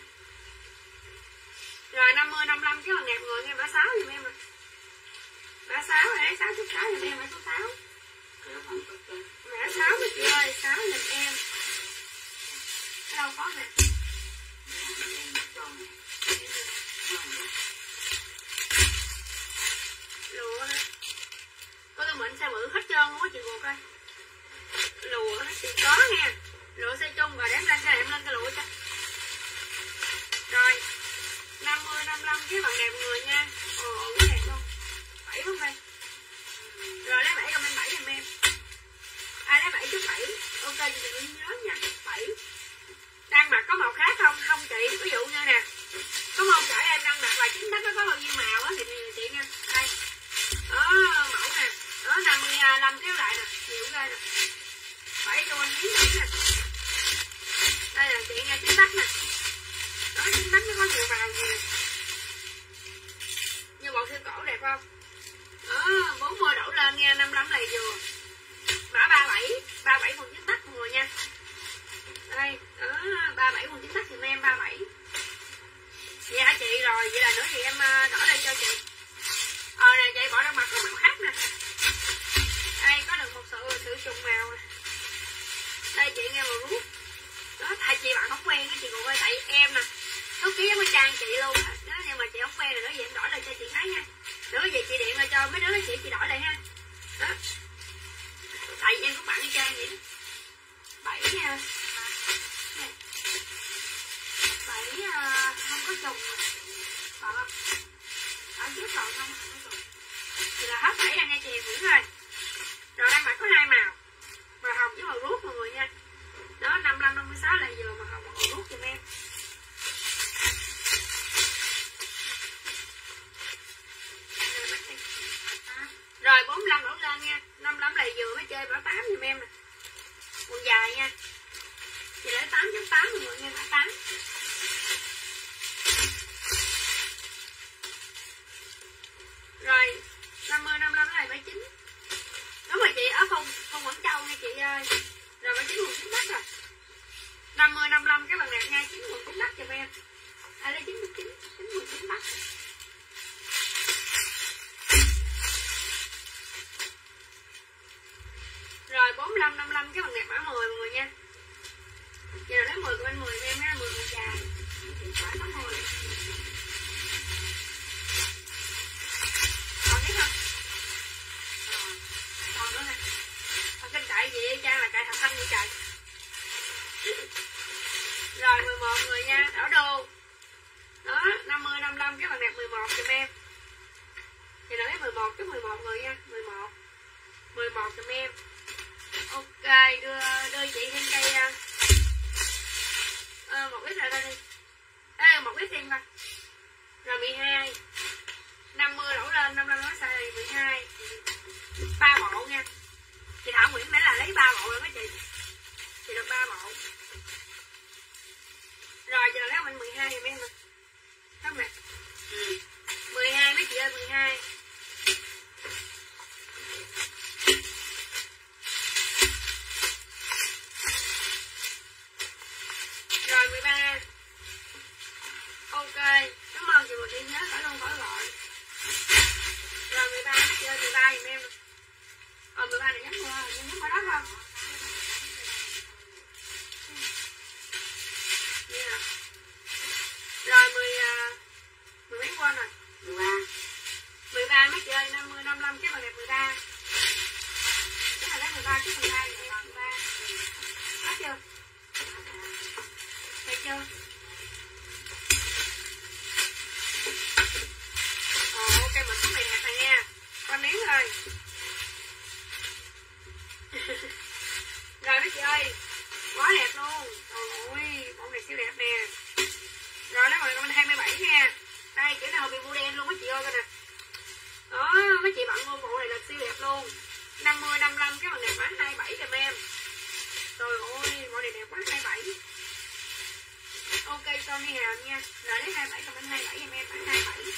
Rồi năm mươi năm mươi lăm cái bằng đẹp người nghe mã sáu giùm em à. Mã sáu rồi đấy, sáu chút sáu giùm em mã số sáu. Mã sáu rồi chị ơi, sáu giùm em. Ở đâu có nè. Lụa hả? Có tôi mệnh xe bự hết trơn luôn á chị Ngọc ơi. Lụa hả? Chị có nha. Lụa xe chung rồi đem lên cho em lên cái lụa cho. Rồi năm mươi năm mươi lăm cái bằng đẹp người nha. Ồ ồ cái đẹp luôn. Bảy không đây. Rồi lấy bảy comment bảy giùm em. Ai lấy bảy chút bảy. Ok chị đừng nhớ nha. Bảy. Đang mặc có màu khác không? Không chị. Ví dụ như nè, có màu trải em đang mặc là chính thức nó có bao nhiêu màu á thì chị nha. Đây. Đó mẫu nè. Đó năm mươi lăm kéo lại nè. Nhiều ghê nè. Bảy cho anh miếng nè. Đây là chị nha, chính thức nè. Đó chính thức nó có nhiều màu nè. Như bộ siêu cổ đẹp không? Đó bốn mươi đổ lên nha. Năm mươi lăm này vừa. Mã ba mươi bảy. ba mươi bảy quần chính thức mọi người nha. Đây, đó, ba mươi bảy quần chính thức thì em ba mươi bảy. Dạ chị rồi, vậy là nữa thì em đỏ lên cho chị. Ờ nè, chị bỏ ra mặt có màu khác nè. Đây, có được một sự sự trùng màu nè. Đây chị nghe màu rút. Đó, tại chị bạn không quen cái chị còn ơi, tại em nè. Số ký giống cái trang chị luôn á. Đó, nhưng mà chị không quen rồi nữa, vậy em đỏ lên cho chị thấy nha. Nữa vậy chị điện lại cho mấy đứa nói chị, chị đỏ lại ha. Đó. Tại vì em cũng bạn đi trang vậy đó. Bảy nha. Bảy uh, không có trùng còn không? Ở trước còn không? Không có trùng. Thì là hết bảy đang nghe chị Nguyễn rồi. Rồi đang mặc có hai màu. Màu hồng với màu ruốc mọi người nha. Đó năm mươi lăm năm mươi sáu là vừa màu hồng và màu ruốc giùm em. Rồi bốn mươi lăm đổ lên nha. năm mươi lăm là vừa mới chơi bảo tám giùm em nè. Quần dài nha. Chị lấy tám chấm tám mọi người nha, mã tám. Rồi năm mươi năm mươi lăm là bảy mươi chín. Đúng rồi chị, ở không không Quảng Châu nha chị ơi. Rồi bảy mươi chín quần chín đất rồi. năm mươi năm mươi lăm cái bằng đẹp nha, chín quần chín đất cho em. À đây chín mươi chín, chín quần chín đất. Rồi bốn mươi lăm năm mươi lăm cái bằng đẹp mã mười mọi người nha. Chị nào lấy mười của anh mười em ha, mười quần dài. Chị phải có mười. Còn biết không? Rồi, còn nữa nè. Còn kênh cãi gì Trang là cãi thật thân như trời. Rồi mười một người nha, đỏ đô. Đó, năm mươi năm mươi lăm cái bằng đẹp mười một giùm em. Chị nào lấy mười một cái mười một người nha, mười một. mười một giùm em. Ok, đưa đưa chị thêm cây ờ, một ít rồi đây đi. Ê, một ít thêm coi. Rồi mười hai. năm mươi đổ lên, năm mươi lăm nó sai mười hai. ba bộ nha. Chị Thảo Nguyễn nãy là lấy ba bộ rồi mấy chị. Chị được ba bộ. Rồi chị nào lấy mình mười hai giùm em nè. Không nè. Ừ. mười hai mấy chị ơi, mười hai. Rồi mười ba. Ok, cảm ơn chị một chị nhớ khỏi luôn khỏi gọi. Rồi mười ba mấy chị ơi, mười ba giùm em. Ờ mười ba này nhắm mưa, nhắm ở đó không? Yeah. Rồi mười mười mấy quên rồi. mười ba. mười ba mấy chị ơi, năm mươi năm mươi lăm cái bằng đẹp mười ba. Cái này lấy mười ba cái mười ba vậy em, mười ba. Hết chưa? Thấy chưa? Ồ ok mình có này đẹp này nha. Con miếng rồi. Rồi mấy chị ơi, quá đẹp luôn. Trời ơi, bộ này siêu đẹp nè. Rồi đó rồi, con hai mươi bảy nha. Đây, kiểu nào bị bu đen luôn mấy chị ơi coi nè. Đó, mấy chị bận mua bộ này là siêu đẹp luôn. năm mươi năm mươi lăm cái bằng đẹp mã hai mươi bảy giùm em. Trời ơi, bộ này đẹp quá, hai mươi bảy. Ok, Tony Hàm nha. Rồi lấy hai mươi bảy còn bên hai mươi bảy giùm em, mã hai mươi bảy.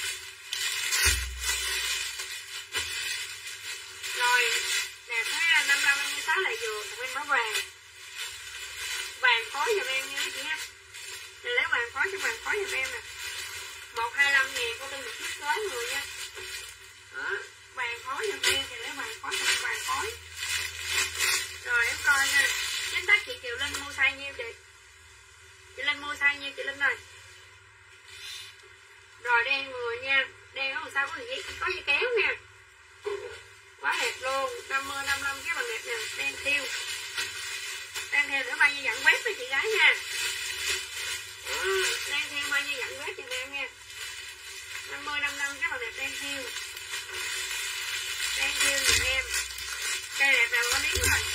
Rồi, đẹp ha, năm mươi lăm năm mươi sáu lại vừa, còn em mã vàng. Vàng khối giùm em nha mấy chị ha. Rồi lấy vàng khối cho vàng khối giùm em nè. một trăm hai mươi lăm ngàn cô tư một chiếc tới người nha. Đó, vàng khối giùm em thì lấy vàng khối cho em vàng khối. Rồi em coi nha. Chính tắc chị Kiều Linh mua size nhiêu chị? Chị Linh mua size nhiêu chị Linh ơi? Rồi đen người nha. Đen ở sao có gì có dây kéo nha. Quá đẹp luôn. năm mươi năm mươi lăm cái bằng đẹp nè. Đen thiêu. Đen thiêu nữa bao nhiêu dặn quét với chị gái nha. Ừ, đen thiêu bao nhiêu như dặn vết giùm em nha. năm mươi năm mươi lăm cái màu đẹp đen thiêu. Đen thiêu giùm em. Cây đẹp nào có miếng rồi.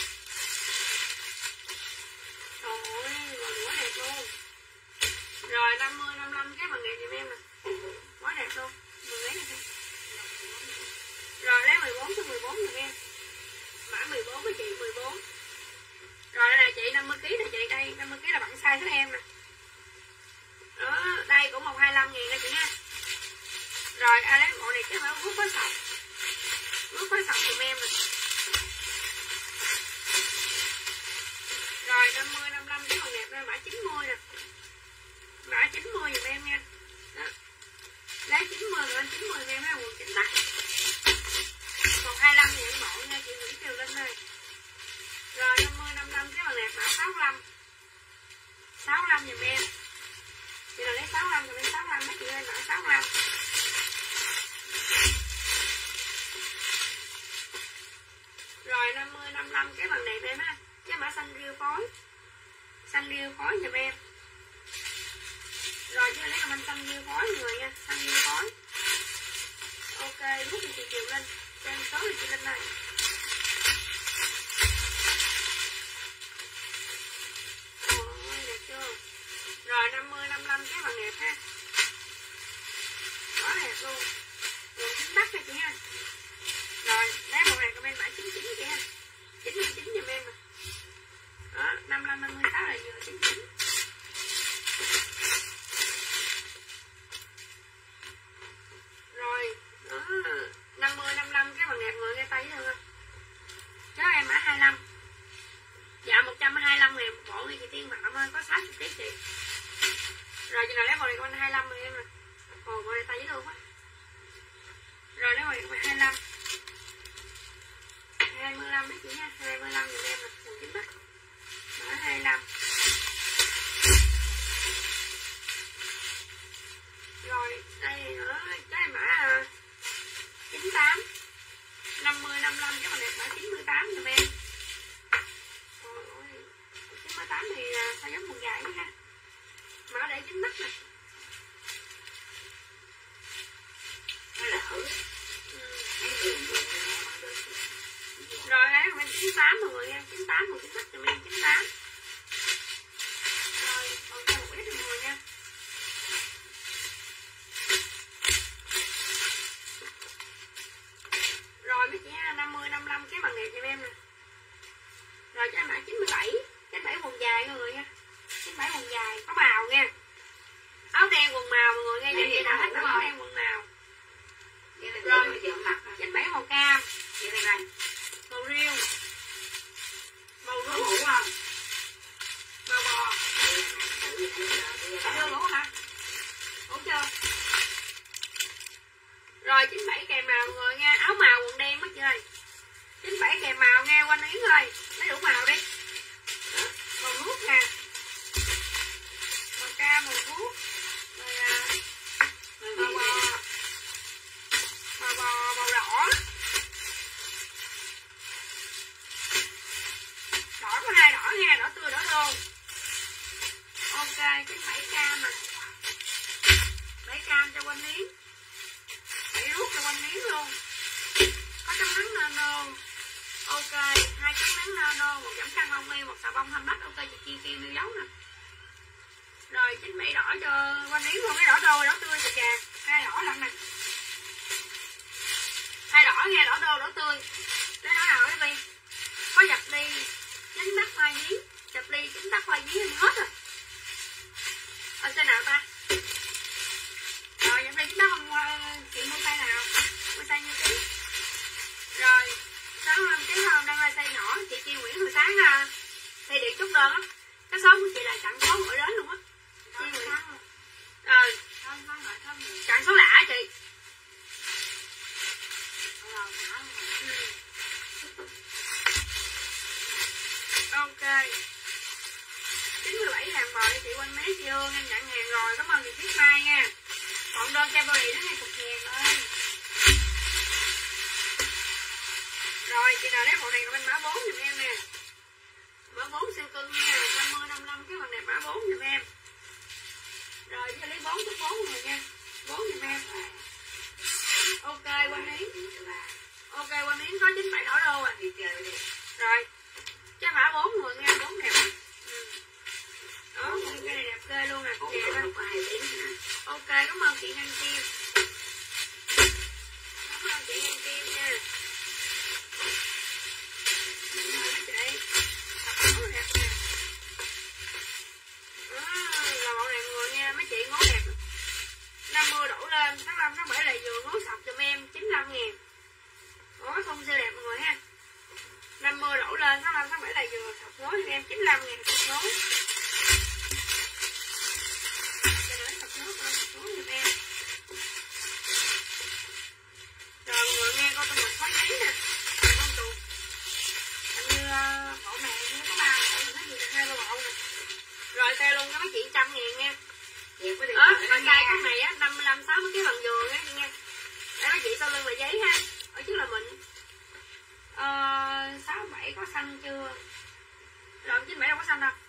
Trời ơi, màu quá đẹp luôn. Rồi năm mươi năm mươi lăm cái màu đẹp giùm em nè. Quá đẹp luôn. Mười mấy này thôi. Rồi lấy mười bốn số mười bốn giùm em. Mã mười bốn với chị mười bốn. Rồi đây là chị năm mươi ki lô gam nè chị, đây năm mươi ki lô gam là bạn size hết em nè. Đó, đây cũng một trăm hai mươi lăm ngàn nè chị nha. Rồi ai lấy bộ này cái mã vuốt có sọc. Vuốt có sọc giùm em nè. Rồi năm mươi năm mươi lăm cái màu đẹp đây mã chín mươi nè. Mã chín mươi giùm em nha. Đó. Lấy chín mươi rồi chín mươi em ha, quần chỉnh tắt. một trăm hai mươi lăm ngàn bộ nha chị Nguyễn Kiều Linh ơi. Rồi năm mươi năm mươi lăm cái màu đẹp mã sáu mươi lăm. sáu mươi lăm giùm em. Chị nào lấy sáu mươi lăm rồi lấy sáu mươi lăm mấy chị ơi, mã sáu mươi lăm. Rồi năm mươi năm mươi lăm cái bằng đẹp em ha. Cái mã xanh riêu phối. Xanh riêu phối giùm em. Rồi chứ lấy cái manh xanh riêu phối người nha, xanh riêu phối. Ok, rút cho chị Kiều Linh. Trang số thì chị Linh ơi. Ôi, đẹp chưa? Rồi năm mươi năm mươi lăm cái bằng đẹp ha. Quá đẹp luôn. Quần chính tắt cho chị ha. Rồi, lấy bộ này comment mã chín mươi chín chị ha. chín mươi chín giùm em nè. Đó, năm mươi lăm năm mươi sáu là vừa chín mươi chín. Rồi, đó, năm mươi năm mươi lăm cái bằng đẹp người nghe tay được không? Cho em mã hai mươi lăm. Dạ một trăm hai mươi lăm ngàn một bộ nghe chị Tiên Phạm ơi, có sáu mươi ký chị. Rồi chị nào lấy bộ này con hai mươi lăm rồi em nè. Ồ, bộ này tay dễ thương quá. Rồi lấy bộ này con hai mươi lăm. hai mươi lăm đấy chị nha, hai mươi lăm giùm em nè, quần chính bắc. Mã hai mươi lăm. Rồi, đây nữa, cái mã chín mươi tám. năm mươi năm mươi lăm cái màu đẹp mã chín mươi tám giùm em. Ôi ôi, chín mươi tám thì sao giống quần dài nữa ha. Mã để chính mắt nè. Nó lỡ. Ừ. Rồi đấy, mình chín mươi tám mọi người nha, chín mươi tám một chính mắt giùm em chín mươi tám. Rồi, còn cho một ít mọi người nha. Rồi mấy chị ha, năm mươi năm mươi lăm cái bằng đẹp giùm em nè. Rồi cho mã chín mươi bảy, chín mươi bảy quần dài mọi người nha. chín mươi bảy quần dài có màu nha. Áo đen quần màu mọi người nghe vậy chị nào thích áo đen quần màu. Rồi chín mươi bảy màu cam. Màu riêu. Màu rú. Màu bò. Chưa đủ hả? Đủ chưa? Rồi chín mươi bảy kèm màu mọi người nha, áo màu quần đen mất chơi. chín mươi bảy kèm màu nghe quanh Yến ơi, lấy đủ màu đi. Đó, màu ruốc nè. Màu cam, màu ruốc. Rồi à, màu bò. Màu bò, màu đỏ. Đỏ có hai đỏ nha, đỏ tươi đỏ đô. Ok, chín mươi bảy cam nè. bảy cam cho quanh Yến. Bảy rút cho quanh miếng luôn. Có chấm nắng nano. Ok, hai chấm nắng nano, một giảm căng bông mi, một xà bông thâm đất. Ok, chị Chi Kim yêu dấu nè. Rồi chín mươi bảy đỏ cho quanh miếng luôn, cái đỏ đô, đỏ tươi kìa kìa. Hai đỏ lắm nè. Hai đỏ nghe, đỏ đô, đỏ tươi. Cái đỏ nào cái Vi. Có dập ly, chín tắc khoai giếng. Dập ly, chín tắc khoai giếng em hết rồi. Ở trên nào ta? Rồi em đây chúng ta không chị mua size nào, mua size như ký. Rồi sáu mươi lăm ký không đang là size nhỏ. Chị Chi Nguyễn hồi sáng à, size điện chút đơn á. Cái số của chị là chặn số gửi đến luôn á. Chi Nguyễn ờ chặn số lạ chị. Ừ. Ok chín mươi bảy hàng bò đi chị quanh mé chị ương em nhận hàng rồi, cảm ơn chị Tuyết Mai nha. Còn đơn cho body nó hai mươi ngàn ơi. Rồi chị nào lấy bộ này comment mã bốn giùm em nè. Mã bốn siêu cưng nha, năm mươi năm mươi lăm cái bằng này mã bốn giùm em. Rồi cho lấy bốn chút bốn rồi nha. Bốn giùm em. Ok Quang Yến. Ok Quang Yến có chín bảy đỏ đô à. Rồi. Cho mã bốn người nha, bốn đẹp. Ừ. Đó, cái này đẹp ghê luôn nè. Ok, cảm ơn chị Ngân Kim. Cảm ơn chị Ngân Kim nha. Rồi chị. Thật đẹp nè. Là bọn này người nha, mấy chị ngố đẹp. năm mươi đổ lên, sáu mươi lăm, sáu mươi bảy là vừa ngố sọc giùm em chín mươi lăm ngàn. Ngố không siêu đẹp mọi người ha. năm mươi đổ lên, sáu mươi lăm, sáu mươi bảy là vừa sọc ngố giùm em chín mươi lăm ngàn sọc ngố. Cho để sọc ngố coi sọc ngố giùm em. Rồi mọi người nghe coi tụi mình có giấy nè. Con tuột. Hình như uh, bộ này nó có ba bộ, mình thấy gì là hai ba bộ nè. Rồi xe luôn cho mấy chị trăm ngàn nha. Đó, bàn tay con này á, năm mươi lăm, sáu mươi cái bằng dừa nha chị nha. Để mấy chị sau lưng là giấy ha. Ở trước là mình ờ, sáu bảy có xanh chưa? Rồi chín bảy đâu có xanh đâu.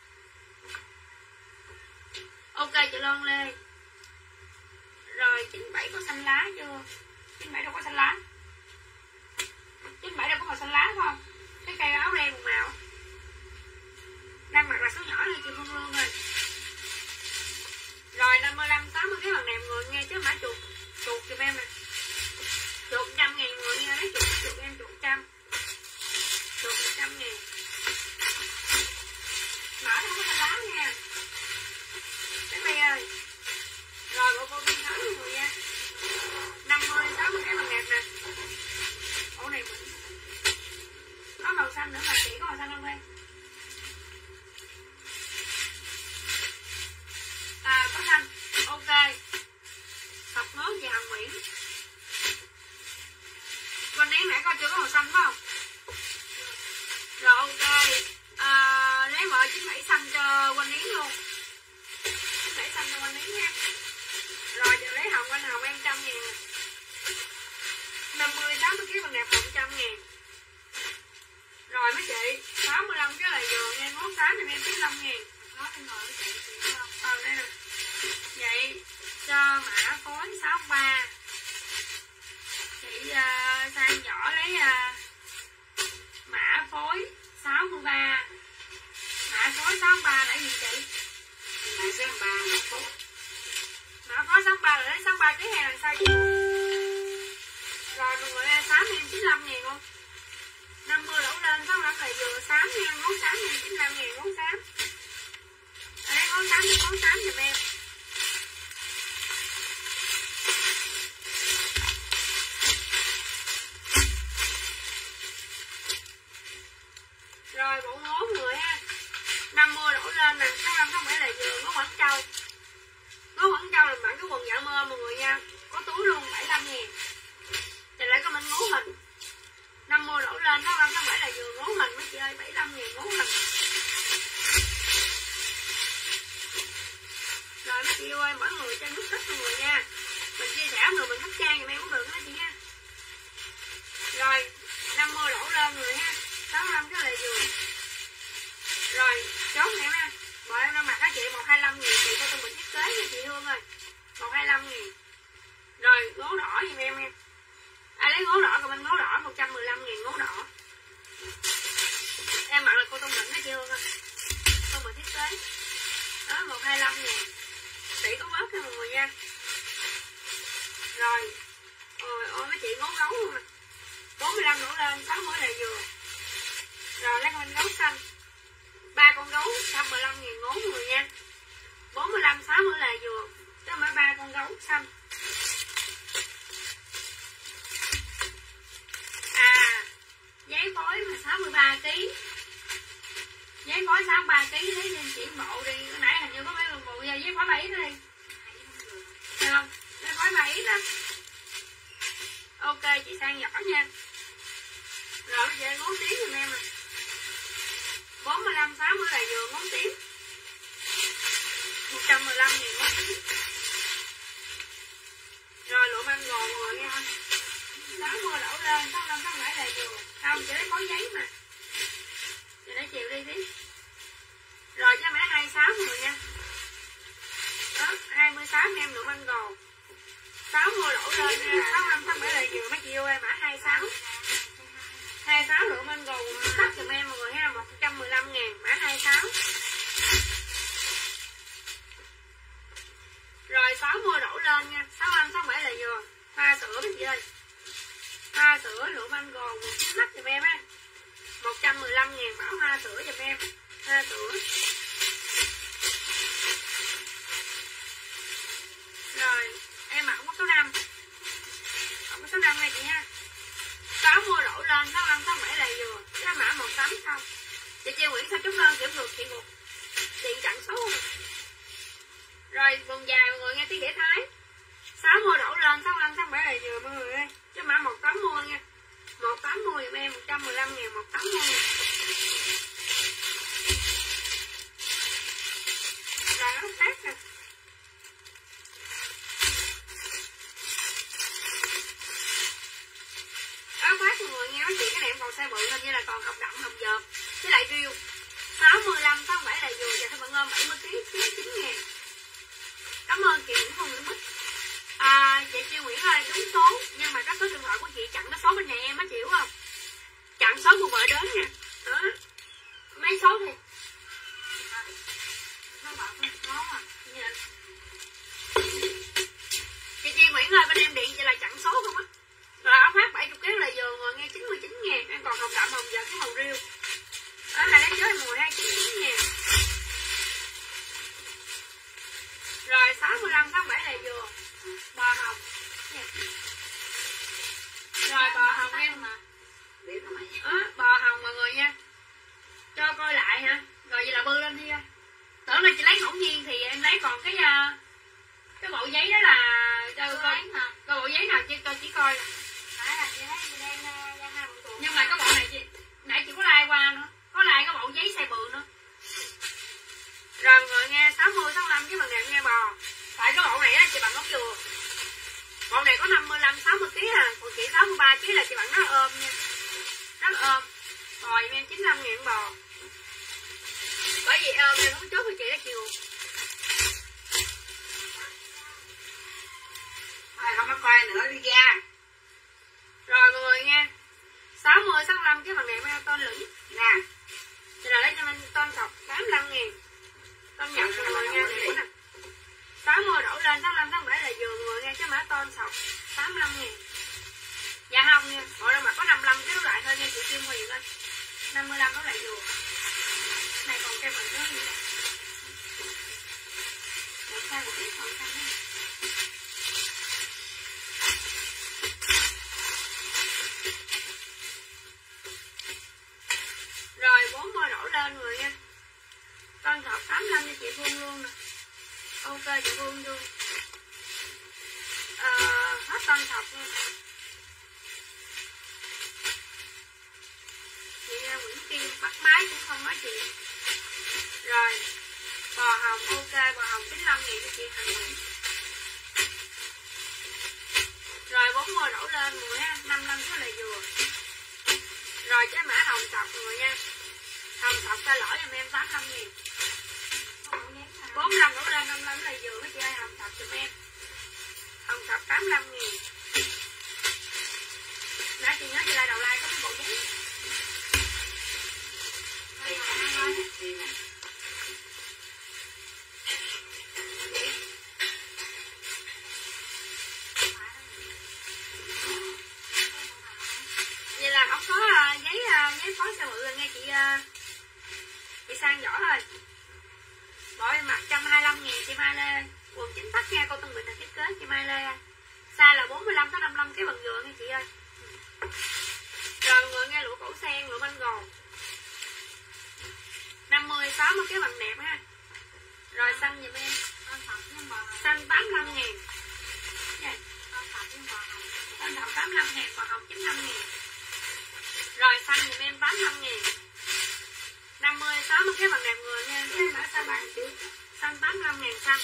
Ok chị Loan Lê. Rồi chín bảy có xanh lá chưa? chín bảy đâu có xanh lá. chín bảy đâu có màu xanh lá phải không? Cái cây áo đen một màu. Đang mặc là số nhỏ thôi chị Phương Lương rồi. Rồi năm mươi lăm, sáu mươi cái bằng nèm người nghe chứ mã chuột. Chuột giùm em nè. Chuột trăm ngàn người nghe đấy, chuột chuột em chuột trăm. Chuột một trăm ngàn. Mã không có xanh lá nha. Cái này ơi. Rồi bộ cô viên sáu mươi người nha. năm mươi, sáu mươi cái bằng đẹp nè. Ổ này mình có màu xanh nữa mà chị có màu xanh không đây? À có xanh. Ok. Sọc ngố chị Hằng Nguyễn. Con nén nãy coi chưa có màu xanh phải không? Rồi ok. À, lấy vợ chín bảy xanh cho Quanh Nén luôn. chín bảy xanh cho Quanh Nén nha. Rồi giờ lấy hồng Quanh Hồng em trăm ngàn. năm mươi, sáu mươi kg bằng đẹp một trăm ngàn. Rồi mấy chị sáu mươi lăm cái là vừa nghe ngón sáng thì em chín mươi lăm ngàn. Nó trên ngồi với chị chị đúng không? Ờ đây nè. Vậy cho mã phối sáu ba. Chị uh, sang vỏ lấy uh, mã phối sáu mươi ba. Mã phối sáu ba là gì chị? Mã sáu ba mã phối. Mã phối sáu ba là lấy sáu ba cái hàng đằng sau chị. Rồi mọi người ơi, xám em chín mươi lăm ngàn không? năm mươi đổ lên, sáu mươi lăm là vừa xám nha, ngón xám em chín mươi lăm ngàn ngón xám. Ở đây ngón xám thì ngón xám giùm em. Rồi bộ ngố người ha. năm mươi đổ lên nè, sáu mươi lăm, sáu mươi bảy là vừa ngó Quảng Châu. Ngó Quảng Châu là mặc cái quần dạ mơ mọi người nha. Có túi luôn bảy mươi lăm ngàn. Thì lại có mình ngố hình. năm mươi đổ lên, sáu mươi lăm, sáu mươi bảy là vừa ngố hình mấy chị ơi, bảy mươi lăm ngàn ngố hình. Rồi mấy chị ơi, mỗi người cho nút thích mọi người nha. Mình chia sẻ rồi mình thắt trang thì em cũng được đó chị nha. Rồi năm mươi đổ lên người ha, sáu mươi lăm cái là vừa. Rồi chốt nè ha. Bọn em đang mặc á chị một trăm hai mươi lăm ngàn. Chị cho tụi mình thiết kế nha chị Hương ơi. một trăm hai mươi lăm ngàn. Rồi ngố đỏ giùm em em. Ai lấy ngố đỏ, còn mình ngố đỏ một trăm mười lăm ngàn ngố đỏ. Em mặc là cô tông định đó chị Hương ơi. Tông mình thiết kế. Đó một trăm hai mươi lăm ngàn. Tỷ có bớt nha mọi người nha. Rồi. Ôi ôi mấy chị ngố gấu luôn nè. bốn mươi lăm đổ lên, sáu mươi là vừa. Rồi lấy con gấu xanh. ba con gấu một trăm mười lăm ngàn ngố mọi người nha. bốn mươi lăm, sáu mươi là vừa. Chứ mới ba con gấu xanh. À, giấy phối mà sáu mươi ba ki lô gam. Giấy phối sáu mươi ba ki lô gam lấy lên chuyển bộ đi. Cái nãy hình như có mấy lần bộ giấy phối bảy đó đi. Được không? Giấy phối bảy đó. Ok chị sang giỏ nha. Rồi bây giờ ngón tiếng giùm em à. bốn mươi lăm, sáu mươi là vừa ngón tiếng. một trăm mười lăm ngàn ngón tiếng. Rồi lụa măng gòn rồi nghe không? sáu mươi đổ lên, sáu mươi lăm, sáu mươi bảy là vừa. Không, chị lấy có giấy mà. Chị để chiều đi tí. Rồi cho mã hai mươi sáu người nha. Đó, hai mươi em lụa manh gòn. sáu mua đổ lên nha, sáu năm sáu bảy là vừa mấy chị ơi, mã hai sáu. hai mươi sáu lụa manh gòn tắt giùm em mọi người ha, một trăm mười lăm ngàn mã hai mươi sáu. Rồi sáu mua đổ lên nha, sáu năm sáu bảy là vừa. Hoa sữa mấy chị ơi. Hoa sữa lụa manh gòn một chín mắt giùm em á. một trăm mười lăm ngàn mã hoa sữa giùm em. Hoa sữa. Rồi, em mặc không có số năm. Không có số năm nha chị ha. sáu mua đổ lên, sáu năm sáu bảy là vừa. Cái mã một tám không. Chị Chi Nguyễn sao chút đơn kiểm ngược chị ngược. Điện chặn số rồi. Rồi, quần dài mọi người nghe tiếng để thái. sáu mua đổ lên, sáu năm sáu bảy là vừa mọi người ơi. Cái mã một tám mua nha. một tám mua giùm em, một trăm mười lăm ngàn một tám mua. Rồi nó tác nè. Áo khoác mọi người nghe nói chị cái này em còn size bự, hình như là còn hồng đậm hồng dợp với lại riêu. Sáu mươi lăm sáu bảy là vừa. Và thôi bạn ôm bảy mươi ký chín ngàn. Cảm ơn chị Nguyễn Hùng Nguyễn Bích. À, chị Chi Nguyễn ơi, đúng số. Nhưng mà có số điện thoại của chị chặn cái số bên nhà em á, chịu không? Chặn số của vợ đến nè. Đó. Mấy số thì nó bảo không số à. Chị Chi Nguyễn ơi, bên em điện chị là chặn số không á. Rồi áo khoác bảy mươi ký là vừa ngồi nghe chín mươi chín ngàn. Em còn hồng đậm hồng giờ cái màu riêu. Đó, hai lấy chới mùi hai mươi chín ngàn. Rồi sáu mươi lăm sáu bảy là vừa. Bò hồng. Rồi bò hồng em mà. Đó, bò hồng mọi người nha. Cho coi lại hả. Rồi vậy là bư lên đi ơi. Tưởng là chị lấy ngẫu nhiên thì em lấy còn cái uh, cái bộ giấy đó là cho coi coi bộ giấy nào chị cho chị coi là. Nhưng mà cái bộ này chị nãy chị có like qua nữa. Có like cái bộ giấy size bự nữa. Rồi mọi người nghe sáu mươi sáu mươi lăm cái bằng này nghe bò. Tại cái bộ này á chị bằng ốc dừa. Bộ này có năm mươi lăm sáu mươi ký à. Còn chị sáu mươi ba ký là chị bằng nó ôm nha. Rất ôm. Bò em chín mươi lăm ngàn bò. Bởi vì ôm em muốn chốt với chị đó chiều. Rồi không có coi nữa đi ra. Rồi mọi người nghe sáu mươi sáu mươi lăm cái bằng này em tôn lửng. Nè. Thì là lấy cho mình tôn sọc tám mươi lăm ngàn. Tôn nhập mọi người nghe hiểu nè. sáu mươi đổ lên sáu mươi lăm sáu mươi bảy là vừa mọi người nghe cái mã tôn sọc tám mươi lăm ngàn. Dạ không nha. Bộ đâu mà có năm mươi lăm cái đó lại thôi nha chị Kim Huyền ơi. năm mươi lăm đó lại vừa. Này còn cái bằng nữa gì nè. Một sai một ít còn xanh đó. Rồi bốn mươi đổ lên rồi nha. Con thọt tám mươi lăm cho chị Phương luôn nè. Ok chị Phương luôn. À, hết con thọt nha. Chị Nguyễn Kim bắt máy cũng không nói chuyện. Rồi bò hồng ok, bò hồng chín mươi lăm ngàn cho chị Hằng Nguyễn. Rồi bốn mươi đổ lên rồi ha, năm mươi lăm số là vừa. Rồi cái mã hồng sọc rồi nha. Hồng sọc ta lỗi giùm em tám mươi lăm ngàn. bốn mươi lăm đổ lên năm mươi lăm là vừa mấy chị ơi, hồng sọc giùm em. Hồng sọc tám mươi lăm ngàn. Nãy chị nhớ chị lại đầu like có cái bộ giấy. Đây là nè. Vậy là không có uh, giấy uh, giấy phó xe bự rồi nghe chị uh, chị sang giỏ thôi. Bỏ em mặc một trăm hai mươi lăm ngàn chị Mai Lê. Quần chính tắc nha, cô Tân Bình là thiết kế chị Mai Lê. Size là bốn mươi lăm tới năm mươi lăm cái bằng dừa nha chị ơi. Rồi mọi người nghe lụa cổ sen, lụa manh gòn. năm mươi sáu mươi cái bằng đẹp ha. Rồi xanh giùm em. Xanh tám mươi lăm ngàn. Xanh thọc tám mươi lăm ngàn, bò hồng chín mươi lăm ngàn. Rồi xanh giùm em tám mươi lăm ngàn. năm mươi sáu mươi cái bằng đẹp người nha. Cái mã xanh bạn chứ. Xanh tám mươi lăm ngàn xanh.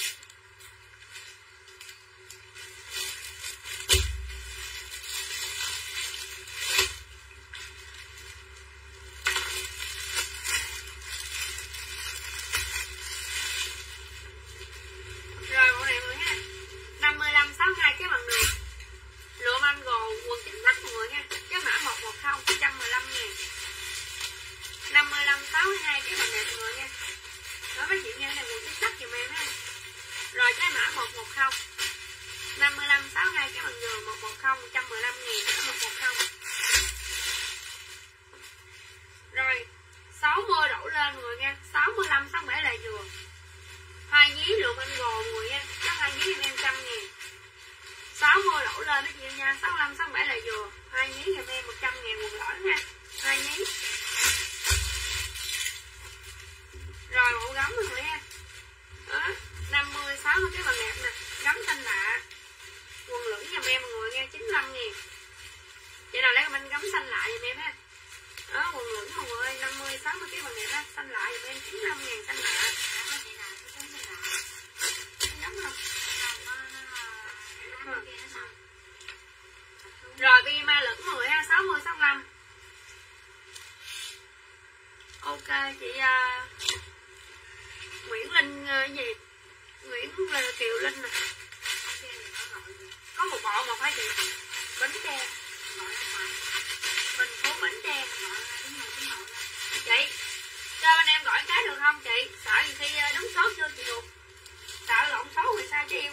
Rồi bộ này mọi người ha. sáu mươi lăm, sáu mươi bảy là vừa. Hai nhí giùm em một trăm ngàn quần lõi nha. Hai nhí. Rồi mẫu gấm mọi người ha. Đó, năm mươi, sáu mươi cái bằng đẹp nè. Gấm xanh lạ. Quần lửng giùm em mọi người nghe, chín mươi lăm ngàn. Chị nào lấy comment gấm xanh lạ giùm em ha. Đó, quần lửng mọi người ơi, năm mươi, sáu mươi cái bằng đẹp đó. Xanh lạ giùm em, chín mươi lăm ngàn xanh lạ. Đó, chị nào cái giống xanh lạ. Giống không? Nó nó kia nó sao? Rồi bi ma lửng mọi người ha, sáu mươi, sáu mươi lăm. Ok chị uh, Nguyễn Linh uh, cái gì? Nguyễn uh, Kiều Linh nè. Có một bộ mà phải chị. Bánh tre. Bình Phú Bánh Tre. Chị cho anh em gọi cái được không chị? Sợ gì khi uh, đúng số chưa chị được. Sợ lộn số rồi sao chứ yêu.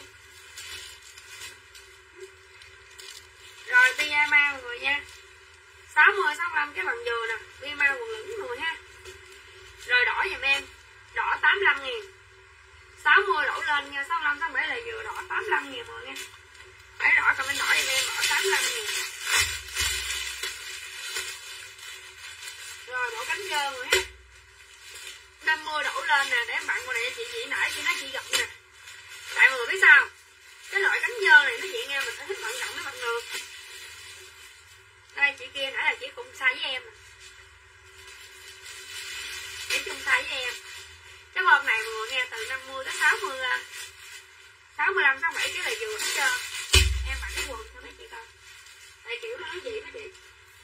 Rồi pyjama mọi người nha. sáu mươi, sáu mươi lăm cái bằng dừa nè. Pyjama quần lửng mọi người ha. Rồi đỏ giùm em. Đỏ tám mươi lăm ngàn. sáu mươi đổ lên nha. sáu mươi lăm, sáu mươi bảy là dừa. Đỏ tám mươi lăm ngàn mọi người nha. Đấy đỏ comment đỏ giùm em. Đỏ tám mươi lăm ngàn. Rồi đổ cánh dơ rồi ha. năm mươi đổ lên nè. Để em bạn con này chị chị nãy chị nói chị gặp nè. Tại mọi người biết sao? Cái loại cánh dơ này nó chị nghe mình phải thích vận động mới bằng được. Đây chị kia nãy là chị cùng size với em. Chị chung size với em. Cái hôm này mọi người nghe từ năm mươi tới sáu mươi, sáu mươi lăm, sáu mươi bảy cái là vừa hết trơn. Em mặc cái quần cho mấy chị coi. Tại kiểu nó nói gì đó chị.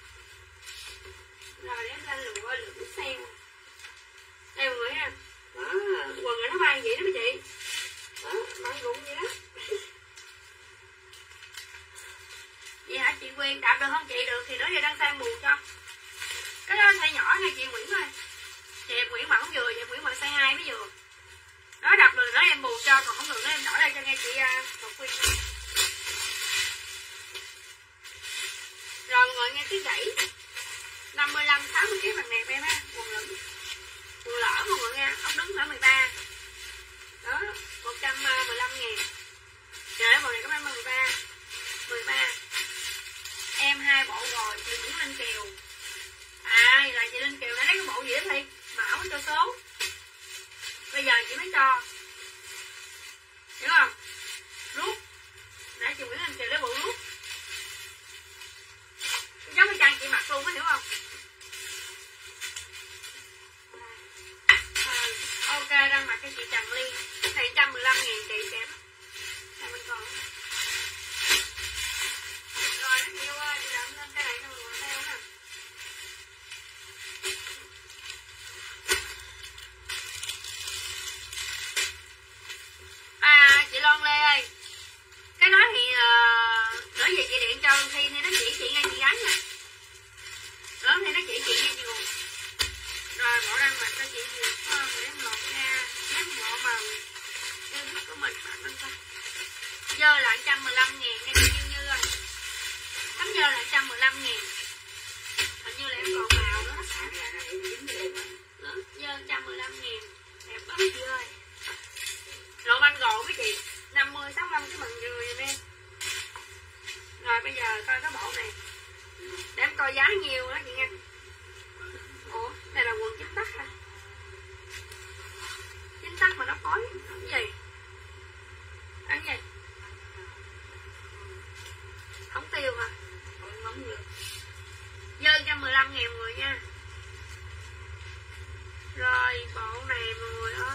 Rồi để em lên lụa lụa xe. Đây mọi người ha. Đó, quần này nó bay vậy đó mấy chị. Đó, mặc rụng vậy đó. Vậy hả chị Quyên, đạp được không chị? Được thì nói giờ đăng sang mù cho. Cái đó size nhỏ nha chị Nguyễn ơi. Chị Nguyễn mà không vừa, chị Nguyễn mà size hai mới vừa. Nó đạp được nói em bù cho, còn không được nói em đổi đây cho nghe chị uh, Ngọc Quyên. Rồi ngồi nghe tiếng gãy. năm mươi lăm, sáu mươi ký bằng đẹp em ha, quần lửng. Quần lỡ mọi người nghe, ốc đứng khoảng mười ba. Đó, một trăm mười lăm ngàn. Trời ơi, bộ này có em mười ba. mười ba. Em hai bộ rồi, chị Nguyễn Linh Kiều. À, là chị Linh Kiều đã lấy cái bộ gì đó Thi. Mà ổng cho số. Bây giờ chị mới cho. Hiểu không? Rút. Nãy chị Nguyễn Linh Kiều lấy bộ rút. Giống cái trang chị mặc luôn á, hiểu không? À, ok, đang mặc cái chị Trần Ly. Cái này một trăm mười lăm ngàn chị đẹp. Đây mình còn. Rồi nó nhiều ơi, chị làm lên cái này cho mọi người theo nè. À chị Loan Lê ơi, cái đó thì uh, nữa về chị điện cho Thi thì nó chỉ chị nghe chị gắn nha. Đó thì nó chỉ chị nghe chị luôn. Rồi bộ đang mặc cho chị nhiều hơn để em lột ra. Nếu bộ màu yêu thích của mình bạn nâng coi. Dơ là một trăm mười lăm ngàn nghe chị Như Như ơi. Tấm dơ là một trăm mười lăm ngàn. Hình như là em còn màu nữa. Đó, dơ một trăm mười lăm ngàn. Đẹp quá chị ơi. Lộ banh gồ với chị. năm mươi, sáu mươi lăm cái bằng dừa giùm em. Rồi bây giờ coi cái bộ này. Để em coi giá nhiêu đó chị nha. Ủa, này là quần chính tắc hả? Chính tắc mà nó khói. Cái gì? Ăn gì? Không tiêu hả? Không được. Dơ một trăm mười lăm ngàn người nha. Rồi bộ này mọi người ơi.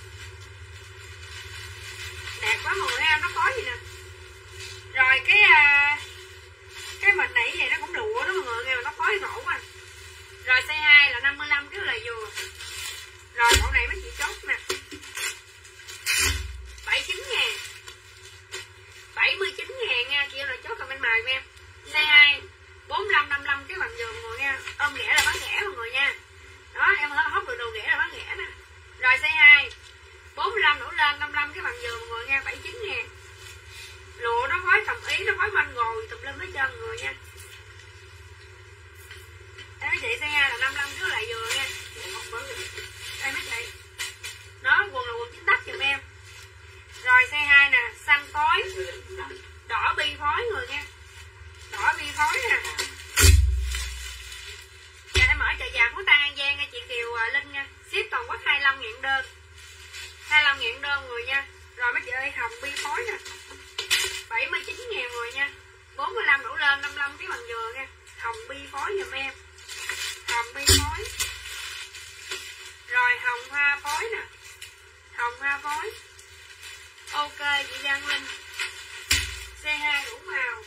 Đẹp quá mọi người em, nó có gì nè. Rồi cái uh, cái mình nãy vậy nó cũng lụa đó mọi người nghe mà nó khói ngộ quá. Rồi size hai là năm mươi lăm cái là vừa. Rồi bộ này mấy chị chốt nè. bảy mươi chín ngàn. bảy mươi chín ngàn nha, chị là chốt comment màu em. Size hai bốn mươi lăm, năm mươi lăm cái bằng vừa mọi người nha. Ôm ghẻ là bán ghẻ mọi người nha. Đó em hốt được đồ ghẻ là bán ghẻ nè. Rồi size hai bốn mươi lăm đổ lên, năm mươi lăm cái bằng vừa mọi người nha, bảy mươi chín ngàn. Lụa nó khói cầm ý, nó khói manh ngồi tùm lum hết trơn người nha. Đây mấy chị size hai là năm mươi lăm cái lại vừa nha. Đây mấy chị. Đó, quần là quần chính tắc giùm em. Rồi size hai nè, xanh phối, đỏ bi phối người nha. ngàn đơn, hai mươi lăm ngàn đơn người nha. Rồi mấy chị ơi, hồng bi phối nè, bảy mươi chín ngàn người nha, bốn mươi lăm đổ lên, năm mươi lăm cái bằng dừa nha. Hồng bi phối giùm em, hồng bi phối. Rồi hồng hoa phối nè, hồng hoa phối. Ok chị Giang Linh, xê hai đủ màu,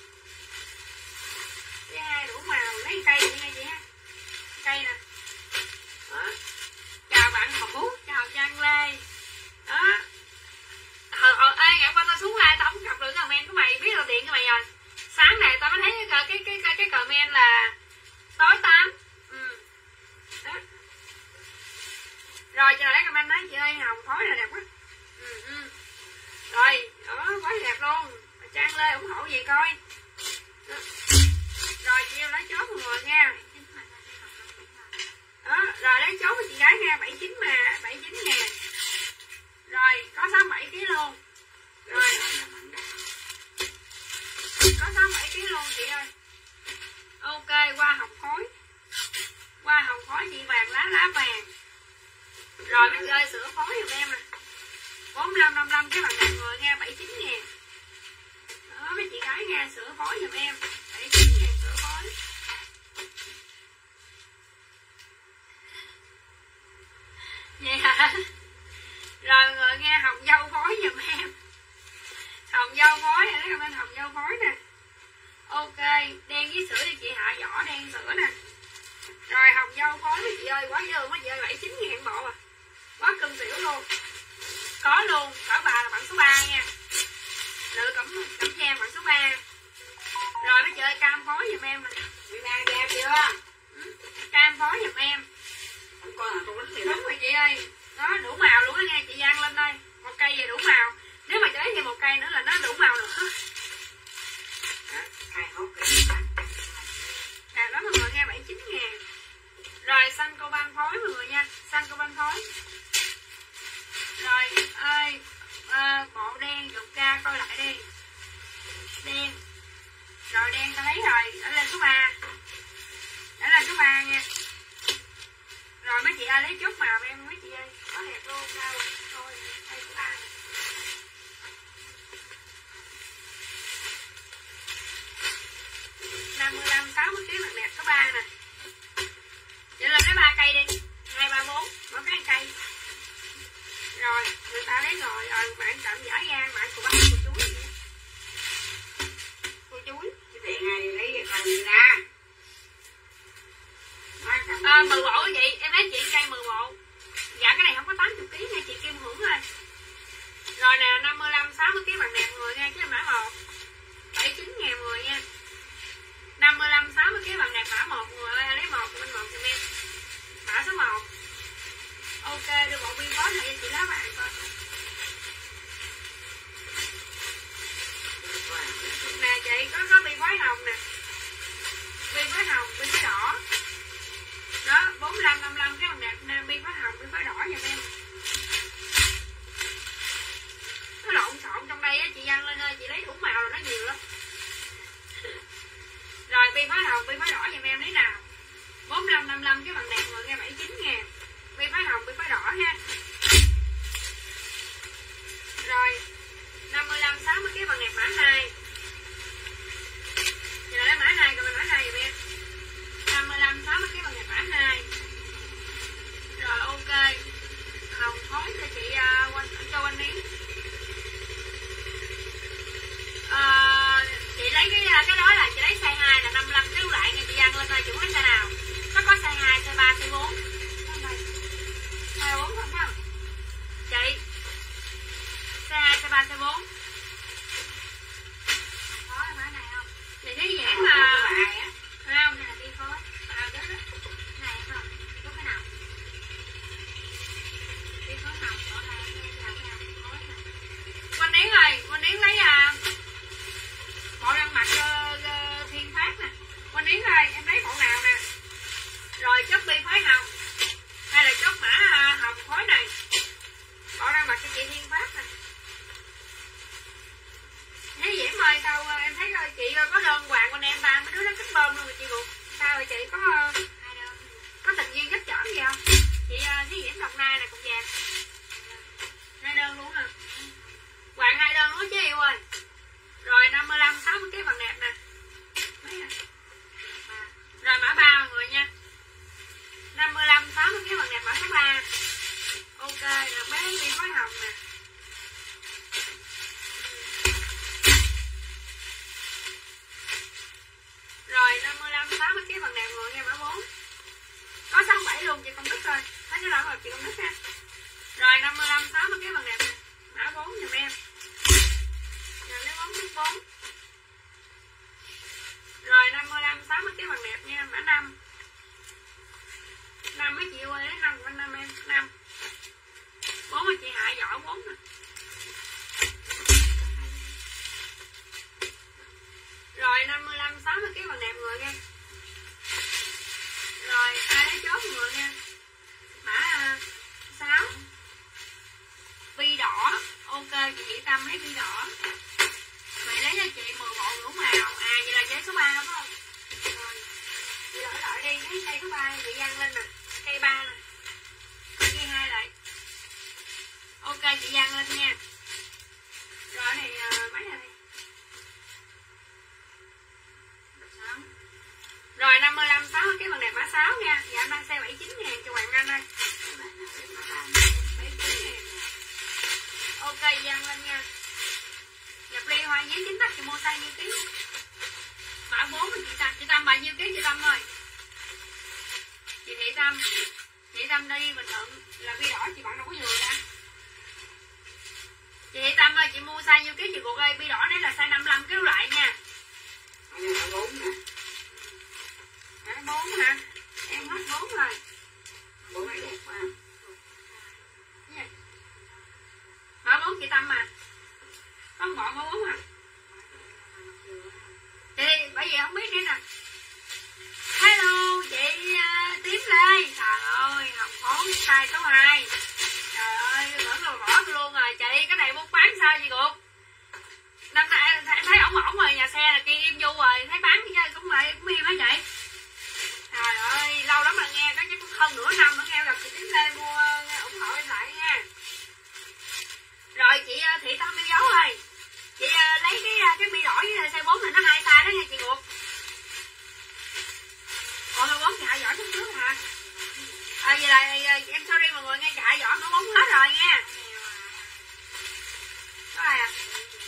xê hai đủ màu, lấy cây đi nha chị ha, cây nè. Đó. Chào bạn Hữu, chào Trang Lê. Đó. Hồi, hồi, ê, ngày qua tao xuống live tao không gặp được comment của mày, biết là tiền của mày rồi. Sáng này tao mới thấy cái cái cái cái, cái comment là tối tám. Ừ. Đó. Rồi chờ lấy comment nói chị ơi hồng phối này đẹp quá. Ừ, ừ. Rồi, đó, quá đẹp luôn. Trang Lê ủng hộ gì coi. Đó. Rồi chị em lấy chốt mọi người nha. Đó, rồi lấy chốt của chị gái nha, bảy mươi chín mà, bảy mươi chín ngàn. Rồi, có sáu mươi bảy ký luôn. Rồi. Có sáu mươi bảy ký luôn chị ơi. Ok, hoa hồng khối. Hoa hồng khối chị vàng lá lá vàng. Rồi mấy chị ơi, sữa phối giùm em nè. bốn mươi lăm năm mươi lăm cái bằng ngàn người nha, bảy mươi chín ngàn. Đó mấy chị gái nha, sữa phối giùm em, bảy mươi chín ngàn sữa phối. Vậy hả? Rồi mọi người nghe hồng dâu phối giùm em. Hồng dâu phối, lấy comment hồng dâu phối nè. Ok, đen với sữa đi chị Hạ Võ, đen sữa nè. Rồi hồng dâu phối mấy chị ơi, quá dư mấy chị ơi, bảy mươi chín ngàn bộ à. Quá cưng tiểu luôn. Có luôn, cỡ bà là bạn số ba nha. Lựa cẩm cẩm trang bạn số ba. Rồi mấy chị ơi, cam phối giùm em nè. mười ba ra chưa? Ừ, cam phối giùm em. Không có là tôi đánh Đúng rồi chị ơi. Đó, đủ màu luôn á nha chị Giang Linh ơi. Một cây về đủ màu. Nếu mà cho lấy thêm một cây nữa là nó đủ màu nữa. hai hốt cái À đó mọi người nghe, bảy mươi chín ngàn. Rồi xanh cô ban phối mọi người nha, xanh cô ban phối. Rồi ơi à, bộ đen dục ca coi lại đi. Đen. Rồi đen ta lấy rồi, đã lên số ba. Đã lên số ba nha. Rồi mấy chị ơi lấy chốt màu em mấy chị ơi, có đẹp luôn đâu. Thôi, đây số ba. năm mươi lăm sáu mươi ký mặt đẹp số ba nè. Vậy là lấy ba cây đi, hai ba bốn, mỗi cái cây. Rồi, người ta lấy rồi, rồi bạn chậm giải gan, bạn của bác của chuối vậy. Cô chuối. cái tiền ai đi lấy cái gì ra. À, mười bộ chị, em lấy chị cây mười bộ. Dạ cái này không có tám mươi ký nha chị Kim Hưởng thôi. Rồi nè, năm mươi lăm sáu mươi ký bằng đẹp người nha, chứ là mã một. bảy mươi chín ngàn người nha. năm mươi lăm sáu mươi ký bằng đẹp mã một người ơi, lấy một bên một giùm em. Mã số một. Ok, đưa bộ biên phối này cho chị lá vàng coi. Nè chị, có có biên phối hồng nè. Biên phối hồng, biên phối đỏ. Đó, bốn mươi lăm năm mươi lăm cái bằng đẹp nè, biên phối hồng, biên phối đỏ giùm em. Nó lộn xộn trong đây á chị Giang Linh ơi, chị lấy đủ màu rồi nó nhiều lắm. Rồi biên phối hồng, biên phối đỏ giùm em lấy nào. bốn mươi lăm năm mươi lăm cái bằng đẹp người nghe, bảy mươi chín ngàn. Biên phối hồng, biên phối đỏ ha. Rồi năm mươi lăm sáu mươi cái bằng đẹp mã hai. Giờ lấy mã hai rồi mã hai giùm em. năm mươi lăm sáu mươi cái bằng đẹp mã hai. Rồi ok. Hồng khối cho chị uh, quanh, cho quanh miếng. Uh, chị lấy cái cái đó là chị lấy size hai là năm mươi lăm cái lưu lại nha chị Giang Linh ơi, chị muốn lấy size nào? Nó có size hai, size ba, size bốn. size bốn không phải không? Chị size hai, size ba, size bốn. có cái mã này không? Chị thấy dễ mà. Phải không? này là đi phối. À đó đó. Này không? Có cái nào? Đi phối hồng ở đây là cái nào phối này. Quanh Điển ơi, Quanh Điển lấy à bộ đang mặc uh, uh, Thiên Phát nè. Quanh Điển ơi, em lấy bộ nào nè. Rồi chốt bi phối hồng. Hay là chốt mã uh, hồng khối này. Bộ đang mặc cho chị Thiên Phát nè. Thấy Diễm ơi, sao uh, em thấy uh, chị uh, có đơn hoàng con em ba mấy đứa nó cất bơm luôn rồi chị Ruột. Sao rồi chị có uh, Hai đơn. có tình duyên gấp chởm gì không? Chị uh, thấy Diễm Đồng Nai nè, cục vàng. bảy luôn chị Công Đức thôi. Thấy cái đó rồi chị Công Đức ha. Rồi năm mươi lăm sáu mươi cái bằng đẹp nè. Mã bốn giùm em. Rồi lấy bốn chiếc bốn. Rồi năm mươi lăm sáu mươi cái bằng đẹp nha, mã năm. năm mấy chị ơi, lấy năm của anh năm em, năm. bốn mà chị Hạ giỏ bốn nè. Rồi năm mươi lăm sáu mươi cái bằng đẹp người nha. Rồi ai lấy chốt người nha. Mã uh, sáu. Bi đỏ. Ok chị Thị Tâm lấy bi đỏ. Vậy lấy cho chị mười bộ ngũ màu. À vậy là giấy số ba phải không? Rồi. Chị đổi lại đi, lấy cây số ba chị Văn lên nè. Cây ba nè. Cây hai lại. Ok chị Văn lên nha. Rồi này uh, mấy này đây? Rồi năm mươi lăm sáu cái bằng đẹp mã sáu nha. Dạ em đang xe bảy mươi chín ngàn cho Hoàng Anh ơi. bảy mươi chín ngàn. Ok Giang lên nha. Nhập ly hoa giấy chính tắc chị mua size nhiêu ký? Mã bốn chị Tâm. Chị Tâm bao nhiêu ký chị Tâm ơi? Chị Thị Tâm. Chị Tâm đi Bình Thuận là bi đỏ chị bạn đâu có vừa ra. Chị Thị Tâm ơi chị mua size nhiêu ký chị cuộc ơi? Bi đỏ đấy là size năm mươi lăm ký loại nha. Mã bốn nè. Mã bốn hả? Em hết bốn rồi. bốn này đẹp quá. Mã bốn chị Tâm mà. Có một mã bốn à? Chị bởi vì không biết nữa nè. Hello chị uh, Tím Lê. Trời ơi Hồng Phốn size số hai. Trời ơi tưởng là bỏ tôi luôn rồi. Chị cái này muốn bán sao chị Cuộc? Năm nay thấy ổng ổng rồi, nhà xe là kia im du rồi, thấy bán cái cũng lại cũng im hả vậy? Trời ơi lâu lắm mà nghe có chắc cũng hơn nửa năm nữa nghe gặp chị Tím Lê mua ủng hộ em lại nha. Rồi chị Thị Tâm yêu dấu ơi, chị lấy cái cái bi đỏ với size bốn này nó hai size đó nha chị Cuộc. Ủa size bốn chị Hạ giỏi chút trước hả? À vậy là em sorry mọi người nghe, chị Hạ giỏi nó bốn hết rồi nha. Có ai à?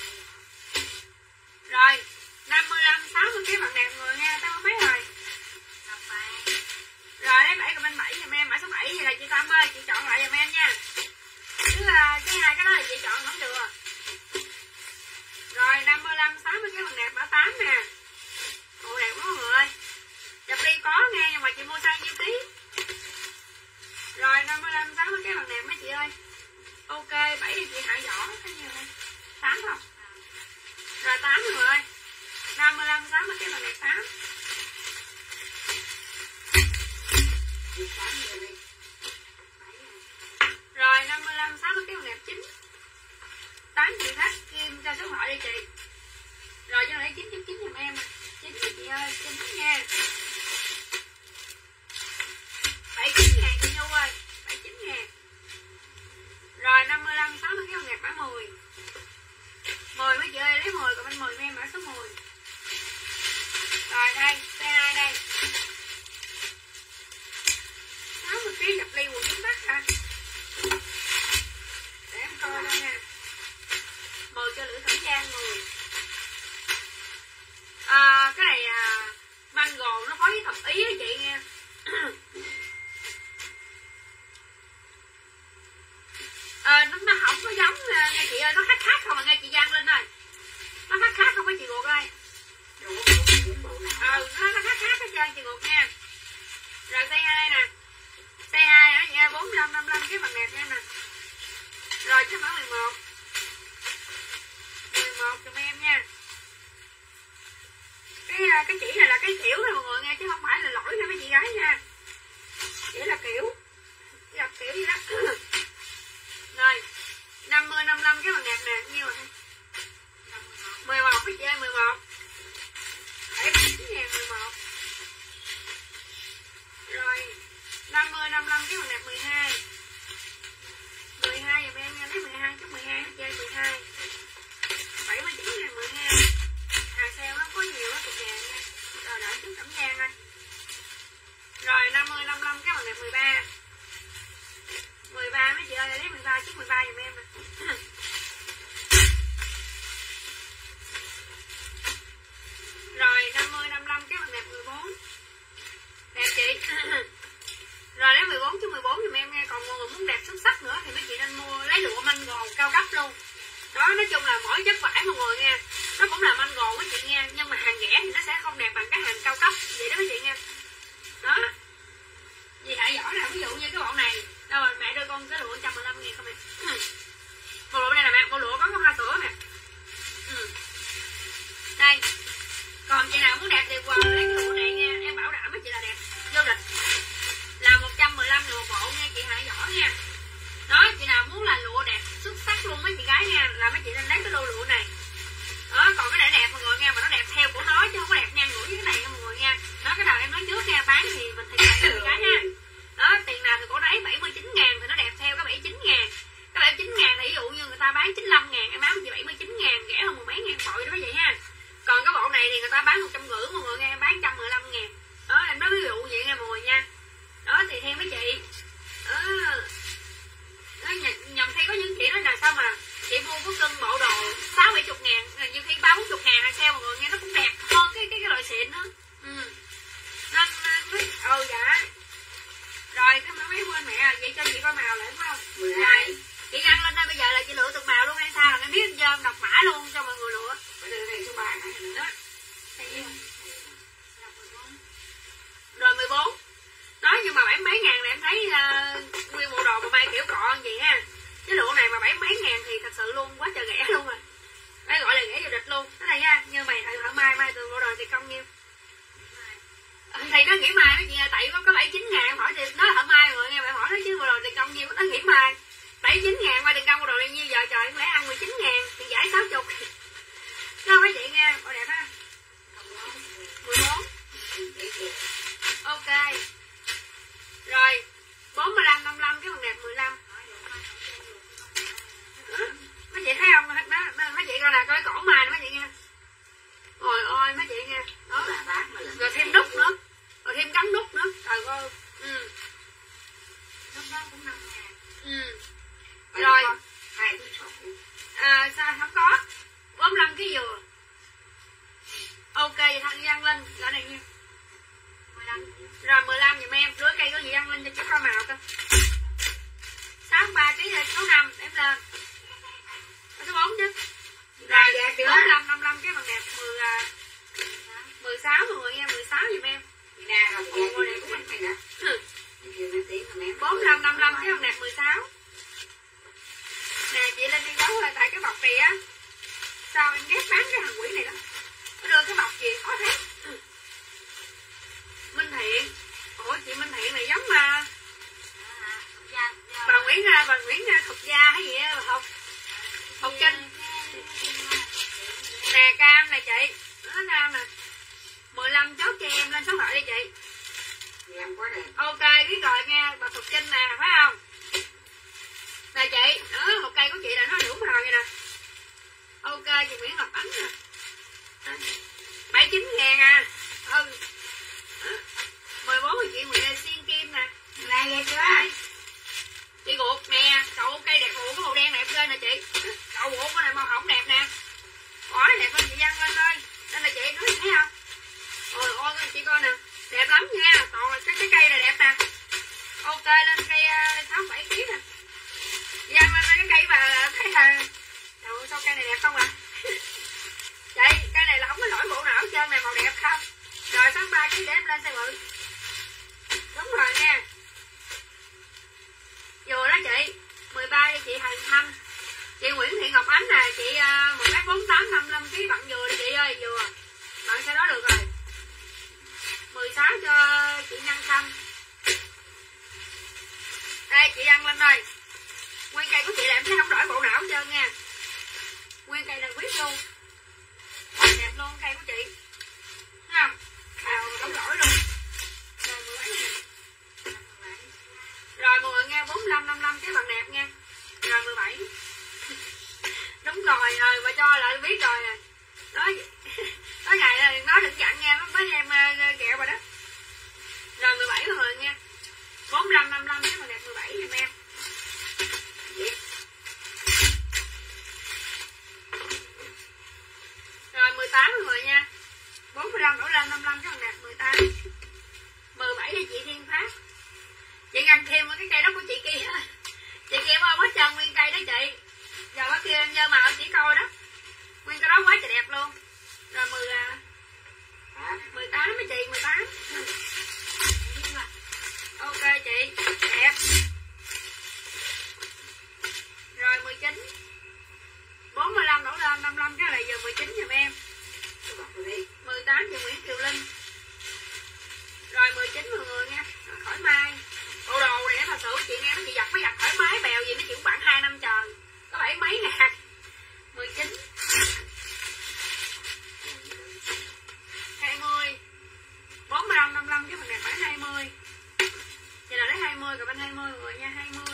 Rồi năm mươi lăm sáu mươi cái bằng đẹp người nha, tao mấy rồi. Rồi lấy bảy comment bảy giùm em, mã số bảy vậy là chị Tâm ơi, chị chọn lại giùm em nha. Chứ cái hai cái đó là chị chọn không được. Rồi năm mươi lăm sáu mươi cái bằng đẹp mã tám nè. Ồ đẹp quá mọi người ơi. Chụp đi có nghe nhưng mà chị mua size nhiêu ký. Rồi năm mươi lăm sáu mươi cái bằng đẹp mấy chị ơi. Ok bảy thì chị Hạ giỏ cái nhiều đây. tám không? Rồi tám mọi người ơi. năm mươi lăm sáu mươi cái bằng đẹp tám. Rồi năm mươi lăm sáu mươi cái bằng đẹp chín. tám chị khách kim cho số thoại đi chị. Rồi cho lấy chín chín chín giùm em. chín chị ơi, chín nha. bảy mươi chín ngàn chị Nhu ơi, bảy mươi chín ngàn. Rồi năm mươi lăm sáu mươi cái bằng đẹp mã mười. mười mấy chị ơi, lấy mười còn bên mười em mã số mười. Rồi đây, xe hai đây. sáu mươi ký dập ly quần chúng Bắc hả? Để em coi đây nha. mười cho Lữ Thẩm Giang mười. À, cái này à, mango nó phối với thập ý đó chị nghe. À, nó, nó không có giống nghe chị ơi, nó khác khác không mà nghe chị Giang lên rồi. Nó khác khác không có chị Ngọc ơi. Ờ, nó, nó khác khác hết trơn chị Ngọc nha. Rồi size hai nè. Size hai á nha, bốn mươi lăm năm mươi lăm cái bằng đẹp nha nè. Rồi cho mã mười một. mười một cho em nha. Cái cái chỉ này là cái kiểu thôi mọi người nghe, chứ không phải là lỗi nha mấy chị gái nha. Chỉ là kiểu. Gặp kiểu gì đó. Rồi năm mươi năm mươi lăm cái bằng đẹp nè, nhiêu rồi? mười một cái chị ơi, mười một. bảy mươi chín ngàn mười một. Rồi năm mươi năm mươi lăm cái bằng đẹp mười hai. mười hai giùm em nha, lấy mười hai chút mười hai hết chơi mười hai. bảy mươi chín ngàn mười hai. Hàng sale nó có nhiều á cục vàng nha. Rồi đợi chút Cẩm Giang ơi. Rồi năm mươi năm mươi lăm cái bằng đẹp mười ba. mười ba mấy chị ơi, lấy mười ba chút mười ba giùm em nè. Rồi năm mươi năm mươi lăm cái bằng đẹp mười bốn. Đẹp chị. Rồi lấy muốn đẹp xuất sắc nữa thì mấy chị nên mua lấy lụa mango cao cấp luôn. Đó, nói chung là mỗi chất vải mọi người nha, nó cũng là mango mấy chị nghe, nhưng mà hàng rẻ thì nó sẽ không đẹp bằng cái hàng cao cấp vậy đó mấy chị nghe. Đó, vì hãy giỏi nè, ví dụ như cái bộ này đâu rồi mẹ đưa con cái lụa một trăm mười lăm ngàn không em. Ừ. Bộ lụa này là mẹ, bộ lụa có cái hoa sữa nè. Ừ. Đây, còn chị nào muốn đẹp thì quần lấy cái lụa này nha, em bảo đảm mấy chị là đẹp vô địch. Là một trăm mười lăm lụa bộ nha chị hãy giỏi nha. Đó, chị nào muốn là lụa đẹp xuất sắc luôn mấy chị gái nha, là mấy chị nên lấy cái lô lụa này. Đó, còn cái này đẹp mọi người nha, mà nó đẹp theo của nó chứ không có đẹp ngang ngửa với cái này nha mọi người nha. Đó, cái đầu em nói trước nha, bán thì mình thì chị gái nha. Đó, tiền nào thì cổ đấy bảy mươi chín ngàn thì nó đẹp theo cái bảy mươi chín ngàn. Cái bảy mươi chín ngàn thì ví dụ như người ta bán chín mươi lăm ngàn, em bán chị bảy mươi chín ngàn, rẻ hơn một mấy ngàn bội đó vậy ha. Còn cái bộ này thì người ta bán một trăm rưỡi mọi người nghe, em bán một trăm mười lăm ngàn. Đó, em nói ví dụ vậy nha mọi người nha. Đó, thì theo mấy chị. Đó. Nhầm thấy có những chị nói là sao mà chị mua có cân bộ đồ sáu bảy chục ngàn, nhiều khi ba bốn chục ngàn hay sao mọi người nghe nó cũng đẹp hơn cái cái cái loại xịn đó. Ừ. Nên mới ừ dạ. Rồi cái máy quên mẹ vậy cho chị coi màu lại phải không? Rồi chị đăng lên đây bây giờ là chị lựa từng màu luôn hay sao là em biết giờ đọc mã luôn cho mọi người lựa. Đây số ba đó. Rồi mười bốn. Nói nhưng mà bảy mấy ngàn này em thấy uh, nguyên bộ đồ mà may kiểu cọ gì ha. Cái lụa này mà bảy mấy ngàn thì thật sự luôn quá trời rẻ luôn rồi. Đây gọi là rẻ vô địch luôn. Cái này nha, như mày thợ thợ mai mai từ bộ đồ thì công nhiêu? Thì nó nghĩ mai nó chị tại có có bảy chín ngàn hỏi thì nó là thợ mai rồi nghe mày hỏi nó chứ bộ đồ thì công nhiêu, nó nghĩ mai bảy chín ngàn mai tiền công bộ đồ này nhiêu giờ trời em lẽ ăn mười chín ngàn thì giải sáu chục. Nó mấy chị nghe, bộ đẹp ha. mười bốn. Ok. Rồi, bốn mươi lăm, năm mươi lăm cái phần đẹp mười lăm. Mấy chị thấy không? Nó, mấy chị coi là coi cổ mài nè mấy chị nghe. Ôi ôi mấy chị nghe. Đó. Rồi thêm nút nữa. Rồi thêm cắm nút nữa. Trời ơi. Ừ. Nút đó cũng năm ngàn. Ừ. Rồi. À, sao không có. bốn mươi lăm cái dừa. Ok, vậy thằng Giang Linh. Gọi này nha. mười lăm. Rồi mười lăm giùm em. Rửa cây có gì Giang Linh cho chú coi màu coi. sáu mươi ba ký số năm em lên. Số bốn chứ. Rồi bốn mươi lăm, năm mươi lăm cái bằng đẹp mười, mười sáu mọi người nghe, mười sáu giùm em. Nè rồi cô này cũng này nữa. bốn mươi lăm, năm mươi lăm cái bằng đẹp mười sáu. Nè chị lên đi giấu rồi tại cái bọc này á. Sao em ghét bán cái thằng quỷ này lắm. Nó đưa cái bọc gì khó thế. Minh Thiện. Ủa chị Minh Thiện này giống mà bà Nguyễn bà Nguyễn Thục Gia hay gì á học học Trinh. Nè cam này chị, nó cam nè. mười lăm chốt cho em lên số thoại đi chị. Ok biết rồi nghe, bà Thục Trinh nè phải không? Nè chị, đó một cây của chị là nó đủ màu vậy nè. Ok chị Nguyễn Ngọc Ánh nè. bảy mươi chín ngàn à. Ừ. mười bốn thì chị Nguyễn Xiên Kim nè. Này vậy chưa? Chị guộc nè, cậu cây đẹp guộc cái màu đen đẹp lên nè chị. Cậu guộc cái này màu hỏng đẹp nè. Ủa đẹp lên chị Văn lên ơi. Đây là chị nói thấy không? Ôi ôi chị coi nè, đẹp lắm nha. Toàn là cái cái cây này đẹp nè. Ok lên cây sáu bảy ký nè. Văn lên cái cây mà thấy là trời sao cây này đẹp không ạ? À? Chị, cây này là không có lỗi bộ nào hết trơn này, màu đẹp không? Rồi sáu ba ký để em lên xe bự. Đúng rồi nha. Vừa đó chị, mười ba cho chị Hằng Thanh. Chị Nguyễn Thị Ngọc Ánh nè, chị uh, một mét bốn tám, năm mươi lăm ký bạn vừa đi chị ơi, vừa. Bạn sẽ đó được rồi. mười sáu cho chị Nhân Xanh. Đây chị ăn lên đây. Nguyên cây của chị là em thấy không đổi bộ não hết trơn nha. Nguyên cây là quyết luôn. Đẹp luôn cây của chị. Thấy không? Màu không đổi luôn. Rồi mười mấy nè. Rồi mọi người nghe bốn mươi lăm, năm mươi lăm cái bằng đẹp nha. Rồi mười bảy. Đúng rồi, rồi bà cho lại biết rồi nè. Nói nói ngày nói đừng dặn nha, mấy em kẹo rồi đó. Rồi mười bảy mọi người nha. bốn mươi lăm, năm mươi lăm cái bằng đẹp mười bảy giùm em. Rồi mười tám mọi người nha. bốn mươi lăm đổ lên năm mươi lăm cái bằng đẹp mười tám. mười bảy cho chị Thiên Phát. Chị ngăn thêm cái cây đó của chị kia. Chị kia ôm hết trơn nguyên cây đó chị. Giờ bác kia em dơ màu chỉ coi đó. Nguyên cái đó quá trời đẹp luôn. Rồi mười à mười tám mấy chị, mười tám. Ok chị, đẹp. Rồi mười chín. bốn mươi lăm đổ lên, năm mươi lăm cái là giờ mười chín giùm em. mười tám chị Nguyễn Kiều Linh. Rồi mười chín mọi người nha. Khỏi mai. Bộ đồ này thật sự chị nghe nó chị giặt mới giặt thoải mái bèo gì nó chỉ khoảng hai năm trời. Có bảy mấy ngàn. mười chín. hai mươi. bốn mươi lăm, năm mươi lăm cái phần này khoảng hai mươi. Chị nào lấy hai mươi rồi bên hai mươi mọi người nha, hai mươi.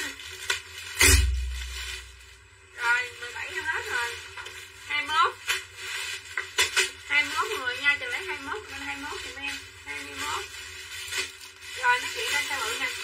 Rồi mười bảy em hết rồi. hai mươi mốt. hai mươi mốt mọi người nha, chị lấy hai mươi mốt rồi bên hai mươi mốt giùm em. hai mươi mốt. Rồi nói chuyện lên sao bự nè.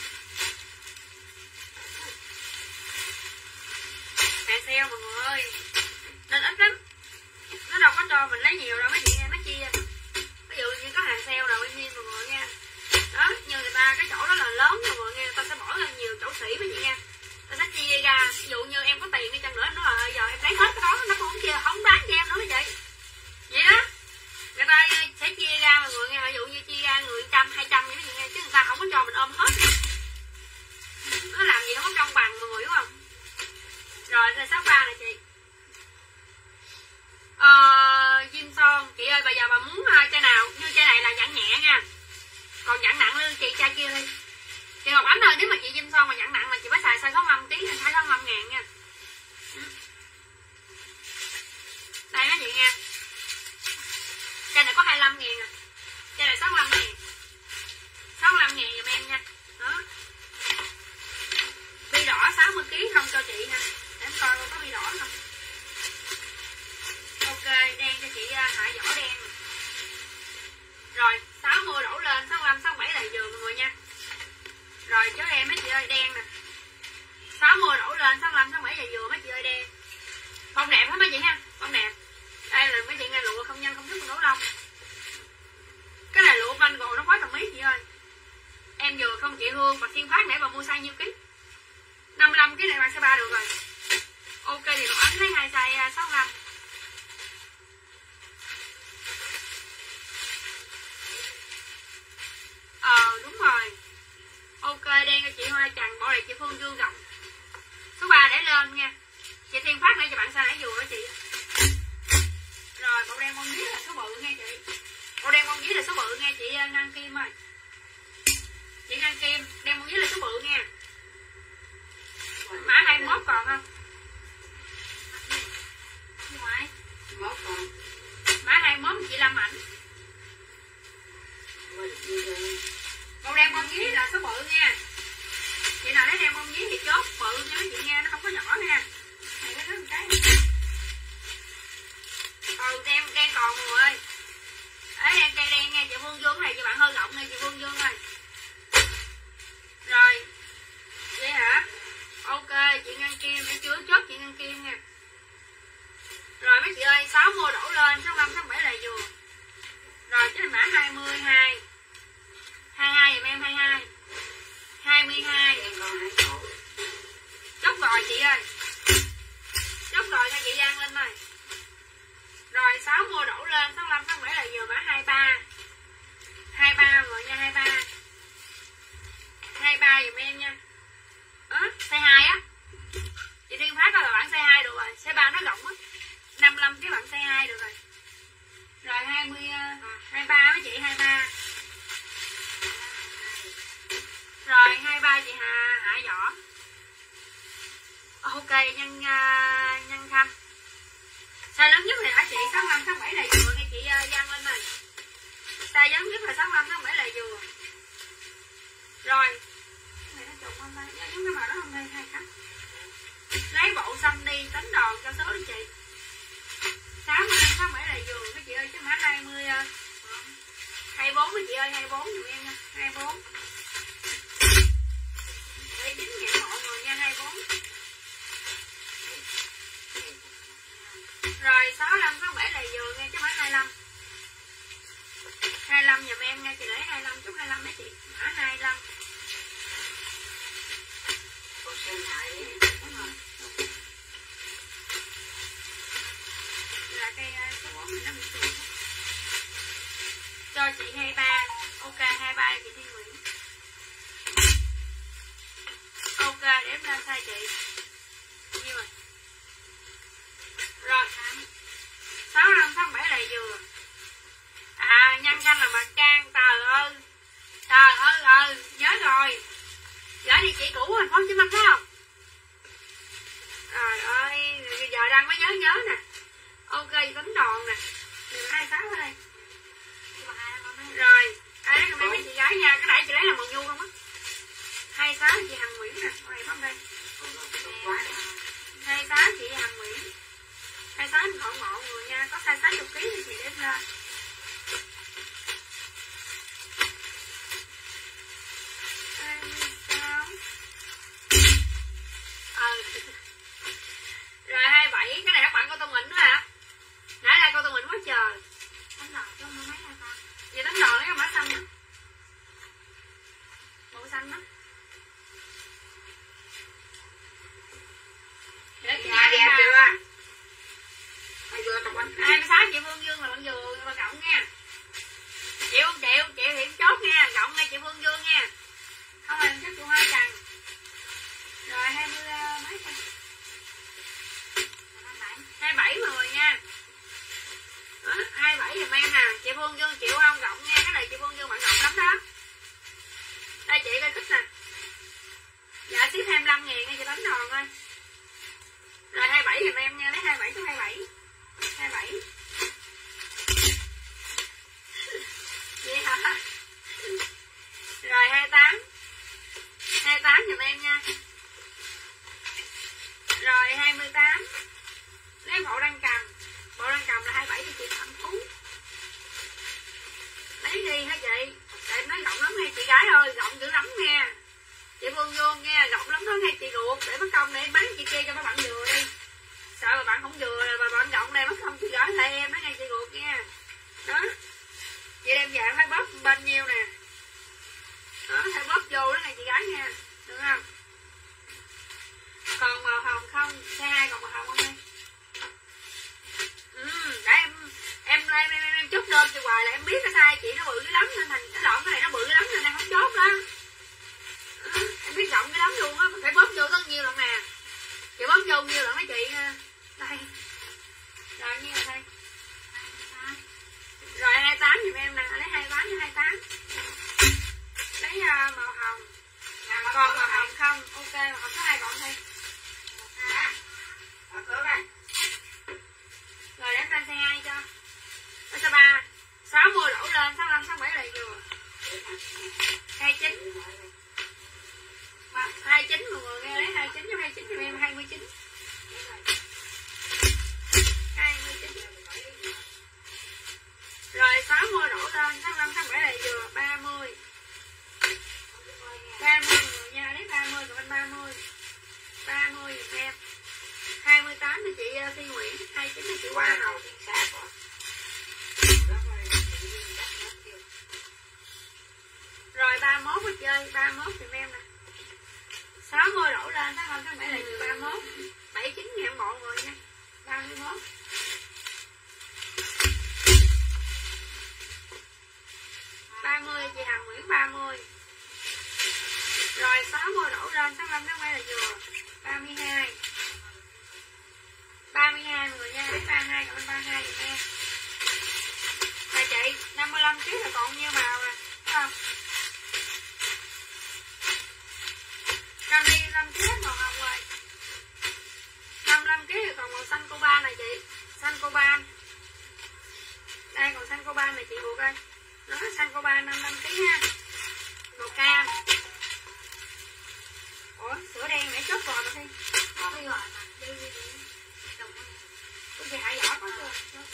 Hàng sale mọi người ơi. Nên ít lắm. Nó đâu có cho mình lấy nhiều đâu mấy chị nghe, nó chia. Ví dụ như có hàng sale nào bên nhiên mọi người nha. Đó, như người ta cái chỗ đó là lớn mọi người nghe, người ta sẽ bỏ ra nhiều chỗ sĩ mấy chị nha. Người ta sẽ chia ra, ví dụ như em có tiền đi chăng nữa nó là giờ em lấy hết cái đó, nó cũng không chia, không bán cho em nữa vậy. Vậy đó. Người ta sẽ chia ra mọi người nghe, ví dụ như chia ra người trăm, hai trăm vậy đó nghe, chứ người ta không có cho mình ôm hết. Nó làm gì không có công bằng mọi người đúng không? Rồi size sáu ba nè chị. Ờ, Jim Son chị ơi, bây giờ bà muốn uh, chai nào? Như chai này là dặn nhẹ nha. Còn dặn nặng lên chị chai kia đi. Chị Ngọc Ánh ơi, nếu mà chị Jim Son mà dặn nặng là chị phải xài size sáu mươi lăm ký hay sáu mươi lăm ngàn nha. Đây mấy chị nha. Chai này có hai mươi lăm ngàn à. Chai này sáu mươi lăm ngàn. sáu mươi lăm ngàn giùm em nha. Đó. Bi đỏ sáu mươi ký không cho chị ha. Để em coi có bi đỏ không. Ok, đen cho chị Hạ Võ đen. Rồi, sáu mươi đổ lên, sáu mươi lăm, sáu mươi bảy là vừa mọi người nha. Rồi cho em mấy chị ơi đen nè. sáu mươi đổ lên, sáu mươi lăm, sáu mươi bảy là vừa mấy chị ơi đen. Bông đẹp hết mấy chị ha, bông đẹp. Đây là mấy chị nghe lụa không nhân không thức con đấu lông. Cái này lụa Van Gogh nó khói tầm mấy chị ơi. Em vừa không chị Hương và Thiên Phát nãy bà mua size nhiêu ký? năm mươi lăm cái này bạn size ba được rồi. Ok thì Ngọc Ánh lấy hai size sáu mươi lăm. Ờ đúng rồi. Ok đen cho chị Hoa Trần, bỏ lại chị Phương Dương Gọng. Số ba để lên nha. Chị Thiên Phát nãy cho bạn sao nãy vừa đó chị. Rồi bộ đen bông dí là số bự nghe chị. Bộ đen bông dí là số bự nghe chị Ngân Kim ơi. Chị Ngân Kim, đen bông dí là số bự nha. Mã hai mươi mốt còn không? Ngoài mốt còn. Mã hai mươi mốt chị Lâm Ảnh. Bộ đen bông dí là số bự nha. Chị nào lấy đen bông dí thì chốt bự nha chị nghe, nó không có nhỏ nha. Này cái đó một cái. Ừ đen đen còn mọi người ơi. Đấy đen cây đen nha chị Phương Dương này, chị bạn hơi rộng này chị Phương Dương ơi. Rồi. Vậy hả? Ok chị Ngân Kim, em chưa chốt chị Ngân Kim nha. Rồi mấy chị ơi, sáu mươi đổ lên, sáu mươi lăm, sáu mươi bảy là vừa. Rồi chứ mã hai mươi hai. hai mươi hai giùm em hai mươi hai. hai mươi hai. Chốt rồi chị ơi. Chốt rồi nha chị Giang Linh ơi. Rồi sáu mươi đổ lên, sáu mươi lăm, sáu mươi bảy là vừa mã hai mươi ba. hai mươi ba rồi nha, hai mươi ba. hai mươi ba giùm em nha. Đó, size hai á. Chị Thiên Phát là bạn size hai được rồi, size ba nó rộng á. năm mươi lăm cái bạn size hai được rồi. Rồi hai mươi hai mươi ba mấy chị hai mươi ba. Rồi hai mươi ba chị Hạ Hạ Võ. Ok nhân uh, nhân Khanh. Size lớn nhất này hả chị? sáu mươi lăm, sáu mươi bảy là vừa nghe chị uh, Giang Linh này. Size lớn nhất là sáu mươi lăm, sáu mươi bảy là vừa. Rồi. Cái này nó trùng không đây? Giống cái màu đó không đây? Hai cánh. Lấy bộ xanh đi, đánh đòn cho số đi chị. sáu mươi lăm, sáu mươi bảy là vừa mấy chị ơi, chứ mã hai mươi uh, hai mươi bốn mấy chị ơi, hai mươi bốn giùm em nha, hai mươi bốn. Để chín ngàn hộ người nha, hai mươi bốn. Rồi sáu mươi lăm, sáu mươi bảy là vừa nghe chứ mã hai mươi lăm. hai mươi lăm giùm em nha, chị lấy hai mươi lăm chút hai mươi lăm mấy chị. Mã hai mươi lăm. Là cây số bốn mình nó bị chuột. Cho chị hai ba. Ok, hai ba chị Thiên Nguyễn. Ok, để em lên sai chị. Nhiêu rồi? Rồi, sáu năm tháng bảy lại dừa. À, nhân danh là mặt trang. Trời ơi. Trời ơi, ơi, nhớ rồi. Gửi địa chỉ cũ thành phố Hồ Chí Minh phải không? Trời ơi, giờ đang mới nhớ nhớ nè. Ok, tính đòn nè. Mình hai sáu ở đây. Rồi, ai lấy comment mấy chị gái nha. Cái nãy chị lấy là màu nhu không á. hai sáu chị Hằng Nguyễn nè. Này không đây. hai sáu chị Hằng Nguyễn. hai sáu mình khoảng một người nha. Có sai sáu mươi ký thì chị đem lên. hai sáu. Ừ. Rồi hai mươi bảy. Cái này các bạn cô Tô Mịn nữa hả? Nãy là cô Tô Mịn quá trời. Tấm đòn cho mấy hả ta? Vậy tấm đòn lấy cái mã xanh đó. Màu xanh đó. Dạ đẹp chưa? Hai vừa tập anh. hai mươi sáu chị Phương Dương là bạn vừa bạn cộng nha. Chịu không chịu? Chịu thì chốt nha. Cộng đây chị Phương Dương nha. Không là chắc tụi hai chằng. Rồi hai mươi mấy coi. hai mươi bảy mọi người nha. Đó, hai mươi bảy giùm em nè. Chị Phương Dương chịu không? Cộng nha. Cái này chị Phương Dương bạn cộng lắm đó. Đây chị coi thích nè. Dạ ship hai mươi lăm ngàn nha chị bánh đòn ơi. Rồi hai mươi bảy giùm em nha. Lấy hai mươi bảy cho hai mươi bảy. hai mươi bảy. Vậy hả? Rồi hai mươi tám. hai mươi tám giùm em nha. Rồi hai mươi tám. Lấy bộ đăng cầm. Bộ đăng cầm là hai mươi bảy cho chị Thẩm Phú. Lấy đi hả chị? Tại nói rộng lắm nghe chị gái ơi. Rộng dữ lắm nha. Chị Phương Vương nha. Rộng lắm đó nghe chị ruột. Để mất công để bán chị kia cho mấy bạn vừa đi. Sợ mà bạn không vừa là bạn rộng này mất công chị gửi lại em. Nó nghe chị ruột nha. Đó. Chị đem về phải bóp bên nhiêu nè. Đó. Phải bóp vô đó nghe chị gái nha. Được không? Còn màu hồng không? Xe hai còn màu hồng không em? Ừ, để em em em em, em, em chốt đơn cho hoài là em biết cái size chị nó bự dữ lắm nên thành cái lộn cái này nó bự lắm nên em không chốt đó. Ừ, em biết rộng cái lắm luôn á, phải bóp vô rất nhiêu lận nè. Chị bóp vô nhiêu lận mấy chị. Đây. Rồi nhiêu rồi đây. Rồi hai mươi tám giùm em nè, lấy hai mươi tám cho hai mươi tám. Lấy uh, màu hồng. Còn màu hồng không? Ok, màu hồng có hai gọn thôi. Rồi để lên xe hai cho. Ở số ba. sáu mươi đổ lên, sáu mươi lăm, sáu mươi bảy lại vừa. hai mươi chín. hai mươi chín mọi người nghe lấy hai mươi chín cho hai mươi chín cho em hai mươi chín. hai mươi chín. Rồi sáu mươi đổ lên, sáu mươi lăm, sáu mươi bảy lại vừa, ba mươi. ba mươi người nha, lấy ba mươi, còn anh ba mươi. ba mươi giùm em. hai mươi tám thì chị Thi Nguyễn, hai mươi chín thì chị Hoa Hồng. Rồi ba mươi mốt mà chơi, ba mươi mốt giùm em nè. sáu mươi đổ lên, sáu mươi lăm, sáu mươi bảy là vừa ba mươi mốt. bảy mươi chín ngàn mọi người nha. ba mươi mốt. ba mươi chị Hằng Nguyễn ba mươi. Rồi sáu mươi đổ lên, sáu mươi lăm, sáu mươi bảy là vừa. ba mươi hai. ba mươi hai người nha, lấy ba mươi hai, còn ba mươi hai giùm em. Rồi chị, năm mươi lăm ký là còn nhiêu màu nè, thấy không? Cam đi năm ký hết màu hồng rồi. năm mươi lăm ký thì còn màu xanh coban này chị. Xanh coban. Đây còn xanh coban này chị buộc ơi. Đó, xanh coban năm mươi lăm ký ha. Màu cam. Ủa, sữa đen nãy chốt rồi mà Thi. Có đi rồi mà. Đi đi đi. Có gì hại vỏ có chưa?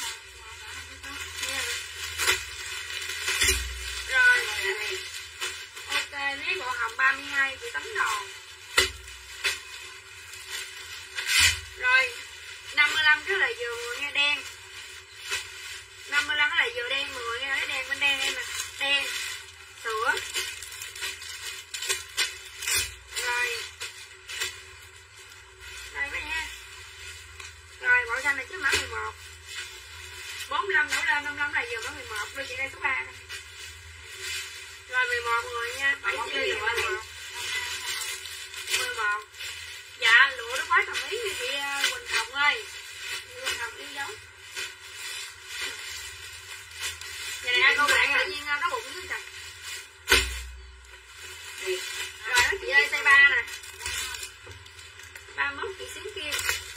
Yeah. Rồi. Ok, lấy bộ hồng ba mươi hai chị tấm đòn. Rồi, năm mươi lăm cái là vừa nghe đen. năm mươi lăm cái là vừa đen mọi người nghe, lấy đen bên đen em nè. Đen. Sữa. Rồi. một người nha, bảy mươi một. mười một. Dạ, lụa nó quá đồng ý với chị Quỳnh Hồng ơi. Chị Quỳnh Hồng yêu dấu. Giờ này cô bạn tự nhiên nó bụng dưới trời. Rồi đó chị ơi, size ba nè. ba mươi mốt chị xíu kia.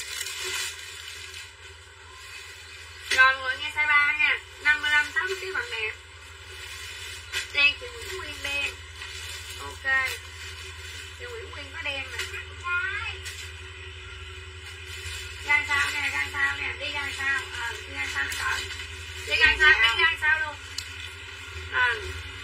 Rồi mọi người nghe size ba nha. năm mươi lăm sáu mươi ký bằng đẹp. Đen chị Nguyễn Nguyên đen. Ok. Chị Nguyễn Nguyên có đen nè. Gan sao nè, gan sao nè, đi gan sao. Ờ, đi gan sao nó cỡ. Đi gan sao, đi gan sao luôn. Ờ.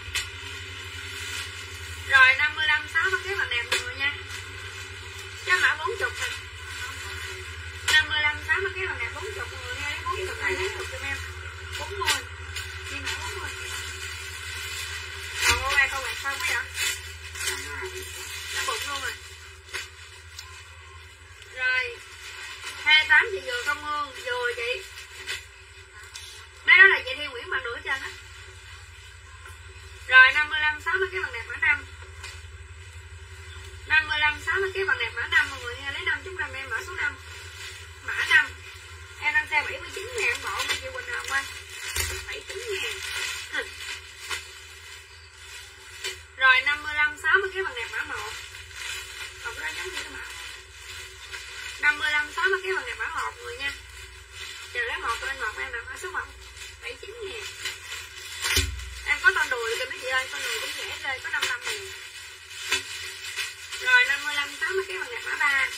Rồi năm mươi lăm sáu mươi ký bằng đẹp mọi người nha. Cho mã bốn mươi thôi. năm mươi lăm sáu mươi ký bằng đẹp bốn mươi mọi người nha, lấy bốn mươi này lấy được cho em. bốn mươi. Đi mã bốn mươi. Còn ô ai câu bạc xong quá vậy? Nó bụng luôn rồi. Rồi hai mươi tám chị vừa không Hương, vừa chị. Mấy đó là chị Thiên Nguyễn bằng nửa chân á. Rồi năm mươi lăm sáu mươi cái bằng đẹp mã năm. năm mươi lăm sáu mươi cái bằng đẹp mã năm mọi người nha, lấy năm chúng năm em mã số năm. Mã năm. Em đang xe bảy mươi chín ngàn bộ nha chị Quỳnh Hồng ơi. bảy mươi chín ngàn. Rồi năm mươi lăm sáu mươi cái bằng đẹp mã một. Còn cái đó giống như cái mã năm mươi lăm sáu mươi cái bằng đẹp mã một người nha. Chờ lấy một lên một em là mã số một. bảy mươi chín ngàn. Em có con đùi kìa mấy chị ơi, con đùi cũng rẻ rơi có năm mươi lăm ngàn. Rồi năm mươi lăm sáu mươi cái bằng đẹp mã ba.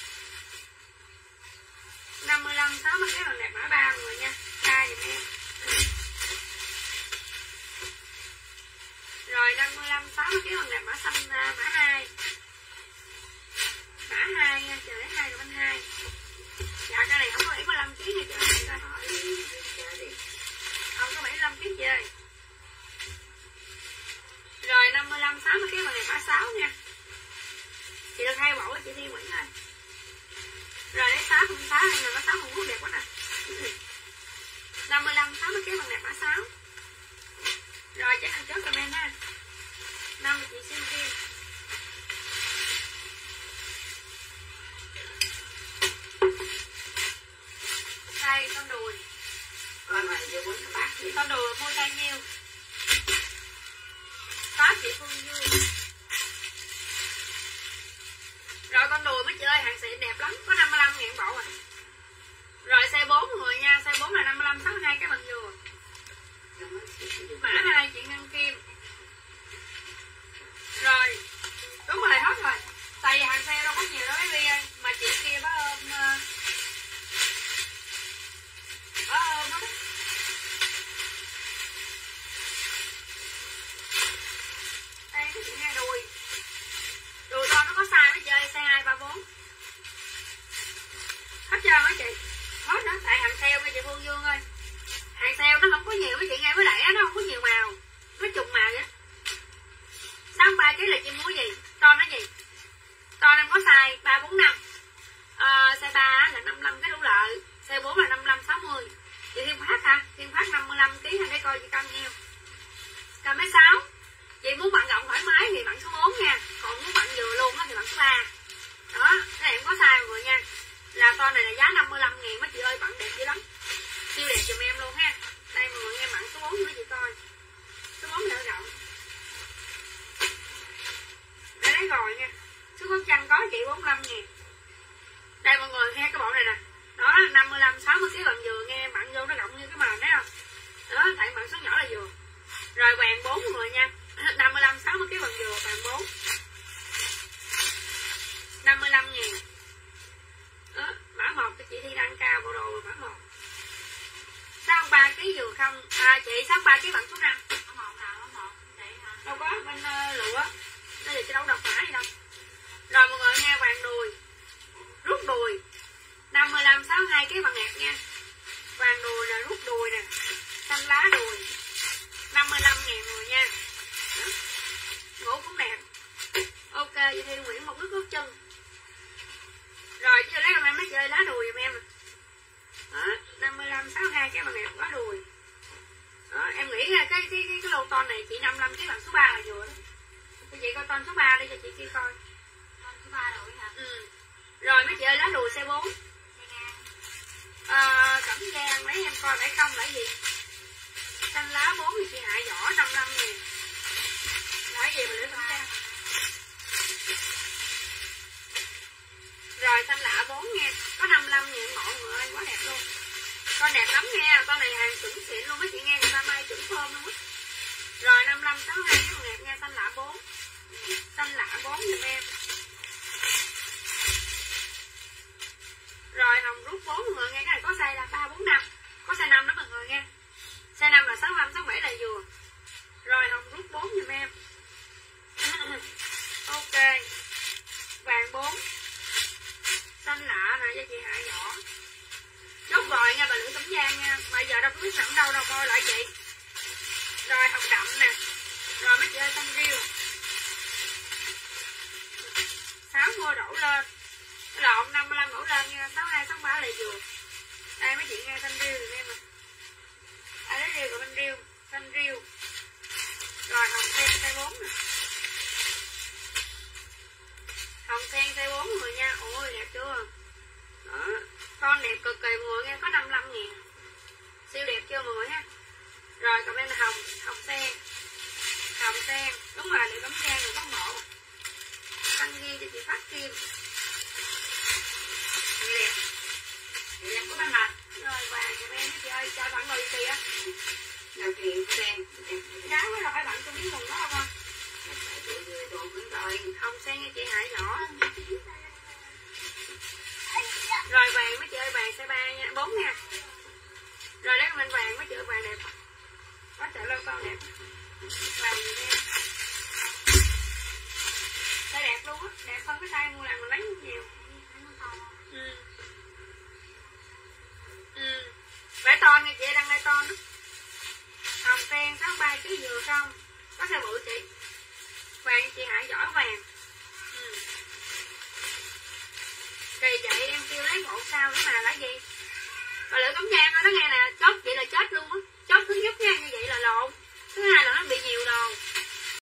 năm mươi lăm sáu mươi cái bằng đẹp mã ba mọi người nha. Ra giùm em. Rồi năm mươi lăm sáu mươi cái bằng đẹp mã xanh mã hai. Mã hai nha, chờ lấy hai rồi anh hai. Dạ cái này không có bảy mươi lăm ký này chị ơi, coi hỏi đi. Không có bảy mươi lăm ký chị ơi. Rồi năm mươi lăm sáu mươi cái bằng đẹp mã sáu nha. Chị được hai bộ chị Thi Nguyễn ơi. Rồi lấy sáu không sáu này là mã sáu Hồng Quốc đẹp quá nè. năm mươi lăm sáu mươi cái bằng đẹp mã sáu. Rồi chắc ăn chốt comment ha. năm chị xin kia. Đây con đùi. Rồi mà giờ muốn các bác thì con đùi mua bao nhiêu? Có chị Phương Dương. Rồi con đùi mấy chị ơi, hàng xịn đẹp lắm, có năm mươi lăm ngàn bộ à. Rồi size bốn người nha, size bốn là năm mươi lăm sáu mươi hai cái bằng dừa. Mã hai chị Ngân Kim. Rồi đúng rồi, hết rồi. Tại vì hàng xe đâu có nhiều đâu mấy Vi ơi. Mà chị kia có ôm có ôm hết. Đây cái chị nghe đùi. Đùi to nó có size mấy chị ơi, size hai, ba, bốn. Hết trơn mấy chị. Hết đó, tại hàng sale mấy chị Phương Dương ơi. Hàng sale nó không có nhiều mấy chị nghe, với lại nó không có nhiều màu. Nó trùng màu vậy. sáu mươi ba ký là chị mua gì? To nó gì? To em có size ba, bốn, năm. Ờ, size ba là năm mươi lăm cái đủ lợi. Size bốn là năm mươi lăm, sáu mươi. Chị Thiên Phát hả? Thiên Phát năm mươi lăm ký hay để coi chị cân nhiêu. Cân mấy sáu. Chị muốn bạn rộng thoải mái thì bạn số bốn nha. Còn muốn bạn vừa luôn thì bạn số ba. Đó, cái này em có size mọi người nha. Là con này là giá năm mươi lăm ngàn mấy chị ơi, bạn đẹp dữ lắm. Siêu đẹp giùm em luôn ha. Đây mọi người nghe bạn số bốn nữa chị coi. Số bốn là rộng. Đây lấy rồi nha. Số con chăn có chị bốn mươi lăm ngàn. Đây mọi người nghe cái bộ này nè. Đó, năm mươi lăm sáu mươi ký bằng dừa nghe bạn vô nó rộng như cái màu thấy không? Đó, tại bạn số nhỏ là dừa. Rồi vàng bốn mọi người nha. năm mươi lăm sáu mươi ký bằng dừa vàng bốn. năm mươi lăm ngàn. Đó, mã một cho chị Thi đăng cao bộ đồ mã một. sáu mươi ba ký dừa không? À chị sáu mươi ba ký bằng số năm. Đâu có bên uh, lụa. Đây là chị đâu đọc mã gì đâu. Rồi mọi người nghe vàng đùi. Rút đùi. năm mươi lăm sáu mươi hai ký bằng đẹp nha. Vàng đùi nè, rút đùi nè. Xanh lá đùi. năm mươi lăm ngàn người nha. Đó. Ngủ cũng đẹp. Ok, chị Thi Nguyễn một nước gót chân. Rồi chứ lấy làm em mấy chơi lá đùi giùm em. Đó, năm mươi lăm sáu mươi hai cái bằng đẹp quá đùi. Đó, em nghĩ cái cái cái, cái lô ton này chị năm mươi lăm cái bằng số ba là vừa đó. con số ba đi cho chị kia coi. Con số ba rồi hả? Ừ. Rồi mấy chị ơi, lá lùi xe bốn. À, Cẩm Giang lấy em coi phải không là gì? Xanh lá bốn thì chị Hạ Võ năm mươi lăm ngàn. Nói gì mà lửa Cẩm Giang. Rồi xanh lạ bốn nha. Có năm mươi lăm ngàn mọi người ơi, quá đẹp luôn. Con đẹp lắm nha, con này hàng chuẩn xịn luôn mấy chị nghe, người ta may chuẩn thơm luôn á. Rồi năm mươi lăm sáu mươi hai cái con đẹp nha, xanh lạ bốn. Xanh lạ bốn giùm em. Rồi hồng rút bốn mọi người nghe, cái này có size là ba bốn năm. Có size năm đó mọi người nghe. Size năm là sáu mươi lăm sáu mươi bảy là vừa. Rồi hồng rút bốn giùm em. Ok. Vàng bốn. Xanh lạ nè cho chị Hạ Võ. Chốt rồi nha bà Lữ Cẩm Giang nha. Bây giờ đâu có biết sẵn đâu đâu coi lại chị. Rồi hồng đậm nè. Rồi mấy chị ơi xanh riêu. sáu mua đổ lên. Lộn năm mươi lăm đổ lên nha. sáu mươi hai sáu mươi ba là vừa. Đây mấy chị nghe xanh riêu thì em à. À lấy riêu rồi bên riêu. Xanh riêu. Rồi hồng sen size bốn nè. Hồng sen size bốn người nha. Ôi đẹp chưa. Đó. Con đẹp cực kỳ mọi người nghe, có năm mươi lăm ngàn. Siêu đẹp chưa mọi người ha. Rồi còn đây là hồng, hồng sen. Hồng sen, đúng rồi, để Cẩm Giang rồi có bộ. Tăng ghi cho chị Phát Kim. Vậy đẹp. Vậy đẹp có bán mặt. Rồi vàng cho em chị ơi, cho bạn ngồi kìa. Đầu tiền của em. Đá quá rồi phải bạn cho miếng nguồn đó không con? Rồi, hồng sen cho chị Hải nhỏ. Rồi vàng mấy chị ơi, vàng size ba nha, bốn nha. Rồi đấy bên vàng mấy chị ơi, vàng đẹp. Có chợ lâu con đẹp. Vàng gì em. Size đẹp luôn á, đẹp hơn cái size mua làm mình lấy nhiều. Ừ. Ừ. Vải ton nha chị, đang lai ton á. Hồng sen sáu mươi ba ký vừa không? Có size bự